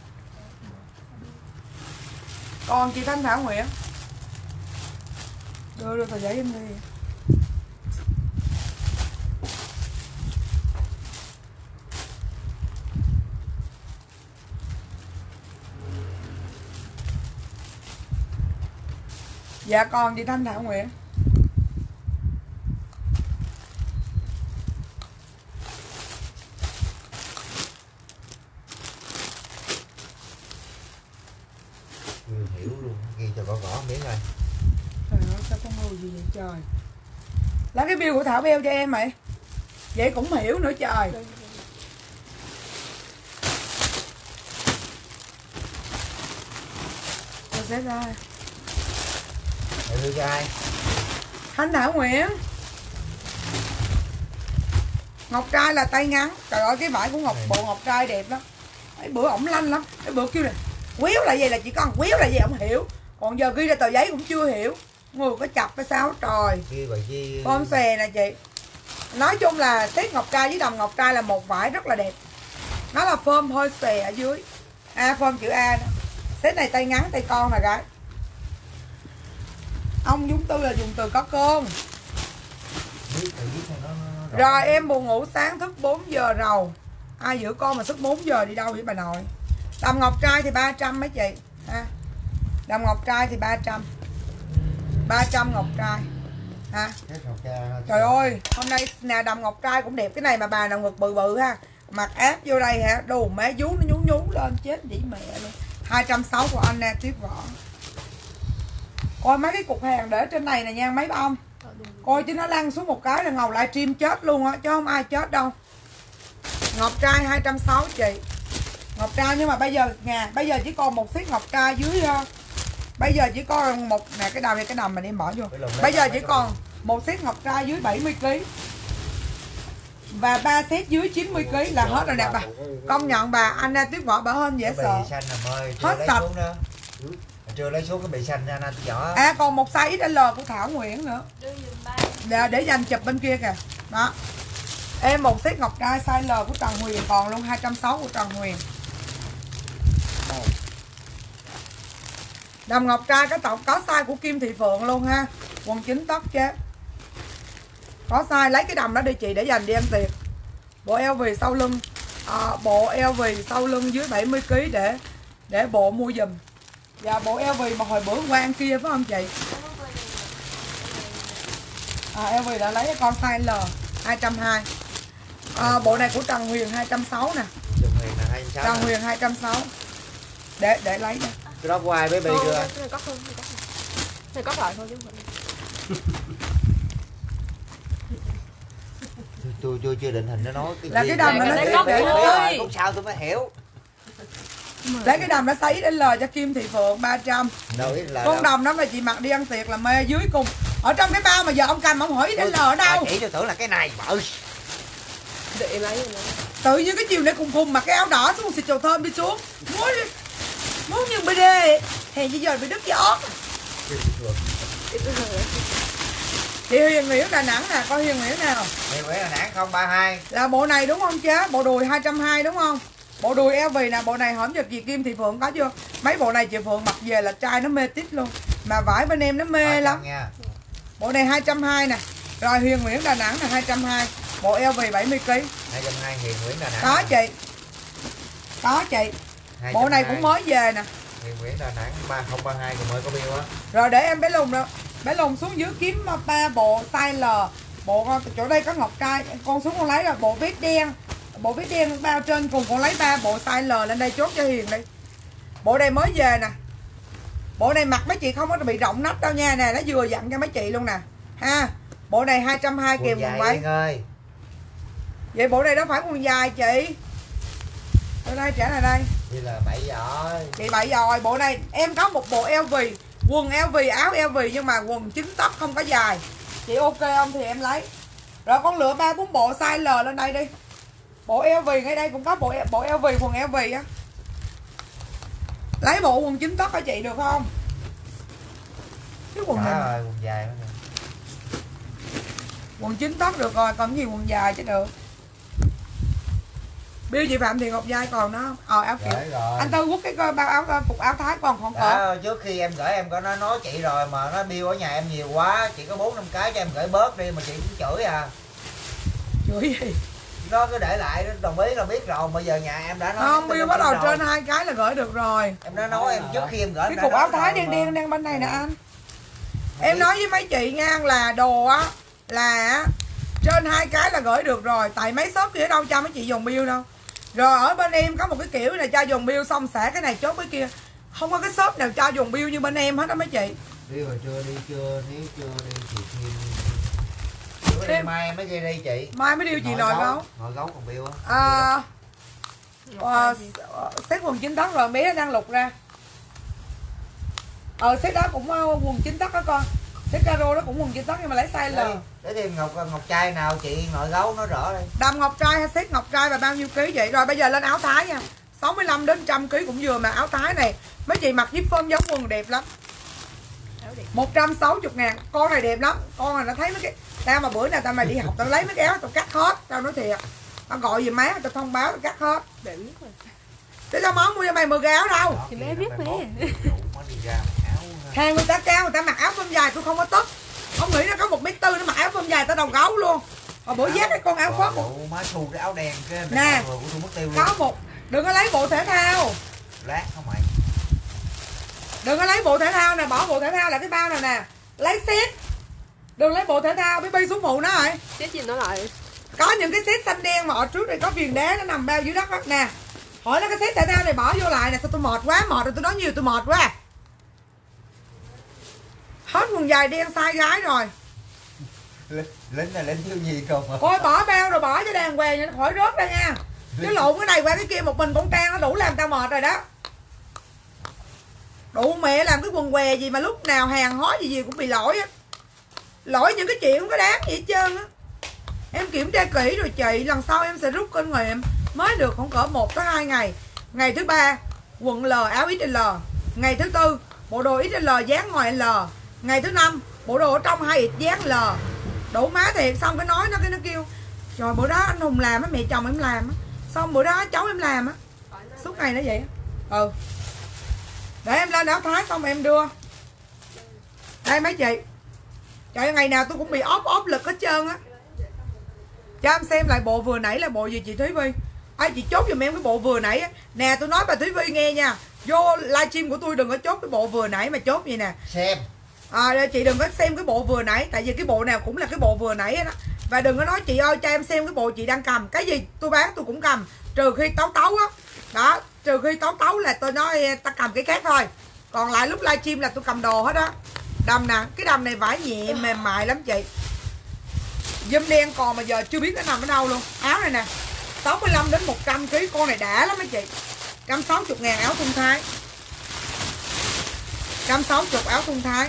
Còn chị Thanh Thảo Nguyễn, đưa đưa tờ giấy em đi. Dạ còn chị Thanh Thảo Nguyễn. Hiểu luôn, ghi cho gõ gõ miếng này. Trời ơi sao con ngu gì vậy trời. Lấy cái bill của Thảo beo cho em mày. Vậy cũng hiểu nữa trời. Rồi xếp ra. Mày đưa cho ai? Thanh Thảo Nguyễn. Ngọc trai là tay ngắn. Trời ơi cái vải của Ngọc bộ ngọc trai đẹp lắm. Cái bữa ổng lanh lắm. Cái bữa kêu này quéo là gì là chỉ con quéo là gì ổng hiểu. Còn giờ ghi ra tờ giấy cũng chưa hiểu. Người có chập cái sao trời. Ghi bài chi. Con xòe nè chị. Nói chung là set ngọc trai với đầm ngọc trai là một vải rất là đẹp. Nó là phơm hơi xòe ở dưới. A phơm chữ A đó. Set này tay ngắn tay con nè gái. Ông Dũng Tư là dùng từ có cơn. Rồi em buồn ngủ sáng thức bốn giờ rầu. Ai giữ con mà thức bốn giờ đi đâu vậy bà nội. Đầm ngọc trai thì ba trăm mấy chị ha. Đầm ngọc trai thì ba trăm. ba trăm ngọc trai ha. Trời ơi hôm nay nè đầm ngọc trai cũng đẹp. Cái này mà bà nào ngực bự bự ha, mặc áp vô đây hả, đồ má vú nó nhú nhú lên chết dĩ mẹ luôn. Hai trăm sáu mươi của anh nè tiếp vỏ. Coi mấy cái cục hàng để trên này nè nha mấy ông. Coi chứ nó lăn xuống một cái là ngầu lại stream chết luôn á, chứ không ai chết đâu. Ngọc trai hai trăm sáu mươi chị. Ngọc trai nhưng mà bây giờ nhà bây giờ chỉ còn một set ngọc trai dưới uh, bây giờ chỉ còn một nè cái đầu này cái đầm mình em bỏ vô. Bây giờ chỉ còn một set ngọc trai dưới bảy mươi ki lô gam và ba set dưới chín mươi ki lô gam là hết rồi nè bà. Công nhận bà anh ra tiếp vỏ bả hơn dễ sợ. Hết sạch. Chưa lấy xuống cái bị xanh ra anh vỏ. À còn một size ích lờ của Thảo Nguyễn nữa. Để, để dành chụp bên kia kìa. Đó. Em một set ngọc trai size L của Trần Huyền còn luôn, hai trăm sáu mươi của Trần Huyền. Đầm ngọc trai có tổng có size của Kim Thị Phượng luôn ha. Quần chính tóc chết. Có size lấy cái đầm đó đi chị để dành đi ăn tiệc. Bộ eo vì sau lưng. À, bộ eo vì sau lưng dưới bảy mươi ki lô gam để để bộ mua giùm. Và bộ eo vì mà hồi bữa qua ăn kia phải không chị? À, eo vì đã lấy cái con size L hai trăm hai mươi. À, bộ này của Trần Huyền hai trăm sáu mươi nè. Trần Huyền là hai trăm sáu mươi. Trần Huyền hai trăm sáu mươi. Để để lấy nha. Cái đó của ai bé bị chưa? Này có không? Này có lại thôi chứ không phải. tôi chưa chưa định hình nó nói cái Là gì. cái đầm Là nó cái xếp đầm để nó nó ơi. rồi, cũng sao tôi mới hiểu. lấy cái đầm nó size ích lờ cho Kim Thị Phượng ba trăm. Đâu ít là Con đâu. đầm đó mà chị mặc đi ăn tiệc là mê dưới cùng. Ở trong cái bao mà giờ ông cầm ông hỏi ích lờ ở đâu. Bà chỉ tôi tưởng là cái này bự. Để em lấy rồi nè. Tự nhiên cái chiều nay cùng cùng mặc cái áo đỏ xuống xịt dầu thơm đi xuống. Muốn muốn như bê đê. Hèn gì giờ bị đứt gió. Ít rồi. Chị Huyền Nguyễn Đà Nẵng nè, coi Huyền Nguyễn nào. Thì Nguyễn là nãng không ba hai. Là bộ này đúng không chứ? Bộ đùi hai trăm hai mươi đúng không? Bộ đùi eo vì nè, bộ này hổm giờ chị Kim Thị Phượng có chưa? Mấy bộ này chị Phượng mặc về là trai nó mê tít luôn. Mà vải bên em nó mê lắm. Nha. Bộ này hai trăm hai mươi nè. Rồi Huyền Nguyễn Đà Nẵng là hai trăm hai mươi. Bộ eo vì bảy mươi ki lô gam. hai trăm hai mươi Hiền Nguyễn Đà Nẵng. Có chị. Có chị. Bộ này cũng mới về nè. Hiền Nguyễn Đà Nẵng ba không ba hai còn mới có bill á. Rồi để em bé Lùng đâu. Bé Lùng xuống dưới kiếm ba bộ size L. Bộ con chỗ đây có ngọc trai, con xuống con lấy là bộ vết đen. Bộ vết đen bao trên cùng con lấy ba bộ size L lên đây chốt cho Hiền đi. Bộ này mới về nè. Bộ này mặc mấy chị không có bị rộng nách đâu nha nè, nó vừa dặn cho mấy chị luôn nè. Ha. Bộ này hai trăm hai mươi kèm quần váy. ơi. Vậy bộ này đâu phải quần dài chị. Ở đây trả lại đây. Vậy là bảy rồi. Chị bậy rồi, bộ này em có một bộ eo vì, quần eo vì, áo eo vì nhưng mà quần chính tóc không có dài. Chị ok không thì em lấy. Rồi con lựa ba bốn bộ size L lên đây đi. Bộ eo vì ngay đây cũng có bộ bộ eo vì, quần eo vì á. Lấy bộ quần chính tóc hả chị được không? Cái quần này rồi, quần dài nữa. quần chính tóc được rồi, còn gì quần dài chứ được. Bill chị Phạm Thị Ngọc Giai còn đó không? Ờ áo kiểu. Rồi. Anh Tư Quốc cái coi bao áo phục áo Thái còn không có. Đó, trước khi em gửi em có nó nói chị rồi mà nó bill ở nhà em nhiều quá, chị có bốn năm cái cho em gửi bớt đi mà chị cũng chửi à. Chửi gì? Nó cứ để lại nó đồng ý là biết rồi, bây giờ nhà em đã nói. Không, Bill bắt đầu trên hai cái là gửi được rồi. Em đã nói em trước khi em gửi. Cái cục áo Thái đen đen đang bên này nè anh. Em nói với mấy chị nha là đồ á là trên hai cái là gửi được rồi, tại mấy shop kia đâu cho mấy chị dùng bill đâu. Rồi ở bên em có một cái kiểu là cho dùng bill xong xả cái này chốt cái kia. Không có cái shop nào cho dùng bill như bên em hết đó mấy chị. Bill rồi chưa đi chưa, nếu chưa đi thì thêm. Bữa đi mai em mới đi đi chị. Mai mới điêu chị nồi gấu. Nồi gấu còn bill á. À, à, xét quần chính tóc rồi bé đang lục ra. Ờ xét đó cũng uh, quần chính tóc đó con. Xét caro đó cũng quần chính tóc nhưng mà lấy size L. Để thêm ngọc ngọc trai nào chị nồi gấu nó rõ đi. Đầm ngọc trai hay xét ngọc trai và bao nhiêu ký vậy? Rồi bây giờ lên áo Thái nha. sáu mươi lăm đến một trăm ký cũng vừa mà áo Thái này. Mấy chị mặc zip form giống quần đẹp lắm. một trăm sáu mươi ngàn. Con này đẹp lắm. Con này nó thấy mấy cái. Tao mà bữa nào tao mày đi học tao lấy mấy cái áo tao cắt hết. Tao nói thiệt. Tao gọi về má tao thông báo tao cắt hết. Để biết rồi. Thế sao má mua cho mày mười cái áo đâu? Thì bé biết nè. Hàng người ta cao người ta mặc áo phông dài tôi không có tức. Không nghĩ nó có một mét tư nó mặc áo phông dài tao đầu gấu luôn. Hồi bữa dắt cái con áo phớt một. Má xù cái áo đen cái nè của tôi mất tiêu luôn. Có một. Đừng có lấy bộ thể thao. Lát không mày. Đừng có lấy bộ thể thao nè, bỏ bộ thể thao là cái bao nào nè. Lấy set. Đừng lấy bộ thể thao, bí bi xuống phụ nó rồi. Chết gì nó lại. Có những cái set xanh đen mà ở trước đây có viền đá nó nằm bao dưới đất đó nè. Hỏi nó cái set thể thao này bỏ vô lại nè, sao tôi mệt quá, mệt rồi tôi nói nhiều tôi mệt quá. Hết quần dài đen size gái rồi. Lính này lính thiếu gì không mà. Coi bỏ bao rồi bỏ cho đàng hoàng nha, nó khỏi rớt ra nha. Cái lộn cái này qua cái kia một mình con Trang nó đủ làm tao mệt rồi đó. Đủ mẹ làm cái quần què gì mà lúc nào hàng hóa gì gì cũng bị lỗi á. Lỗi những cái chuyện không có đáng gì hết trơn á. Em kiểm tra kỹ rồi chị, lần sau em sẽ rút kinh nghiệm. Mới được khoảng cỡ một tới hai ngày. Ngày thứ ba quần L áo ích lờ. Ngày thứ tư bộ đồ ích lờ dáng ngoài L. Ngày thứ năm bộ đồ ở trong hai ích dáng L. Đủ má thiệt. Xong cái nói nó cái nó kêu trời bữa đó anh Hùng làm á, mẹ chồng em làm á, xong bữa đó cháu em làm á, suốt ngày nó vậy á. Ừ để em lên áo Thái xong em đưa đây mấy chị. Trời ơi, ngày nào tôi cũng bị ốp ốp lực hết trơn á. Cho em xem lại bộ vừa nãy là bộ gì chị Thúy Vi. Ai chị chốt giùm em cái bộ vừa nãy á. Nè tôi nói bà Thúy Vi nghe nha, vô livestream của tôi đừng có chốt cái bộ vừa nãy mà chốt gì nè. Xem À, chị đừng có xem cái bộ vừa nãy, tại vì cái bộ nào cũng là cái bộ vừa nãy đó. Và đừng có nói chị ơi cho em xem cái bộ chị đang cầm. Cái gì tôi bán tôi cũng cầm, trừ khi tấu tấu á. Đó, trừ khi tấu tấu là tôi nói ta cầm cái khác thôi. Còn lại lúc livestream là tôi cầm đồ hết á. Đầm nè, cái đầm này vải nhẹ mềm mại lắm chị. Dâm đen còn mà giờ chưa biết nó nằm ở đâu luôn. Áo này nè sáu mươi lăm đến một trăm ký, con này đã lắm mấy chị. một trăm sáu mươi ngàn áo thun thái, một trăm sáu mươi áo thun thái.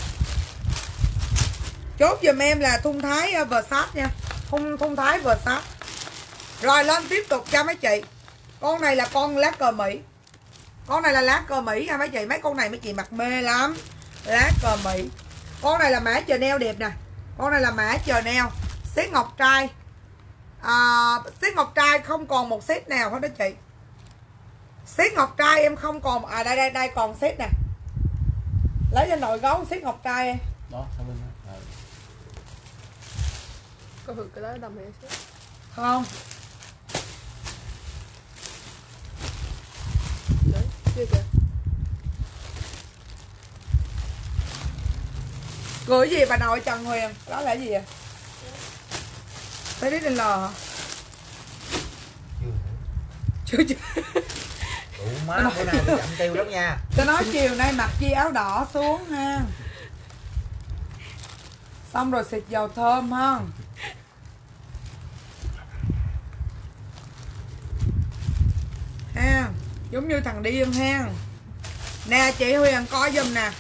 Chốt giùm em là thun thái uh, Versace nha. Thun, thun thái Versace. Rồi lên tiếp tục cho mấy chị. Con này là con lá cờ Mỹ. Con này là lá cờ Mỹ nha mấy chị. Mấy con này mấy chị mặc mê lắm. Lá cờ Mỹ. Con này là mã Chanel đẹp nè. Con này là mã Chanel. Set ngọc trai. à, Set ngọc trai không còn một set nào hết đó chị. Set ngọc trai em không còn. À đây đây đây còn set nè. Lấy cho nội gấu set ngọc trai em. Đó, sao bên đó. Có thử cái đó đồng hay chứ? Không. Đấy, chưa kìa. Gửi gì bà nội Trần Huyền? Đó là gì vậy? Thấy đến L hả? Chưa Chưa chưa. đủ má bữa nay tôi chậm tiêu lắm nha. Tôi nói chiều nay mặc chi áo đỏ xuống ha. Xong rồi xịt dầu thơm ha. Ha, giống như thằng điên ha. Nè chị Huyền coi giùm nè.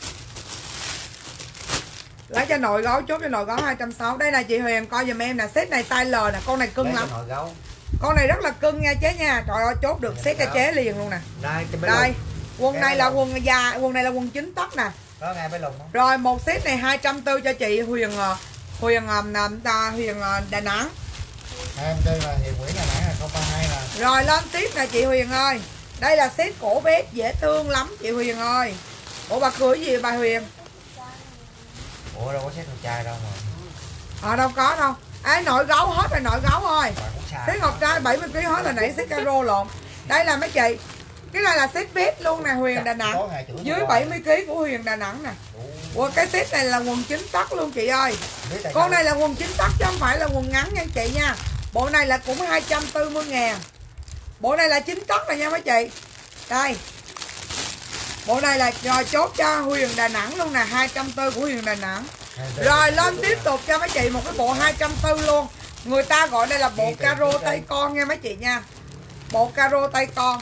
Lấy cho nội gấu, chốt cho nội gấu hai trăm sáu mươi. Đây là chị Huyền coi giùm em nè. Set này size L nè. Con này cưng Lấy lắm. nội gấu. Con này rất là cưng nha chế nha. Trời ơi chốt được set cho chế liền luôn nè. Đây, cái bé Đây lùng. quần Cái này là lùng. quần dài. Quần này là quần chính tấc nè. Có ngay bé lùng không? Rồi một set này hai trăm tư cho chị Huyền Huyền Huyền, Huyền Đà Nẵng. hai em tư là Hiền Nguyễn Đà Nẵng là không ba hai là. Rồi lên tiếp nè chị Huyền ơi. Đây là set cổ bếp dễ thương lắm chị Huyền ơi. Ủa bà cười gì bà Huyền? Ủa đâu có set con trai đâu mà. Ờ đâu có đâu. Ai nội gấu hết rồi nội gấu thôi. Bà cũng sai. Set ngọc trai bảy mươi ký hết là nãy set caro lộn. Đây là mấy chị. Cái này là set bếp luôn nè Huyền Đà Nẵng. Dưới bảy mươi ký của Huyền Đà Nẵng nè. Ủa cái set này là quần chính tấc luôn chị ơi. Con này là quần chính tấc chứ không phải là quần ngắn nha chị nha. Bộ này là cũng hai trăm tư mươi ngàn. Bộ này là chính tấc này nha mấy chị. Đây. Bộ này là rồi chốt cho Huyền Đà Nẵng luôn nè, hai trăm tư của Huyền Đà Nẵng. Rồi lên tiếp tục cho mấy chị một cái bộ hai trăm tư luôn. Người ta gọi đây là bộ caro tay con nha mấy chị nha. Bộ caro tay con.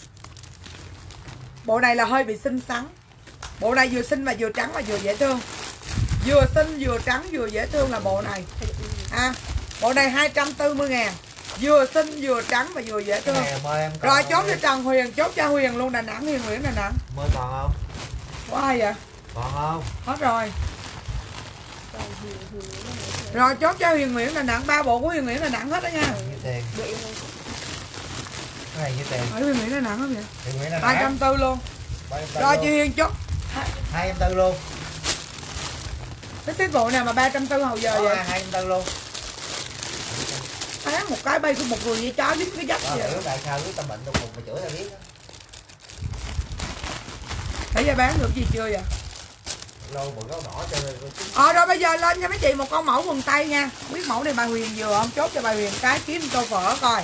Bộ này là hơi bị xinh xắn. Bộ này vừa xinh mà vừa trắng mà vừa dễ thương. Vừa xinh vừa trắng vừa dễ thương là bộ này. À, bộ này hai trăm tư mươi ngàn. Vừa xinh vừa trắng mà vừa dễ thương. Rồi chốt cho Trần Huyền, chốt cho Huyền luôn Đà Nẵng, Huyền Nguyễn Đà Nẵng. Mới còn không? Có ai vậy? Còn không? Hết rồi. Rồi chốt cho Huyền Nguyễn Đà Nẵng, ba bộ của Huyền Nguyễn Đà Nẵng hết đó nha. Nhiêu tiền? Cái này nhiêu tiền? Hỏi Huyền Nguyễn Đà Nẵng không vậy? Huyền Nguyễn Đà hai trăm Nẵng. tư luôn. Rồi chị Huyền chốt. hai trăm tư luôn. Cái xếp bộ nào mà ba trăm tư hầu giờ Có vậy? hai trăm tư luôn. Tháng một cái bay của một người với chó dính cái dắt Đó, vậy. hiểu tại sao biết tâm bệnh tôi cùng mà chửi tao biết đó. Thấy giờ bán được gì chưa vậy? Lâu bự gấu đỏ cho nên tôi chính. Ờ rồi bây giờ lên cho mấy chị một con mẫu quần tây nha. Biết mẫu này bà Huyền vừa không? Chốt cho bà Huyền cái kiếm tô phở coi.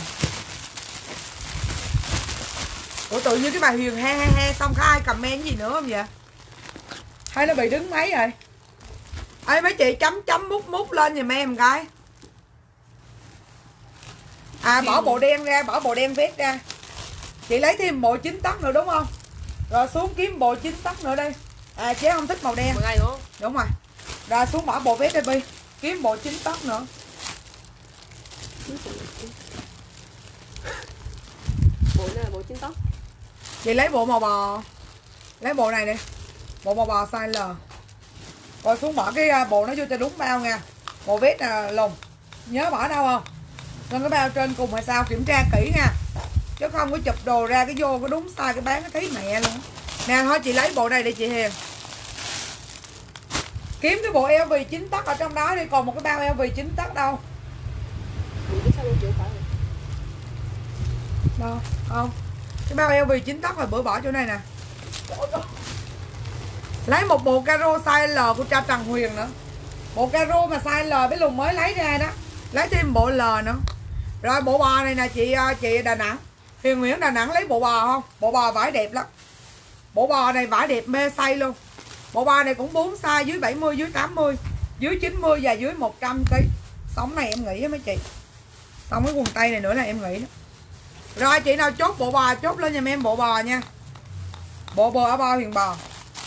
Ủa tự nhiên cái bà Huyền he he he xong có ai comment gì nữa không vậy? Hay nó bị đứng máy rồi? Ê mấy chị chấm chấm mút mút lên giùm em cái. À bỏ bộ đen ra, bỏ bộ đen vét ra. Chị lấy thêm bộ chín tấc nữa đúng không? Rồi xuống kiếm bộ chín tấc nữa đi. À chế không thích màu đen. Ngày nữa. Đúng rồi. Rồi xuống bỏ bộ vét đi Bi. Kiếm bộ chín tấc nữa. Bộ này là bộ chín tóc. Chị lấy bộ màu bò. Lấy bộ này đi. Bộ màu bò size L. Rồi xuống bỏ cái bộ nó vô cho đúng bao nha. Bộ vét là lùng. Nhớ bỏ đâu không? Nên cái bao trên cùng hay sao kiểm tra kỹ nha. Chứ không có chụp đồ ra cái vô có đúng size cái bán nó thấy mẹ luôn. Nè thôi chị lấy bộ này đi chị Hiền. Kiếm cái bộ eo vì chín tấc ở trong đó đi, còn một cái bao eo vì chín tấc đâu. Bộ cái sao luôn chịu phải. Đâu, không. Cái bao eo vì chín tấc rồi bữa bỏ chỗ này nè. Lấy một bộ caro size L của cha Trần Huyền nữa. Bộ caro mà size L bé Lùng mới lấy ra đó. Lấy thêm bộ L nữa. Rồi bộ bò này nè chị chị Đà Nẵng. Huyền Nguyễn Đà Nẵng lấy bộ bò không? Bộ bò vải đẹp lắm. Bộ bò này vải đẹp mê say luôn. Bộ bò này cũng bốn size, dưới bảy mươi, dưới tám mươi, dưới chín mươi và dưới một trăm ký. Sống này em nghĩ á mấy chị. Xong cái quần tây này nữa là em nghĩ đó. Rồi chị nào chốt bộ bò chốt lên giùm em bộ bò nha. Bộ bò áo bao Huyền Bò.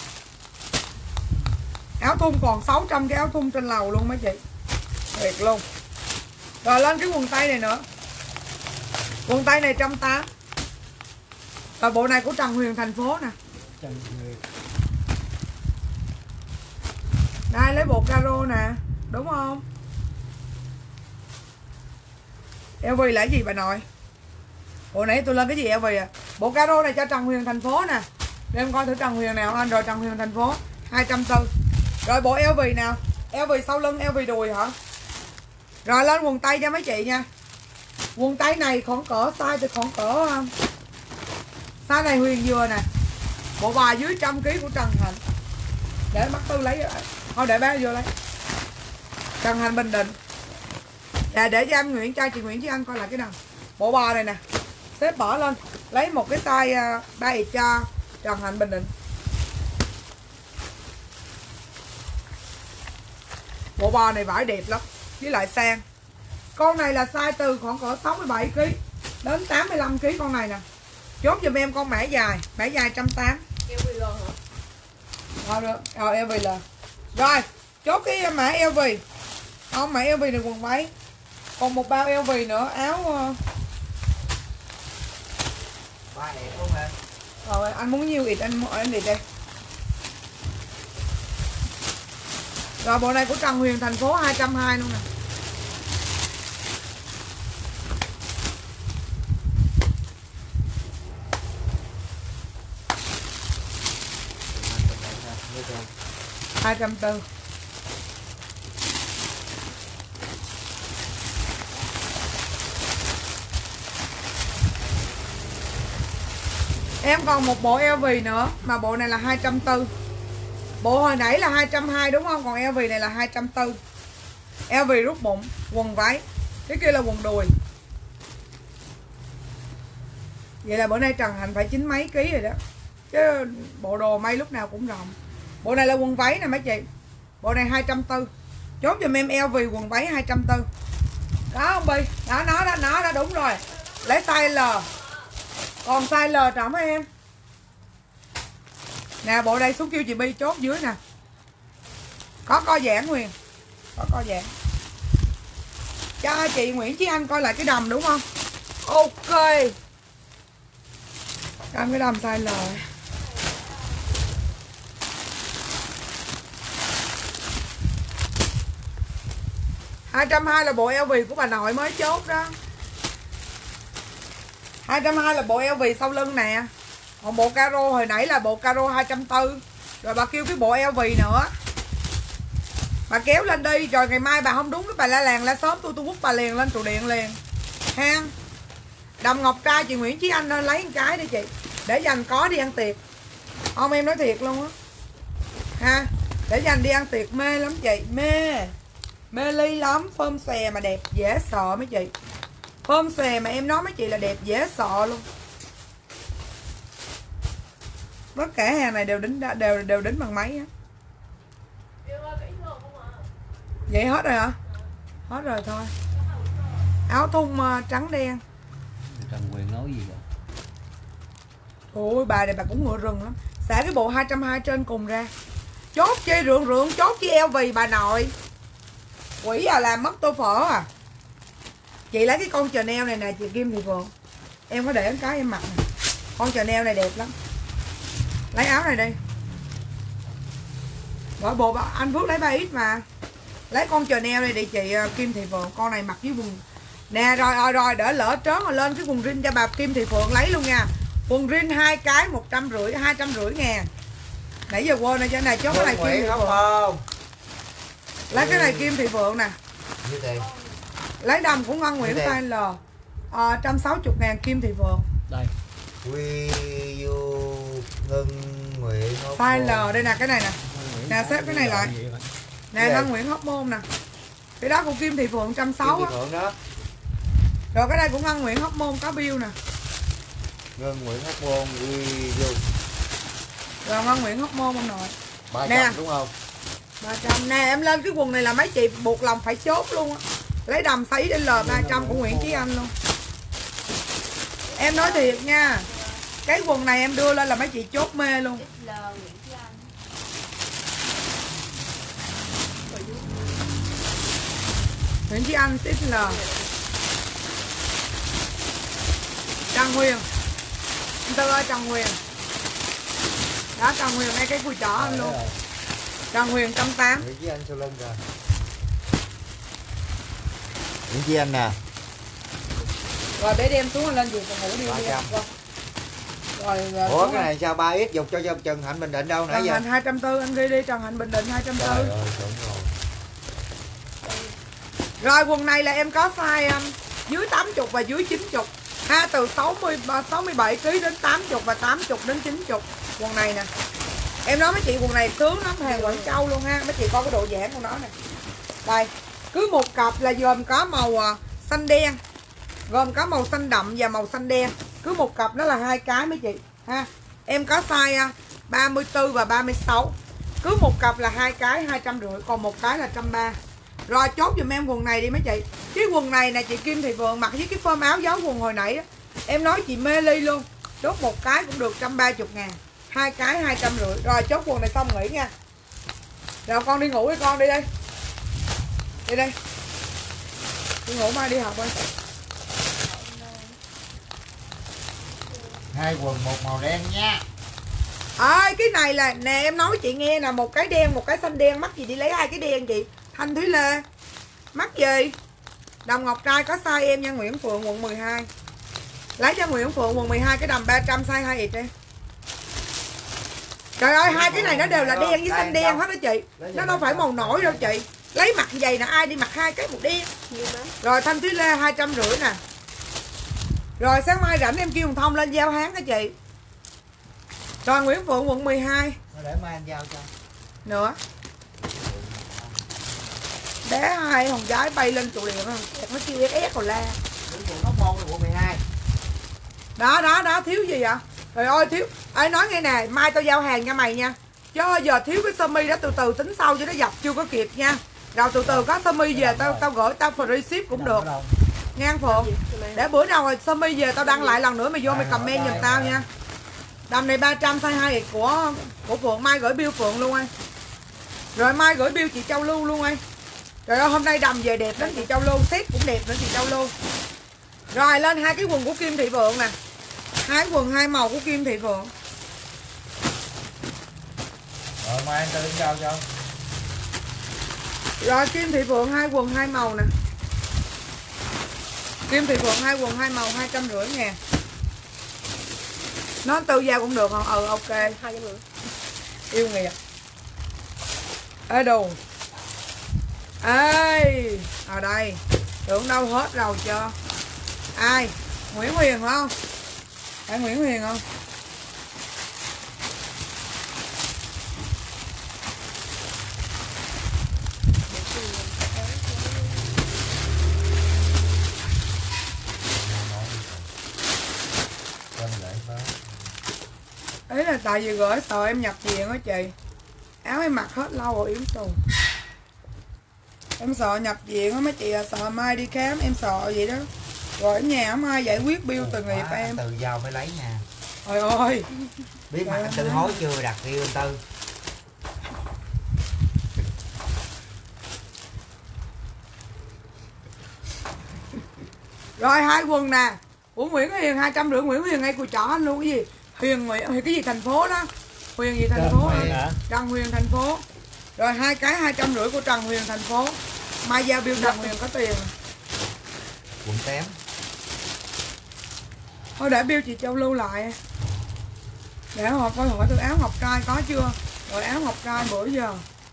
Áo thun còn sáu trăm cái áo thun trên lầu luôn mấy chị. Thiệt luôn. Rồi lên cái quần tây này nữa. Quần tây này một trăm tám mươi. Rồi bộ này của Trần Huyền thành phố nè. Đây lấy bộ caro nè. Đúng không? eo vê là gì bà nội? Bộ nãy tôi lên cái gì eo vê à? Bộ caro này cho Trần Huyền thành phố nè. Để em coi thử Trần Huyền nào anh. Rồi Trần Huyền thành phố hai trăm bốn mươi. Rồi bộ eo vê nào? eo vê sau lưng, eo vê đùi hả? Rồi lên quần tây cho mấy chị nha. Quần tây này khoảng cỡ size thì khoảng cỡ size này Huyền vừa nè. Bộ bà dưới trăm ký của Trần Hạnh. Để bắt Tư lấy. Thôi để bé vô lấy. Trần Hạnh Bình Định. Để để cho anh Nguyễn trai chị Nguyễn chứ anh coi lại cái nào. Bộ bò này nè. Xếp bỏ lên. Lấy một cái size ba x cho Trần Hạnh Bình Định. Bộ bò này vải đẹp lắm. Với lại sang. Con này là size từ khoảng cỡ sáu mươi bảy ký đến tám mươi lăm ký con này nè. Chốt giùm em con mã dài. Mã dài một trăm tám mươi. eo vê lờ hả? Rồi được. Rồi eo vê lờ. Rồi. Chốt cái mã eo vê. Không mã eo vê này quần váy. Còn một bao eo vê nữa. Áo Ba đẹp luôn hả? Rồi anh muốn nhiêu ít anh anh đi đây. Rồi bộ này của Trần Huyền thành phố hai trăm hai mươi luôn nè. hai trăm bốn mươi. Em còn một bộ eo vê nữa. Mà bộ này là hai trăm bốn mươi. Bộ hồi nãy là hai trăm hai mươi đúng không? Còn eo vê này là hai trăm bốn mươi. eo vê rút bụng. Quần váy. Cái kia là quần đùi. Vậy là bữa nay Trần Hạnh phải chín mấy ký rồi đó. Chứ bộ đồ may lúc nào cũng rộng. Bộ này là quần váy nè mấy chị. Bộ này hai trăm bốn mươi. Chốt giùm em eo vê quần váy hai trăm bốn mươi. Đó không Bi? Đó nó đó, nó đó đúng rồi. Lấy size L. Còn size L trọng hả em? Nè bộ đây xuống kêu chị Bi chốt dưới nè. Có co giãn Huyền. Có co giãn. Cho chị Nguyễn Chí Anh coi lại cái đầm đúng không? Ok. Cầm cái đầm size L. hai trăm hai mươi là bộ eo vê của bà nội mới chốt đó. hai trăm hai mươi là bộ eo vê sau lưng nè. Còn bộ caro hồi nãy là bộ caro hai trăm bốn mươi. Rồi bà kêu cái bộ eo vê nữa. Bà kéo lên đi. Rồi ngày mai bà không đúng cái bà la làng la sớm tôi tôi quất bà liền lên trụ điện liền. Ha. Đầm ngọc trai chị Nguyễn Chí Anh nên lấy một cái đi chị. Để dành có đi ăn tiệc. Không em nói thiệt luôn á. Ha. Để dành đi ăn tiệc mê lắm chị. Mê. Mê ly lắm. Phơm xè mà đẹp dễ sợ mấy chị. Phơm xè mà em nói mấy chị là đẹp dễ sợ luôn. Tất cả hàng này đều đính đều đều đính bằng máy á. Vậy hết rồi hả? Hết rồi thôi. Áo thun uh, trắng đen. Trần Quyền nói gì vậy? Ôi bà này bà cũng ngựa rừng lắm. Xả cái bộ hai trăm hai mươi trên cùng ra. Chốt chi rượng rượng. Chốt chi eo vì bà nội. Quỷ à làm mất tô phở à. Chị lấy cái con Chanel này nè chị Kim Thị Phượng. Em có để cái em mặc nè. Con Chanel này đẹp lắm. Lấy áo này đi. Gọi bộ anh Phước lấy ba x mà. Lấy con Chanel này đi chị Kim Thị Phượng. Con này mặc với quần. Nè rồi rồi rồi đỡ lỡ trớn rồi lên cái quần rin cho bà Kim Thị Phượng lấy luôn nha. Quần rin hai cái một trăm rưỡi, hai trăm rưỡi ngàn. Nãy giờ quên rồi cho này chốt cái này Kim Thị Phượng. Không? Lấy cái này Kim Thị Phượng nè. Như tiền. Lấy đầm của Ngân Nguyễn size L. À, một trăm sáu mươi ngàn Kim Thị Phượng. Đây. Quy du Ngân Nguyễn Hóc Size L đây nè cái này nè. Nè xếp cái này lại. Nè Ngân Nguyễn Hóc Môn nè. Cái đó của Kim Thị Phượng một trăm sáu mươi á. Kim Thị Phượng đó. Rồi cái đây của Ngân Nguyễn Hóc Môn có bill nè. Ngân Nguyễn Hóc Môn Quy du. Rồi Ngân Nguyễn Hóc Môn ông nội. ba trăm đúng không? ba trăm. Nè em lên cái quần này là mấy chị buộc lòng phải chốt luôn á. Lấy đầm size đến L ba trăm của Nguyễn Chí Anh luôn. Em nói thiệt nha, cái quần này em đưa lên là mấy chị chốt mê luôn. Nguyễn Chí Anh xê lờ. Trần Huyền. Anh Tư ơi, Trần Huyền. Đó, Trần Huyền ngay cái cùi chỏ anh luôn. Trần Huyền một trăm tám mươi. Nguyễn Chí Anh sau lưng rồi. Nguyễn Chí Anh nè. Rồi để đem xuống lên giường phòng ngủ đi. Đi. Rồi, rồi ủa cái này sao ba x dục cho Trần Hạnh Bình Định đâu nãy Trần giờ? Hạnh hai trăm tư mươi anh ghi đi, Trần Hạnh Bình Định hai trăm tư mươi. Trời ơi, chuẩn rồi. Rồi quần này là em có size um, dưới tám mươi và dưới chín mươi. Ha, từ sáu mươi sáu mươi bảy ki lô gam đến tám mươi và tám mươi đến chín mươi. Quần này nè. Em nói mấy chị quần này sướng lắm, hàng Quảng Châu luôn ha. Mấy chị coi cái độ giãn của nó nè. Đây, cứ một cặp là gồm có màu uh, xanh đen, gồm có màu xanh đậm và màu xanh đen. Cứ một cặp nó là hai cái mấy chị ha. Em có size uh, ba mươi tư và ba mươi sáu. Cứ một cặp là hai cái hai trăm rưỡi, còn một cái là một trăm ba mươi. Rồi chốt giùm em quần này đi mấy chị. Cái quần này nè chị Kim Thị Phượng mặc với cái form áo giáo quần hồi nãy đó. Em nói chị mê ly luôn. Chốt một cái cũng được một trăm ba mươi ngàn, hai cái hai trăm rưỡi. Rồi chốt quần này xong nghỉ nha. Rồi con đi ngủ đi con, đi đây. Đi đây. Đi ngủ mai đi học ơi. Hai quần một màu đen nha. Ơi cái này là nè em nói chị nghe nè, một cái đen một cái xanh đen, mắc gì đi lấy hai cái đen chị Thanh Thúy Lê, mắc gì. Đầm ngọc trai có size em nha, Nguyễn Phượng quận mười hai. Lấy cho Nguyễn Phượng quận mười hai cái đầm ba trăm size hai x đi. Trời ơi hai cái này nó đều là đen với xanh đen hết đó chị. Nó đâu phải màu nổi đâu chị. Lấy mặt giày là ai đi mặc hai cái màu đen. Rồi Thanh Thúy Lê hai trăm rưỡi nè. Rồi sáng mai rảnh em kêu Thông lên giao hán đó chị. Rồi Nguyễn Phượng quận mười hai. Để mai anh giao cho. Nữa. Đá hai hồng trái bay lên trụ điện nó kêu ép ép rồi la. Nó môn quận mười hai. Đó đó đó, thiếu gì vậy? Trời ơi thiếu. Ê nói nghe nè, mai tao giao hàng nha mày nha. Chứ giờ thiếu cái sơ mi đó từ từ tính sau cho nó dập chưa có kịp nha. Rồi từ từ có sơ mi về tao tao gửi tao free ship cũng được. Ngang Phượng. Để bữa nào rồi sơ mi về tao đăng lại lần nữa mày vô mày comment giùm tao nha. Đầm này ba trăm size hai x của của Phượng, mai gửi bill Phượng luôn anh. Rồi mai gửi bill chị Châu Lưu luôn anh. Trời ơi hôm nay đầm về đẹp lắm chị Châu Lưu, set cũng đẹp nữa chị Châu Lưu. Rồi lên hai cái quần của Kim Thị Phượng nè. Hai quần hai màu của Kim Thị Phượng. Rồi mai anh tư giao cho. Rồi Kim Thị Phượng hai quần hai màu nè. Kim Thị Phượng hai quần hai màu hai trăm rưỡi ngàn. Nó tư giao cũng được không? Ừ ok. hai trăm rưỡi. Yêu nghiệt. Ê đồ. Ê, ở đây. Tưởng đâu hết rồi cho. Ai? Nguyễn Huyền không? Phải Nguyễn Huyền không? Ý là tại vì gửi sợ em nhập viện á chị. Áo em mặc hết lâu rồi yếm xù. Em sợ nhập viện á mấy chị à, sợ mai đi khám em sợ vậy đó. Rồi ở nhà mai giải quyết bill từ nghiệp em. Từ giao mới lấy nha. Trời ơi. Biết mặt anh Tư hối chưa, đặt riêu anh Tư. Rồi hai quần nè. Ủa Nguyễn Huyền hai trăm rưỡi, Nguyễn Huyền ngay cùi chỏ anh luôn cái gì? Huyền Nguyễn cái gì thành phố đó. Huyền gì thành Trần phố Huyền hả? Trần Huyền thành phố. Rồi hai cái hai trăm rưỡi của Trần Huyền thành phố. Mai giao bill Trần Huyền có tiền. Quận tám. Thôi để bill chị Châu lưu lại. Để họ coi hỏi từ áo ngọc trai có chưa. Rồi áo ngọc trai bữa giờ.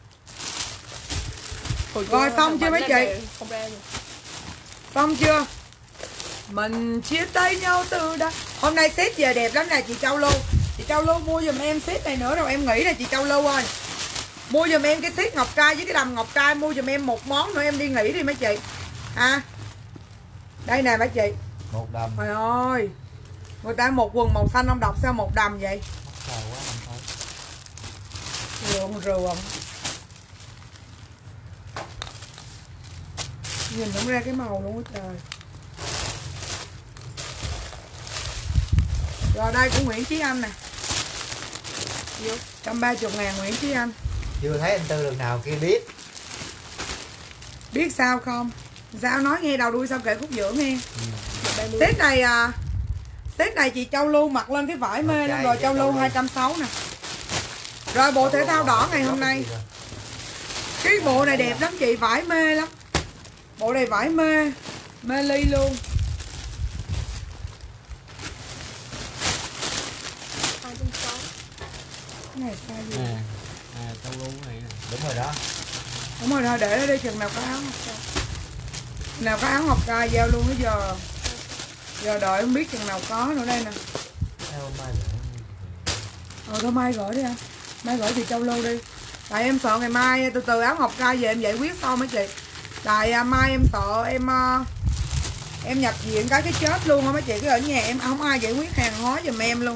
Rồi xong chưa mấy chị? Xong chưa? Mình chia tay nhau từ đó. Hôm nay set về đẹp lắm nè chị Châu Lưu. Chị Châu Lưu mua giùm em set này nữa rồi em nghĩ là chị Châu Lưu ơi. Mua giùm em cái set ngọc trai với cái đầm ngọc trai. Mua giùm em một món nữa em đi nghỉ đi mấy chị. À. Đây nè mấy chị. Một đầm. Trời ơi. Người ta một quần màu xanh không đọc sao một đầm vậy? Trời quá mình thôi. Rượm rượm. Nhìn không ra cái màu luôn á trời. Rồi đây của Nguyễn Chí Anh nè. Vô. một trăm ba mươi ngàn Nguyễn Chí Anh. Chưa thấy anh Tư lần nào kia biết. Biết sao không? Sao nói nghe đầu đuôi sao kể khúc giữa nghe. Ừ. Tết này à, Tết này chị Châu Lưu mặc lên cái vải mê lắm rồi. Châu Lưu hai trăm sáu mươi nè. Rồi bộ thể thao đỏ ngày hôm nay. Cái bộ này đẹp lắm chị, vải mê lắm. Bộ này vải mê, mê ly luôn. hai trăm sáu. Cái này sai gì? À, à tao luôn này nè. Đúng rồi đó. Đúng rồi thôi để nó đi chừng nào có áo học ca. Nào có áo học ca giao luôn bây giờ. Giờ đợi không biết chừng nào có nữa đây nè. Theo mai gửi. Ờ thôi mai gửi đi anh. Mai gửi chị Châu Lưu đi. Tại em sợ ngày mai từ từ áo học ca về em giải quyết xong mấy chị. Tại à, mai em sợ em uh, em nhập viện cái cái chết luôn không mấy chị, cái ở nhà em không ai giải quyết hàng hóa giùm em luôn.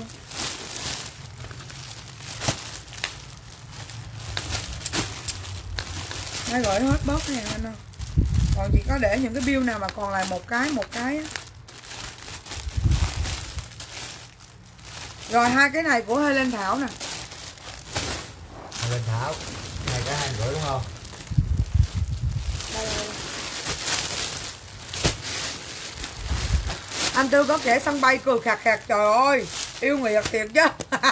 Mai gửi hết bớt nè anh ơi. Còn chỉ có để những cái bill nào mà còn lại một cái một cái á. Rồi hai cái này của Helen Thảo nè. Lên Thảo. Này cái hai gửi đúng không? Đây, đây. Anh Tư có kẻ sân bay cười khạc khạc, trời ơi yêu Nguyệt thiệt chứ.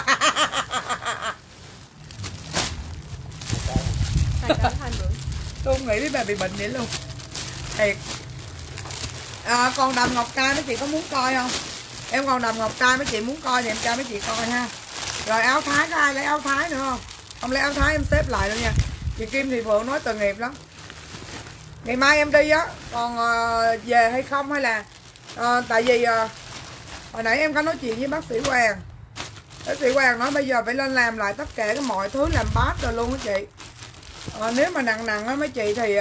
Hai trăm hai mươi. Tôi không nghĩ đến bà bị bệnh vậy luôn thiệt. À, còn đầm ngọc trai mấy chị có muốn coi không? Em còn đầm ngọc trai mấy chị muốn coi thì em cho mấy chị coi ha. Rồi áo thái có ai lấy áo thái nữa không? Không lấy áo thái em xếp lại luôn nha. Chị Kim Thị Phượng nói tội nghiệp lắm. Ngày mai em đi á, còn uh, về hay không hay là uh, tại vì uh, hồi nãy em có nói chuyện với bác sĩ Hoàng. Bác sĩ Hoàng nói bây giờ phải lên làm lại tất cả cái mọi thứ làm bát rồi luôn á chị. Uh, nếu mà nặng nặng á mấy chị thì uh,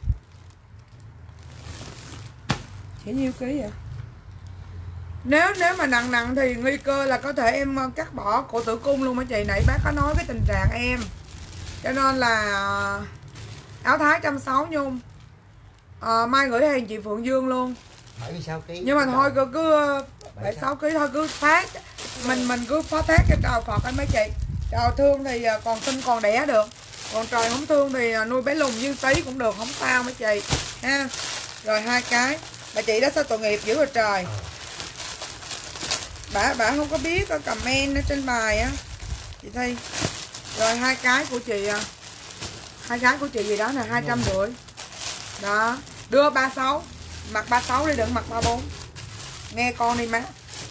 chỉ nhiêu ký vậy? Nếu nếu mà nặng nặng thì nguy cơ là có thể em cắt bỏ cổ tử cung luôn mấy chị. Nãy bác có nói cái tình trạng em. Cho nên là áo thái một trăm sáu mươi nhung. À, mai gửi hàng chị Phượng Dương luôn. bảy mươi sáu ký. Nhưng mà thôi cứ cứ bảy mươi sáu ký thôi cứ phát. Mình mình cứ phó thác cái trò Phật anh mấy chị. Trò thương thì còn sinh còn đẻ được. Còn trời không thương thì nuôi bé lùn viên tí cũng được, không sao mấy chị ha. Rồi hai cái. Bà chị đó sao tội nghiệp dữ rồi trời. Bà bà không có biết có comment ở trên bài á chị Thi. Rồi hai cái của chị, hai cái của chị gì đó là hai trăm rưỡi đó. Đưa ba mươi sáu, mặc ba mươi sáu đi đừng mặc ba mươi bốn, nghe con đi má.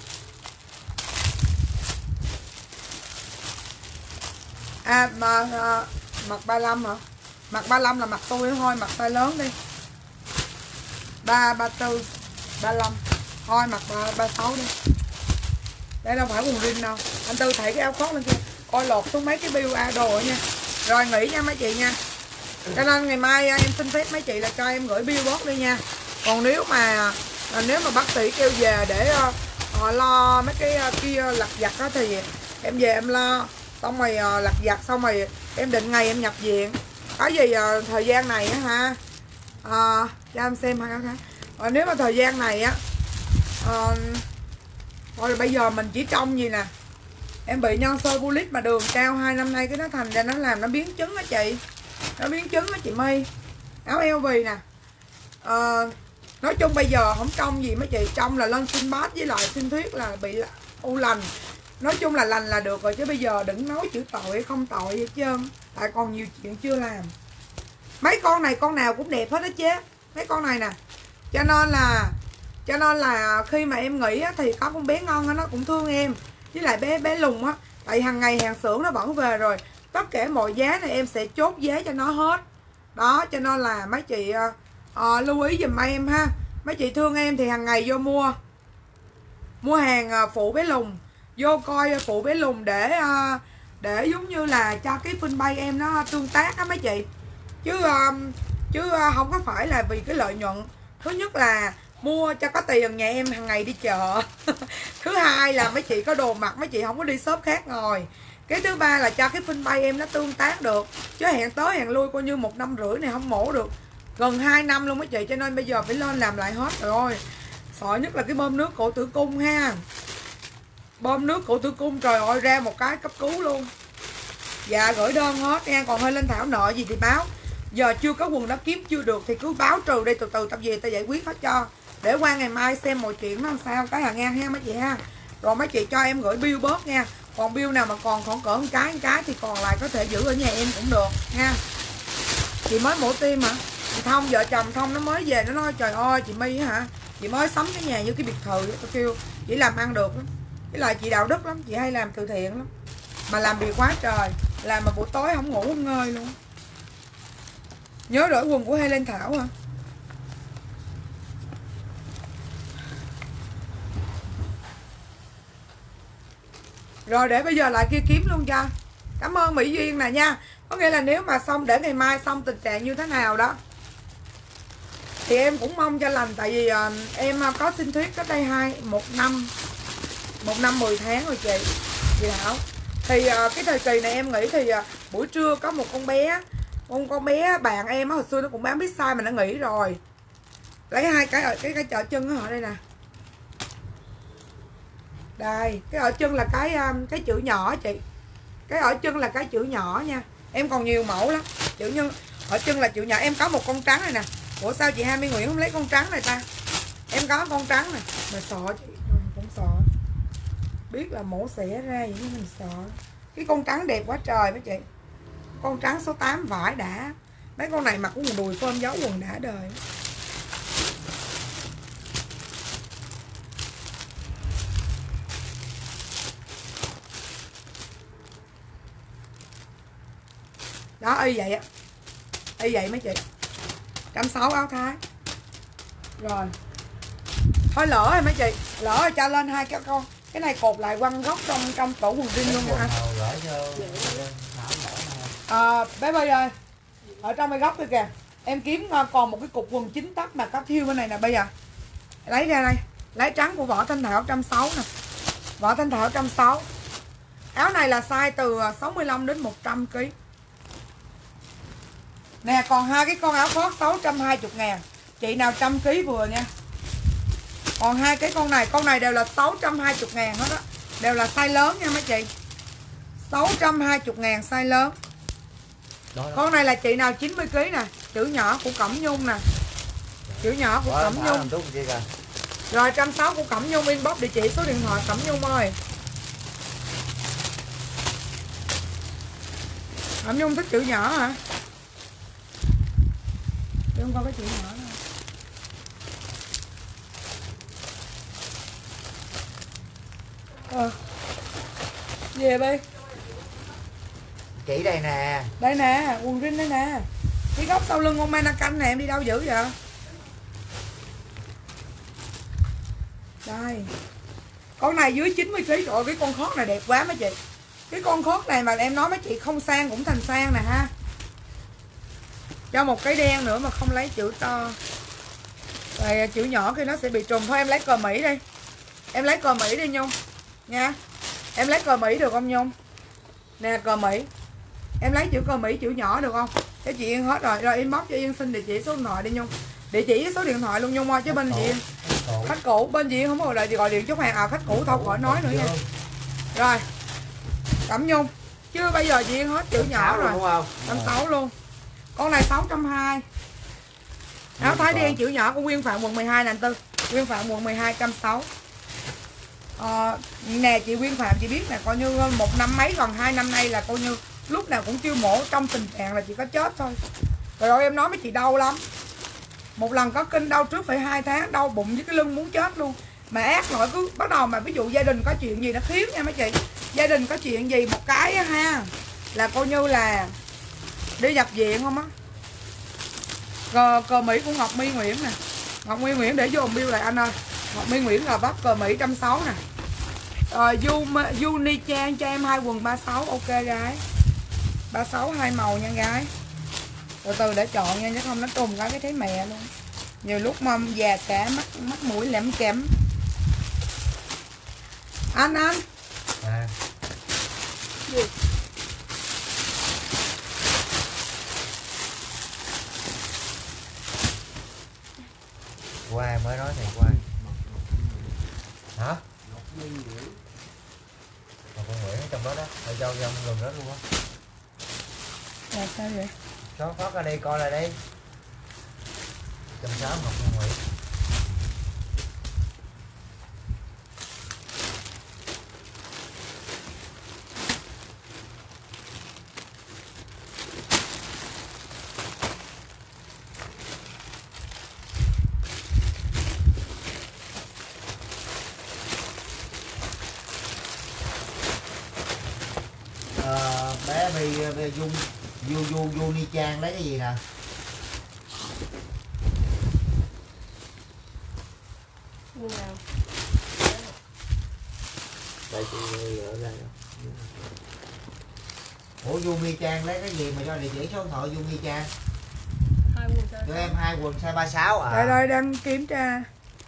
À mà à, mặc ba mươi lăm hả? Mặc ba mươi lăm là mặc tôi thôi, mặc tay lớn đi. Ba ba tư, ba mươi lăm thôi mặc ba mươi sáu đi. Đây đâu phải quần rin đâu. Anh Tư thấy cái áo khoác lên kia, coi lột xuống mấy cái bill a đồ nha. Rồi nghỉ nha mấy chị nha. Cho nên ngày mai em xin phép mấy chị là cho em gửi bill bot đi nha. Còn nếu mà nếu mà bác sĩ kêu về để họ lo mấy cái kia lặt vặt đó thì em về em lo. Xong rồi lặt vặt xong rồi em định ngày em nhập viện. Có gì thời gian này á ha. À, cho em xem hai cái. Rồi nếu mà thời gian này á à, thôi bây giờ mình chỉ trông gì nè. Em bị nhân sơ bulit mà đường cao hai năm nay cái nó thành ra nó làm nó biến chứng á chị. Nó biến chứng á chị My. Áo eo bì nè. À, nói chung bây giờ không trông gì mấy chị, trông là lên xin bát với lại xin thuyết là bị u lành. Nói chung là lành là được rồi chứ bây giờ đừng nói chữ tội hay không tội hết trơn. Tại còn nhiều chuyện chưa làm. Mấy con này con nào cũng đẹp hết đó chứ. Mấy con này nè. Cho nên là Cho nên là khi mà em nghỉ á, thì có con bé ngon á, nó cũng thương em. Với lại bé bé lùng á. Tại hàng ngày hàng xưởng nó vẫn về rồi. Tất cả mọi giá này em sẽ chốt giá cho nó hết. Đó cho nên là mấy chị uh, uh, lưu ý giùm em ha. Mấy chị thương em thì hàng ngày vô mua Mua hàng uh, phụ bé lùng. Vô coi uh, phụ bé lùng để uh, Để giống như là cho cái fanpage em nó tương tác á mấy chị. Chứ uh, Chứ uh, không có phải là vì cái lợi nhuận. Thứ nhất là mua cho có tiền, nhà em hàng ngày đi chợ. Thứ hai là mấy chị có đồ mặc, mấy chị không có đi shop khác ngồi. Cái thứ ba là cho cái fanpage em nó tương tác được. Chứ hẹn tới hẹn lui coi như một năm rưỡi này không mổ được. gần hai năm luôn mấy chị, cho nên bây giờ phải lên làm lại hết rồi. Sợ nhất là cái bơm nước cổ tử cung ha. Bơm nước cổ tử cung trời ơi ra một cái cấp cứu luôn. Dạ gửi đơn hết nha. Còn hơi Linh Thảo nợ gì thì báo. Giờ chưa có quần đó kiếm chưa được thì cứ báo trừ đây, từ từ tao về tao giải quyết hết cho. Để qua ngày mai xem mọi chuyện nó làm sao cái hà ngang ha mấy chị ha. Rồi mấy chị cho em gửi bill bớt nha. Còn bill nào mà còn khoảng cỡ một cái một cái thì còn lại có thể giữ ở nhà em cũng được nha. Chị mới mổ tim hả? Chị Thông, vợ chồng Thông nó mới về nó nói trời ơi chị My hả, chị mới sắm cái nhà như cái biệt thự. Tôi kêu chị làm ăn được lắm, cái là chị đạo đức lắm, chị hay làm từ thiện lắm, mà làm việc quá trời, làm mà buổi tối không ngủ không ngơi luôn. Nhớ đổi quần của Helen Thảo hả? Rồi để bây giờ lại kia kiếm luôn cho. Cảm ơn Mỹ Duyên nè nha. Có nghĩa là nếu mà xong để ngày mai xong tình trạng như thế nào đó thì em cũng mong cho lành. Tại vì uh, em có sinh thuyết cách đây hai một năm một năm mười tháng rồi chị chị Thảo. Thì uh, cái thời kỳ này em nghĩ thì uh, buổi trưa có một con bé con con bé bạn em hồi xưa nó cũng bán pizza mà nó nghỉ rồi, lấy hai cái ở cái cái chợ chân ở đây nè. Đây, cái ở chân là cái um, cái chữ nhỏ chị. Cái ở chân là cái chữ nhỏ nha. Em còn nhiều mẫu lắm. Chữ nhân ở chân là chữ nhỏ. Em có một con trắng này nè. Ủa sao chị Hai Mươi Nguyễn không lấy con trắng này ta? Em có con trắng này. Mà sợ chị, mình cũng sợ. Biết là mổ xẻ ra vậy nhưng mình sợ. Cái con trắng đẹp quá trời mấy chị. Con trắng số tám vải đã. Mấy con này mặc của quần đùi phơm giấu quần đã đời. Đó y vậy á, y vậy mấy chị. Trăm sáu áo thái. Rồi thôi lỡ rồi mấy chị, lỡ rồi cho lên hai cái con. Cái này cột lại quăng góc trong trong tủ quần jean luôn nha. À, bé ơi ơi, ở trong cái góc kia kìa, em kiếm còn một cái cục quần chín tấc mà có thiêu bên này nè. Bây giờ lấy ra đây, lấy trắng của Võ Thanh Thảo một trăm sáu mươi nè. Võ Thanh Thảo một trăm sáu mươi. Áo này là size từ sáu mươi lăm đến một trăm ki lô gam. Nè còn hai cái con áo khoác sáu trăm hai mươi ngàn. Chị nào trăm ký vừa nha. Còn hai cái con này, con này đều là sáu trăm hai mươi ngàn hết á. Đều là size lớn nha mấy chị. sáu trăm hai mươi ngàn size lớn. Đó, đó. Con này là chị nào chín mươi ký nè. Chữ nhỏ của Cẩm Nhung nè. Chữ nhỏ của Cẩm Nhung. Rồi một trăm sáu mươi của Cẩm Nhung, inbox địa chỉ số điện thoại Cẩm Nhung ơi. Cẩm Nhung thích chữ nhỏ hả? Để không có cái chữ nhỏ nữa. Ờ. Về đi. Chị đây nè. Đây nè, quần jean đây nè. Cái góc sau lưng con mannequin này em đi đâu dữ vậy? Đây. Con này dưới chín mươi ký. Trời ơi, cái con khót này đẹp quá mấy chị. Cái con khót này mà em nói mấy chị không sang cũng thành sang nè ha. Cho một cái đen nữa mà không lấy chữ to. Rồi chữ nhỏ kia nó sẽ bị trùng. Thôi em lấy cờ Mỹ đi. Em lấy cờ Mỹ đi Nhung nha. Em lấy cờ Mỹ được không Nhung? Nè cờ Mỹ. Em lấy chữ cờ Mỹ chữ nhỏ được không? Cái chị Yên hết rồi. Rồi inbox cho Yên xin địa chỉ số điện thoại đi Nhung. Địa chỉ với số điện thoại luôn Nhung ơi. Chứ bên chị Yên khách cũ. Bên chị Yên không có gọi gọi điện chốt hàng. À khách cũ thôi khỏi nói nữa nha. Rồi Cẩm Nhung. Chứ bây giờ chị Yên hết chữ nhỏ rồi. một trăm sáu mươi luôn. Con này sáu trăm hai mươi. Áo thái đen chữ nhỏ của Nguyên Phạm quận mười hai nè anh Tư. Nguyên Phạm quận mười hai một trăm sáu mươi. Ờ, nè chị Nguyên Phạm chị biết nè, coi như một năm mấy gần hai năm nay là coi như lúc nào cũng kêu mổ trong tình trạng là chỉ có chết thôi. Rồi ơi em nói mấy chị đau lắm. Một lần có kinh đau trước phải hai tháng, đau bụng với cái lưng muốn chết luôn. Mà ác nội cứ bắt đầu mà ví dụ gia đình có chuyện gì nó thiếu nha mấy chị. Gia đình có chuyện gì một cái á ha là coi như là đi nhập viện không á. Cờ, cờ Mỹ của Ngọc My Nguyễn nè. Ngọc My Nguyễn để vô bill lại anh ơi. Ngọc My Nguyễn là bắp cờ Mỹ một trăm sáu mươi nè. Rồi Uni Chan cho em hai quần ba mươi sáu. Ok gái. ba mươi sáu hai màu nha gái. Từ từ để chọn nha, chứ không nó trùng cái cái thấy mẹ luôn. Nhiều lúc mà già cả mắt mắt mũi lẻm kém. Anh anh. À. Gì? mới nói thầy qua. Hả? Ngọc My Nguyễn. Ngọc Con Nguyễn ở trong đó đó, ở trong trong gần đó luôn á. Là sao vậy? Số phát ra đây coi lại đi. Trăm sáu Ngọc Con Nguyễn. Ờ, bé bị bị dung du du du ni trang lấy cái gì nè? Như nào? Đây chị ở đây đâu. Ủa du ni trang lấy cái gì mà cho địa chỉ số điện thoại du ni trang? Hai quần sao? Cho em hai quần size ba sáu à? Đây đây đang kiểm tra.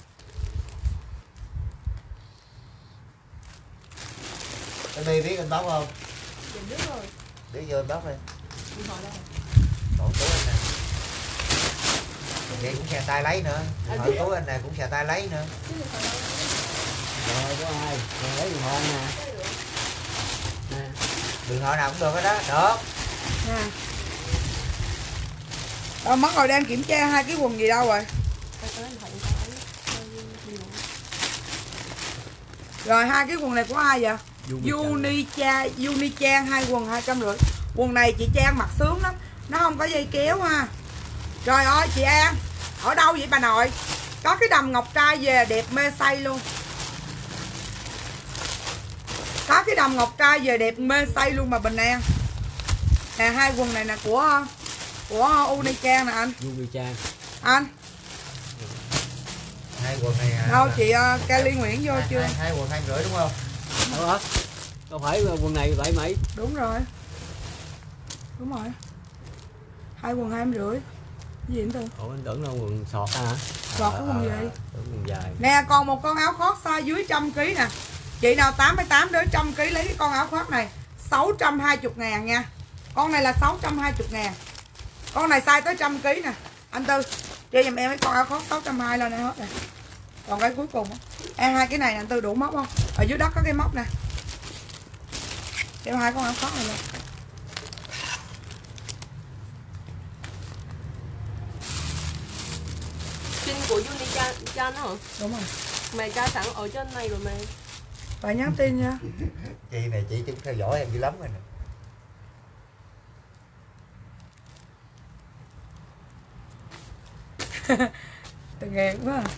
Cái bi biết anh bóc không? Dạ biết rồi. Biết vô anh bóc đi. Điện thoại đâu? Cổ túi anh nè. Vậy cũng xè tay lấy nữa. Điện thoại túi anh này cũng xè tay lấy nữa. Chứ điện thoại đâu? Rồi có ai? Rồi lấy điện thoại nè. Cái được. Nè. Điện thoại nào cũng được hết đó. Được. Nè. Đâu mất rồi, đang kiểm tra hai cái quần gì đâu rồi. Tôi có điện thoại điện thoại ấy. Tôi đi ngủ. Rồi hai cái quần này của ai vậy? Unicha, Unichan hai quần hai trăm rưỡi. Quần này chị Trang mặc sướng lắm, nó không có dây kéo ha. Trời ơi chị An, ở đâu vậy bà nội? Có cái đầm ngọc trai về đẹp mê say luôn. Có cái đầm ngọc trai về đẹp mê say luôn mà Bình An. Nè hai quần này nè của của Unichan nè anh. Du Trang. Anh. Hai quần này à, Đâu chị uh, Kelly Nguyễn vô hai, chưa? hai, hai quần hai rưỡi đúng không? Đâu hả? Đâu phải quần này bảy mấy. Đúng rồi. Đúng rồi. Hai quần hai rưỡi. Cái gì anh Tư? Ủa anh tưởng đâu quần sọt hả? Sọt cái quần gì? Tưởng quần dài. Nè còn một con áo khoác size dưới trăm ký nè. Chị nào tám mươi tám đến trăm ký lấy cái con áo khoác này sáu trăm hai mươi ngàn nha. Con này là sáu trăm hai mươi ngàn. Con này size tới trăm ký nè. Anh Tư cho giùm em cái con áo khoác sáu trăm hai mươi lên đây hết nè. Còn cái cuối cùng em hai cái này nè anh Tư đủ móc không? Ở dưới đất có cái móc nè. Em hai con áo khoác này luôn. Tin của Unichan Chan đó hả? Đúng rồi. Mày tra sẵn ở trên này rồi mày. Phải nhắn tin nha. Chị này chị cũng theo dõi em dữ lắm rồi nè. Tội nghiệp quá à.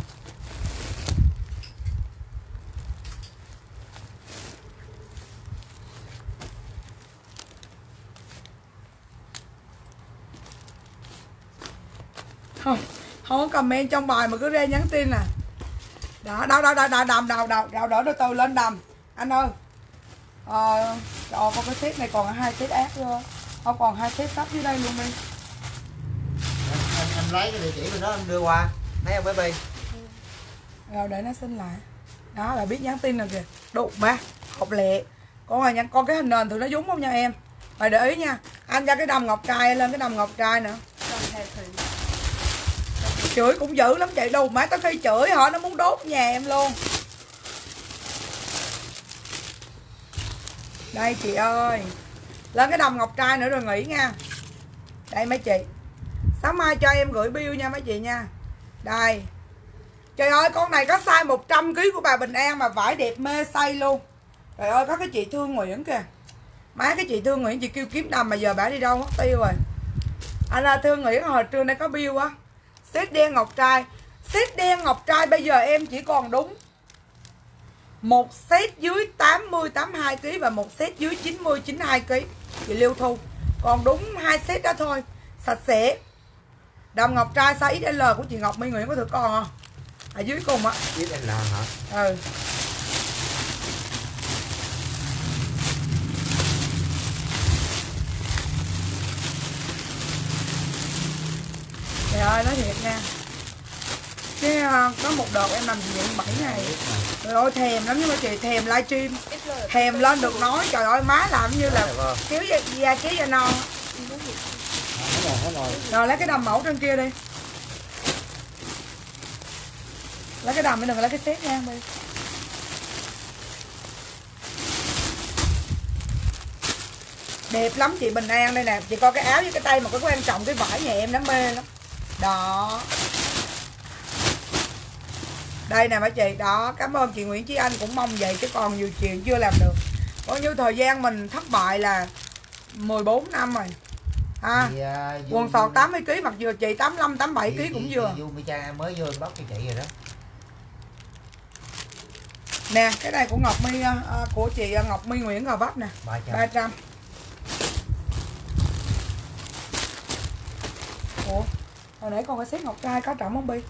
Không, không có comment trong bài mà cứ ra nhắn tin nè. Đó, đâu đâu đâu đâu đầm đầu đầu đầu đỡ từ từ lên đầm. Anh ơi. Ờ, trời ơi, con cái set này còn hai set ác luôn. Không còn hai set sắp dưới đây luôn đi. Anh, anh, anh lấy cái địa chỉ bên đó anh đưa Đưa qua. Thấy không bé Bi? Rồi để nó xin lại. Đó là biết nhắn tin rồi kìa. Đụng ba, học lẹ. Con ơi nha, con cái hình nền thử nó giống không nha em. Rồi để ý nha. Anh ra cái đầm ngọc trai lên cái đầm ngọc trai nữa. Còn hẹp thì. Chửi cũng dữ lắm chị, đù má tới khi chửi họ nó muốn đốt nhà em luôn. Đây chị ơi. Lên cái đầm ngọc trai nữa rồi nghỉ nha. Đây mấy chị. Sáng mai cho em gửi bill nha mấy chị nha. Đây. Trời ơi con này có size một trăm ký của bà Bình An mà vải đẹp mê say luôn. Trời ơi có cái chị Thương Nguyễn kìa. Má cái chị Thương Nguyễn chị kêu kiếm đầm mà giờ bà đi đâu mất tiêu rồi. Anh là Thương Nguyễn hồi trưa nay có bill á. Set đen ngọc trai. Set đen ngọc trai bây giờ em chỉ còn đúng một set dưới tám mươi tám mươi hai ký và một set dưới chín mươi chín mươi hai ký. Chị Liêu Thu. Còn đúng hai set đó thôi. Sạch sẽ. Đầm ngọc trai size ích lờ của chị Ngọc My Nguyễn có thử con không? Ở dưới cùng á. Biết anh làm hả? Ừ. Trời ơi nói thiệt nha. Chứ uh, có một đợt em làm diện bảy ngày. Trời ơi thèm lắm nhưng mà chị thèm livestream. Thèm lên được nói trời ơi má làm như là kéo da, da kéo da non. Hết rồi, hết rồi. Rồi lấy cái đầm mẫu trên kia đi. Lấy cái đầm, đừng lấy cái set nha Bi. Đẹp lắm chị Bình An đây nè. Chị coi cái áo với cái tay mà cái quan trọng cái vải nhà em nó mê lắm. Đó. Đây nè mấy chị. Đó. Cảm ơn chị Nguyễn Chí Anh cũng mong vậy chứ còn nhiều chuyện chưa làm được. Bao nhiêu thời gian mình thất bại là mười bốn năm rồi. À, Thì, uh, quần sọt tám mươi ki lô gam mặc vừa chị tám mươi lăm, tám mươi bảy ki lô gam cũng vừa. Yumi Chan mới vô inbox cho chị rồi đó. Nè, cái này của Ngọc My uh, của chị uh, Ngọc My Nguyễn Gò Vấp nè, ba trăm. Ủa, hồi nãy còn cái set ngọc trai có trọng không Bi?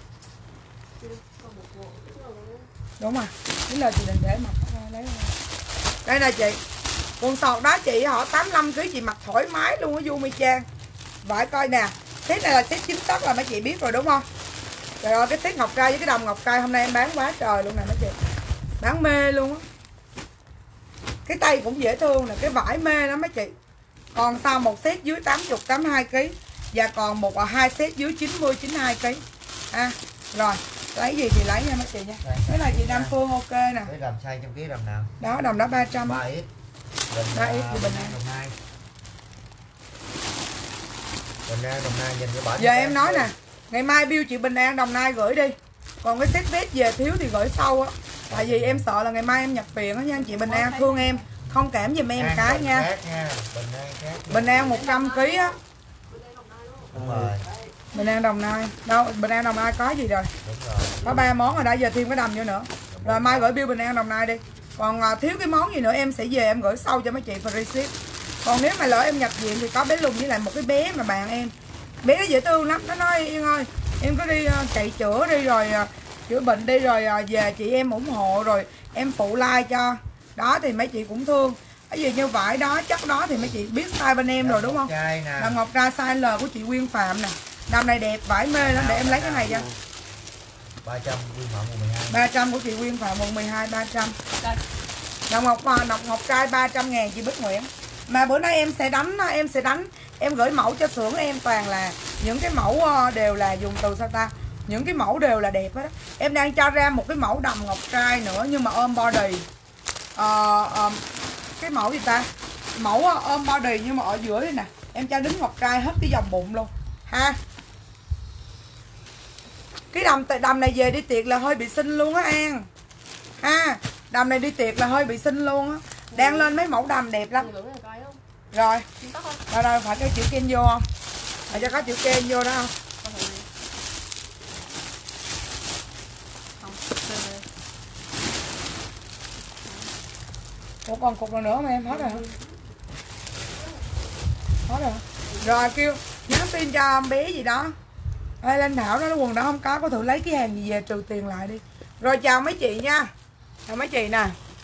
Đúng rồi, lý là chị định để mặc lấy. Đây nè chị. Quần sọt đó chị họ tám mươi lăm ki lô gam chị mặc thoải mái luôn á Yumi Chan. Vải coi nè, set này là set chính tấc là mấy chị biết rồi đúng không? Trời ơi cái set ngọc trai với cái đồng ngọc trai hôm nay em bán quá trời luôn nè mấy chị. Bán mê luôn á. Cái tay cũng dễ thương nè, cái vải mê lắm mấy chị. Còn sau một set dưới tám mươi, tám mươi hai ki lô gam và còn một và hai set dưới chín mươi, chín mươi hai ki lô gam. À, rồi, lấy gì thì lấy nha mấy chị nha. Đây, cái này chị Nam Phương ok nè. cái đầm size trong ký đầm nào? Đó, đồng đó ba trăm. ba x. Bình ba x uh, thì Bình An. Đồng Nai. Bình An Đồng Nai nhìn cái bển. Giờ em nói nè, ngày mai bill chị Bình An Đồng Nai gửi đi. Còn cái set vest về thiếu thì gửi sau á. Tại vì em sợ là ngày mai em nhập viện á nha anh chị Bình An, thương em, thông cảm giùm em cái nha. nha. Bình An khác. Bình An một trăm ki lô gam á. Đúng rồi. Bình An Đồng Nai. Đâu, Bình An Đồng Nai có gì rồi? Đúng rồi. Có ba món rồi đã, giờ thêm cái đầm vô nữa. Rồi mai gửi bill Bình An Đồng Nai đi. Còn à, thiếu cái món gì nữa em sẽ về em gửi sau cho mấy chị free ship. Còn nếu mà lỡ em nhập viện thì có bé Lùng với lại một cái bé mà bạn em. Bé nó dễ thương lắm, nó nói Yên ơi, em có đi uh, chạy chữa đi rồi uh, chữa bệnh đi rồi uh, về chị em ủng hộ rồi em phụ like cho. Đó thì mấy chị cũng thương. Cái gì như vải đó, chất đó thì mấy chị biết size bên em rồi đúng không? Đầm ngọc trai size L của chị Nguyên Phạm nè. Đầm này đẹp, vải mê lắm, để em lấy cái này cho. ba trăm Nguyên Phạm quận mười hai. ba trăm của chị Nguyên Phạm quận mười hai, ba trăm. Đồng ngọc đồng ngọc trai ba trăm ngàn chị Bích Nguyễn. Mà bữa nay em sẽ đánh em sẽ đánh em gửi mẫu cho xưởng em toàn là những cái mẫu đều là dùng từ sao ta, những cái mẫu đều là đẹp hết đó. Em đang cho ra một cái mẫu đầm ngọc trai nữa nhưng mà ôm body. Ờ, ờ, cái mẫu gì ta, mẫu ôm body nhưng mà ở giữa đây nè em cho đính ngọc trai hết cái vòng bụng luôn ha. Cái đầm đầm này về đi tiệc là hơi bị xinh luôn á An ha. Đầm này đi tiệc là hơi bị xinh luôn á. Đang lên mấy mẫu đầm đẹp lắm. Rồi rồi rồi phải cái chữ ken vô không, phải cho có chữ ken vô đó không? Ủa còn cục nào nữa mà em hết rồi hả? Hết rồi hả? Rồi kêu nhắn tin cho bé gì đó. Ê, Linh Thảo nó quần đó không có, có thử lấy cái hàng gì về trừ tiền lại đi. Rồi chào mấy chị nha. Chào mấy chị nè.